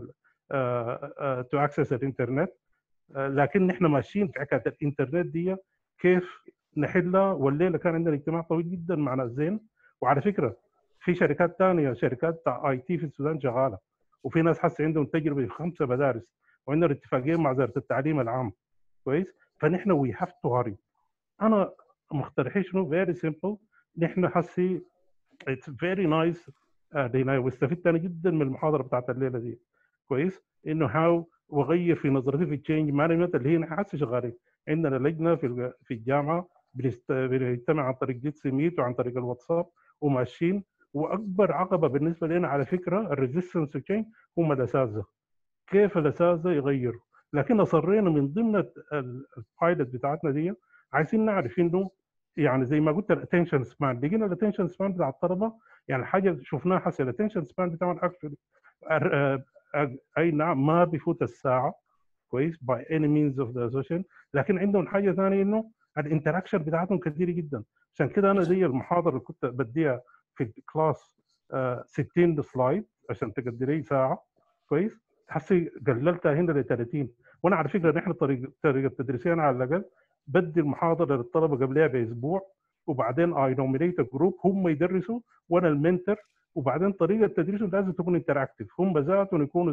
Speaker 13: تو اكسس الانترنت. لكن نحن ماشيين في حكايه الانترنت دي كيف نحلها. والليله كان عندنا اجتماع طويل جدا مع ناس زين. وعلى فكره في شركات ثانيه، شركات بتاع اي تي في السودان شغاله، وفي ناس حاسه عندهم تجربه في 5 مدارس، وعندنا اتفاقيه مع وزاره التعليم العام، كويس. فنحن وي هاف تو هاري. انا مقترحين شنو فيري سمبل. نحن حسي اتس فيري نايس واستفدت انا جدا من المحاضره بتاعت الليله دي، كويس. انه هاو وغير في نظرتي في التشينج مانجمنت اللي هي نحن حسي شغالين. عندنا لجنه في الجامعه بنجتمع عن طريق جيت سي ميت وعن طريق الواتساب وماشيين. واكبر عقبه بالنسبه لنا على فكره الريزيستنس تو تشينج هم الاساتذه، كيف الاساتذه يغيروا. لكن اصرينا من ضمن البايلوت بتاعتنا دي عايزين نعرف انه يعني زي ما قلت الاتنشن سبان، لقينا الاتنشن سبان بتاع الطلبه يعني الحاجه شفناها حسي الاتنشن سبان بتاعهم اكشولي اي نعم ما بيفوت الساعه، كويس، باي اني مينز اوف ذا سيشن. لكن عندهم حاجه ثانيه انه الانتراكشن بتاعتهم كثيره جدا. عشان كده انا زي المحاضره اللي كنت بديها في الكلاس 60 سلايد عشان تقدري ساعه، كويس، حسي قللتها هنا ل 30. وانا على فكره نحن طريقه تدريسنا على الاقل بدي المحاضره للطلبه قبلها باسبوع، وبعدين اي نومينيت جروب هم يدرسوا وانا المنتور، وبعدين طريقه تدريسهم لازم تكون انتراكتيف، هم ذاتهم يكونوا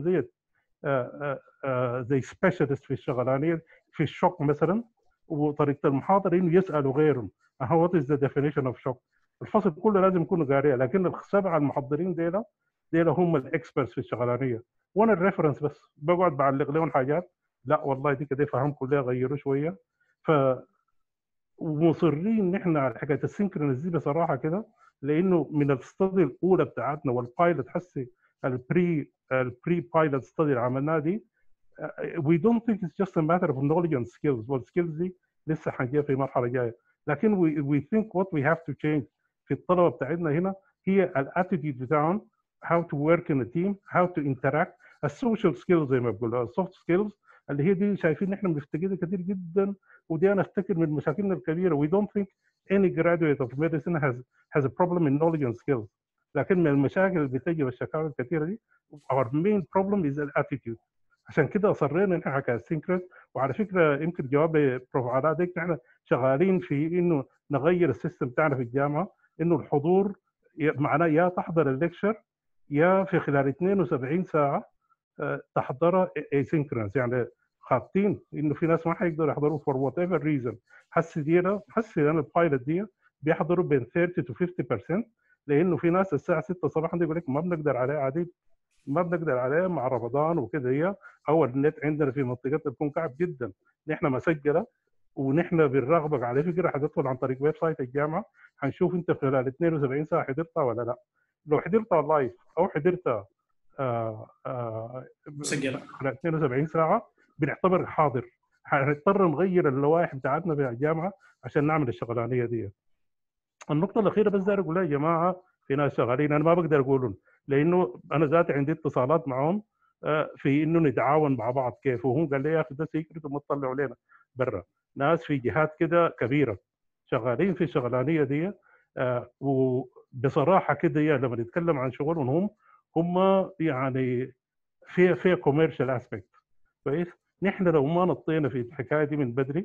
Speaker 13: زي سبيشالست في الشغلانيه في الشوك مثلا. وطريقه المحاضره انه يسالوا غيرهم وات از ذا ديفينيشن اوف شوك. الفصل كله لازم يكونوا قارئين، لكن ال7 المحضرين ديلا هم الاكسبرتس في الشغلانيه، وانا الريفرنس بس بقعد بعلق لهم حاجات. لا والله دي كده فهم كلها غيروا شويه. ف ومصرين ان احنا على حكايه السينكرونس دي بصراحه كده، لانه من الستادي الاولى بتاعتنا والبايلوت حسي البري بايلوت ستادي اللي عملناها دي، we don't think it's just a matter of knowledge and skills. والسكيلز دي لسه هنجيها في مرحله جايه، لكن we think what we have to change في الطلبه بتاعتنا هنا هي الاتيتيود بتاعهم، how to work in a team, how to interact، السوشيال سكيلز زي ما بقول، السوفت سكيلز اللي هي دي شايفين ان احنا بنفتقدها كثير جدا، ودي انا افتكر من مشاكلنا الكبيره. we don't think any graduate of medicine has a problem in knowledge and skills، لكن من المشاكل اللي بتجي والشكاوى الكثيره دي our main problem is the attitude. عشان كده اصرينا ان احنا حكايه سينكرونس. وعلى فكره يمكن جواب بروف علاء ديك، احنا شغالين في انه نغير السيستم بتاعنا في الجامعه، انه الحضور معناه يا تحضر الليكشر يا في خلال 72 ساعه تحضرها اسينكرونس، يعني خاطين انه في ناس ما حيقدروا يحضروا فور وات ايفر ريزن. حسي انا البايلوت دي بيحضروا بين 30 to 50%، لانه في ناس الساعه 6 صباحا يقول لك ما بنقدر عليه عادي، ما بنقدر عليه مع رمضان وكده. هي اول النت عندنا في منطقتنا بيكون كعب جدا، نحن مسجله ونحن بنراقبك على فكره، حتدخل عن طريق ويب سايت الجامعه حنشوف انت خلال 72 ساعه حضرتها ولا لا. لو حضرتها لايف او حضرتها
Speaker 4: مسجله
Speaker 13: خلال 72 ساعه بنعتبر حاضر. هنضطر نغير اللوائح بتاعتنا في الجامعه عشان نعمل الشغلانيه دي. النقطه الاخيره بس داير اقولها يا جماعه، في ناس شغالين انا ما بقدر اقولهم لانه انا ذاتي عندي اتصالات معهم في انه نتعاون مع بعض كيف، وهم قال لي يا اخي ده سيكرت وما تطلعوا لنا برا. ناس في جهات كده كبيره شغالين في الشغلانيه دي، وبصراحه كده لما نتكلم عن شغلهم هم يعني في كوميرشال اسبكت كويس. نحن لو ما نطينا في الحكايه دي من بدري،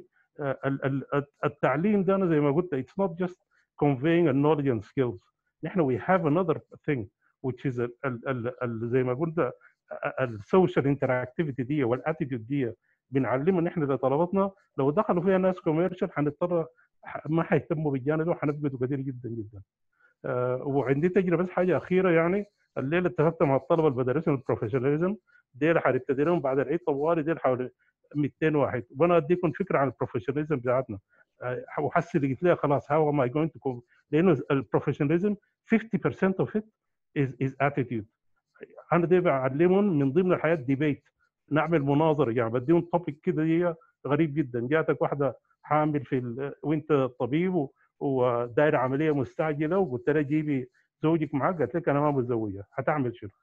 Speaker 13: التعليم ده انا زي ما قلت it's not just conveying knowledge and skills. نحن we have another thing which is زي ما قلت السوشيال انتراكتيفيتي دي والاتيتيود دي بنعلمها نحن لطلبتنا. لو دخلوا فيها ناس كوميرشال حنضطر ما حيهتموا بالجانب ده وحنفقدوا كثير جدا جدا. وعندي تجربه بس حاجه اخيره، يعني الليله اتفقت مع الطلبه اللي بدرسهم البروفيشناليزم ديل حنبتدي لهم بعد العيد طوالي ديل حوالي 200 واحد، وانا اديكم فكره عن البروفيشناليزم بتاعتنا. وحسي لقيت لها خلاص هاو ام اي جوينت تو، لانه البروفيشناليزم 50% of it is attitude. انا دي بعلمهم من ضمن الحياه ديبيت، نعمل مناظره، يعني بديهم توبيك كده هي غريب جدا. جاتك واحده حامل وانت طبيب ودايره عمليه مستعجله وقلت لها جيبي زوجك معك، قالت لك انا ما متزوجه، هتعمل شنو؟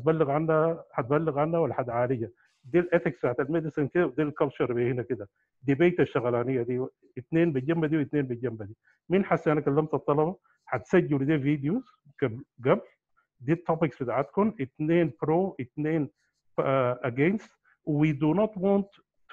Speaker 13: هتبلغ عنها ولا هتعالجها؟ دي الاثكس بتاعت الميديسن كده، ودي الكالتشر هنا كده ديبيت الشغلانيه دي، اثنين بالجنب دي واثنين بالجنب دي. مين حسي انا كلمت الطلبه هتسجلوا دي فيديوز قبل دي التوبكس بتاعتكم، اثنين برو اثنين against. we do not want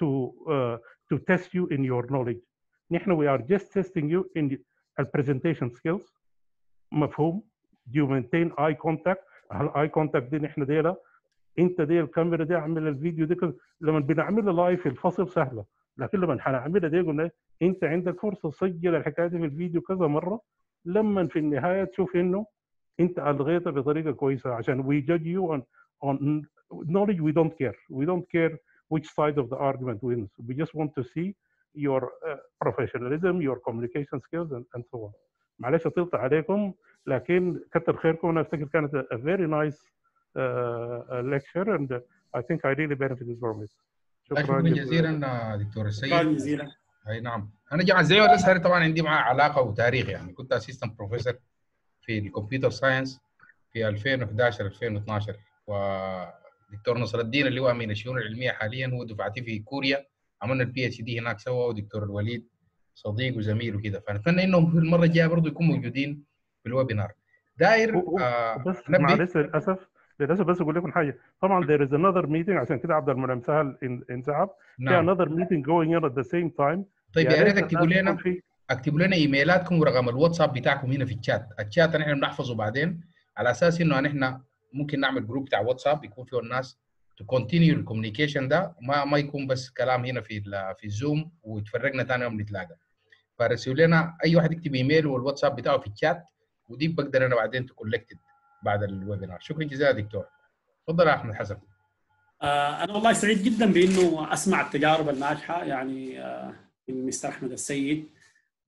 Speaker 13: to test you in your knowledge. نحن we are just testing you in the presentation skills. مفهوم؟ you maintain eye contact. الاي كونتاكت دي نحن ديلا انت دي الكاميرا دي اعمل الفيديو دي لما بنعملها لايف في الفصل سهله، لكن لما هنعملها دي قلنا انت عندك فرصه تسجل الحكايه دي في الفيديو كذا مره، لما في النهايه تشوف انه انت الغيتها بطريقه كويسه. عشان we judge you on knowledge. we don't care which side of the argument wins. we just want to see your professionalism, your communication skills and so on. معلش طلت عليكم لكن كتر خيركم. انا افتكر كانت a very nice lecture and I think I really benefited from it.
Speaker 1: شكرا جزيلا دكتور السيد.
Speaker 4: شكرا جزيلا.
Speaker 1: اي نعم، انا جامعه زي الازهر طبعا عندي معاه علاقه وتاريخ، يعني كنت اسيستنت بروفيسور في الكمبيوتر ساينس في 2011 2012، ودكتور نصر الدين اللي هو امين الشؤون العلميه حاليا هو دفعتي في كوريا، عملنا البي اتش دي هناك سوا، ودكتور الوليد صديق وزميل وكده. فنتمنى انهم في المره الجايه برضه يكونوا موجودين في الويبينار. داير
Speaker 13: بس معلش للاسف بس اقول لكم حاجه. طبعا there is another meeting، عشان كده عبد المنعم سهل انسحب. في another meeting going on at the same time.
Speaker 1: طيب يا ريت اكتبوا لنا ايميلاتكم ورقم الواتساب بتاعكم هنا في الشات نحن بنحفظه بعدين، على اساس انه نحن ممكن نعمل جروب بتاع واتساب يكون فيه الناس تو كونتينيو الكوميونيكيشن ده، ما يكون بس كلام هنا في الزوم وتفرقنا ثاني يوم نتلاقى. فرسلوا لنا اي واحد يكتب ايميل والواتساب بتاعه في الشات، ودي بقدر انا بعدين تكولكتد بعد الويبينار. شكرا جزيلا دكتور. تفضل يا احمد حسن.
Speaker 4: انا والله سعيد جدا بانه اسمع التجارب الناجحه يعني من مستر احمد السيد.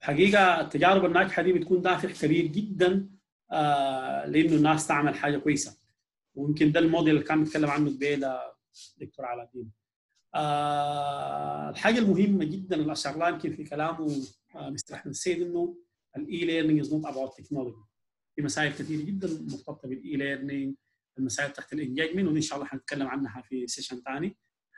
Speaker 4: حقيقه التجارب الناجحه دي بتكون دافع كبير جدا لانه الناس تعمل حاجه كويسه. ويمكن ده الموديل اللي كان بيتكلم عنه قبيل دكتور علاء الدين. الحاجه المهمه جدا اللي اشار لها يمكن في كلامه مستر احمد السيد انه الاي ليرنينج از نوت اباوت تكنولوجي. في مسائل كثيره جدا مرتبطه بالاي ليرنينج، المسائل تحت الانجاجمنت، ودي ان شاء الله حنتكلم عنها في سيشن ثاني.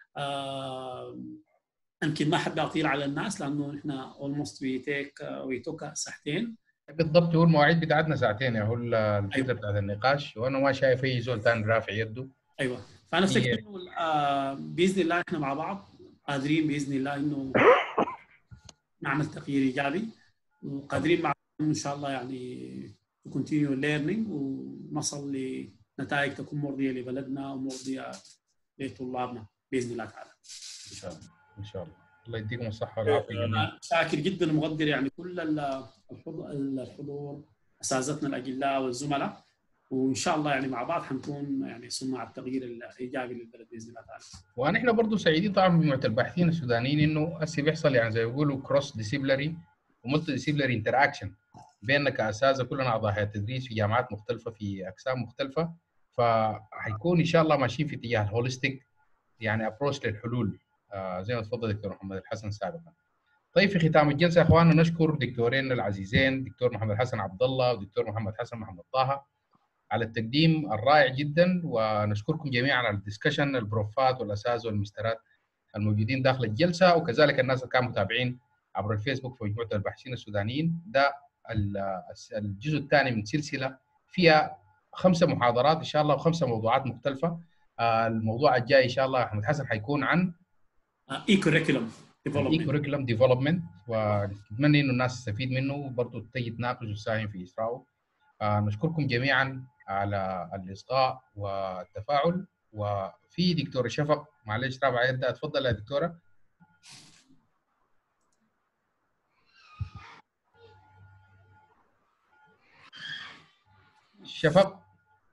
Speaker 4: يمكن ما حابب اطيل على الناس لانه احنا اولموست وي توك ساعتين.
Speaker 1: بالضبط، هو المواعيد بتاعتنا ساعتين، هو الفكره بتاعت النقاش، وانا ما شايف اي زول ثاني رافع يده.
Speaker 4: ايوه، فانا افتكر انه باذن الله احنا مع بعض قادرين باذن الله انه نعمل تغيير ايجابي، وقادرين مع بعض ان شاء الله يعني كونتينيو ليرنينج ونصل لنتائج تكون مرضيه لبلدنا ومرضيه لطلابنا باذن الله تعالى.
Speaker 1: ان شاء الله ان شاء الله. الله يديكم الصحه والعافيه جميعا.
Speaker 4: شاكر جدا ومقدر يعني كل الحضور، اساتذتنا الاجلاء والزملاء، وان شاء الله يعني مع بعض حنكون يعني صناع التغيير الايجابي للبلد باذن الله تعالى.
Speaker 1: ونحن برضه سعيدين طبعا بمجموعه الباحثين السودانيين انه هسه بيحصل يعني زي ما بيقولوا كروس ديسيبلري وملتي ديسيبلري انتراكشن بيننا كاساتذه كلنا اعضاء هيئه التدريس في جامعات مختلفه في اقسام مختلفه، فحيكون ان شاء الله ماشيين في اتجاه الهوليستيك يعني ابروش للحلول زي ما تفضل دكتور محمد الحسن سابقا. طيب في ختام الجلسه يا اخواننا نشكر دكتورين العزيزين دكتور محمد الحسن عبدالله ودكتور محمد حسن محمد طه على التقديم الرائع جدا، ونشكركم جميعا على الدسكشن، البروفات والاساتذه والمسترات الموجودين داخل الجلسه، وكذلك الناس اللي كانوا متابعين عبر الفيسبوك في مجموعه الباحثين السودانيين. ده الجزء الثاني من سلسله فيها 5 محاضرات ان شاء الله و5 موضوعات مختلفه. الموضوع الجاي ان شاء الله احمد حسن حيكون عن
Speaker 4: اي كوريكولم
Speaker 1: ديفلوبمنت، ونتمنى انه الناس تستفيد منه وبرضه تجي تناقش وتساهم في اسراعه. نشكركم جميعا على الاصغاء والتفاعل. وفي دكتوره شفق معلش رابعه يدها، اتفضل يا دكتوره. شفق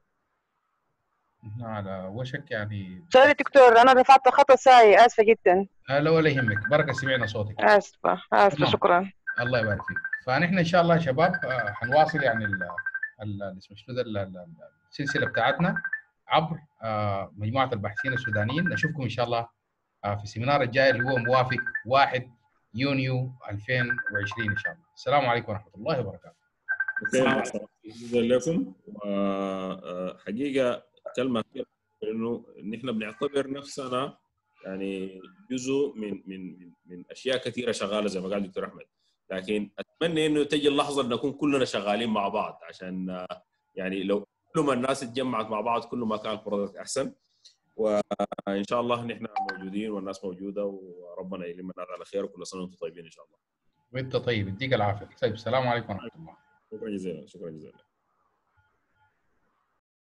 Speaker 1: على وشك يعني.
Speaker 14: سوري دكتور، انا رفعت خط ساي، اسفه جدا.
Speaker 1: لا ولا يهمك، بركه سمعنا صوتك.
Speaker 14: اسفه شكرا.
Speaker 1: الله يبارك فيك. فنحن ان شاء الله يا شباب حنواصل يعني اسمه شنو ده السلسله بتاعتنا عبر مجموعه الباحثين السودانيين. نشوفكم ان شاء الله في السيمينار الجاي اللي هو موافق 1 يونيو 2020 ان شاء الله. السلام عليكم ورحمه الله وبركاته.
Speaker 2: شكرا لكم. وحقيقه كلمه انه نحن بنعتبر نفسنا يعني جزء من اشياء كثيره شغاله زي ما قال دكتور احمد، لكن اتمنى انه تجي اللحظه ان نكون كلنا شغالين مع بعض، عشان يعني لو كل ما الناس اتجمعت مع بعض كل ما كان البرودكت احسن. وان شاء الله نحن موجودين والناس موجوده، وربنا يلمنا على خير، وكل سنه وانتم طيبين ان شاء الله.
Speaker 1: وانت طيب، يديك العافيه. طيب السلام عليكم ورحمه الله.
Speaker 2: شكرا جزيلا.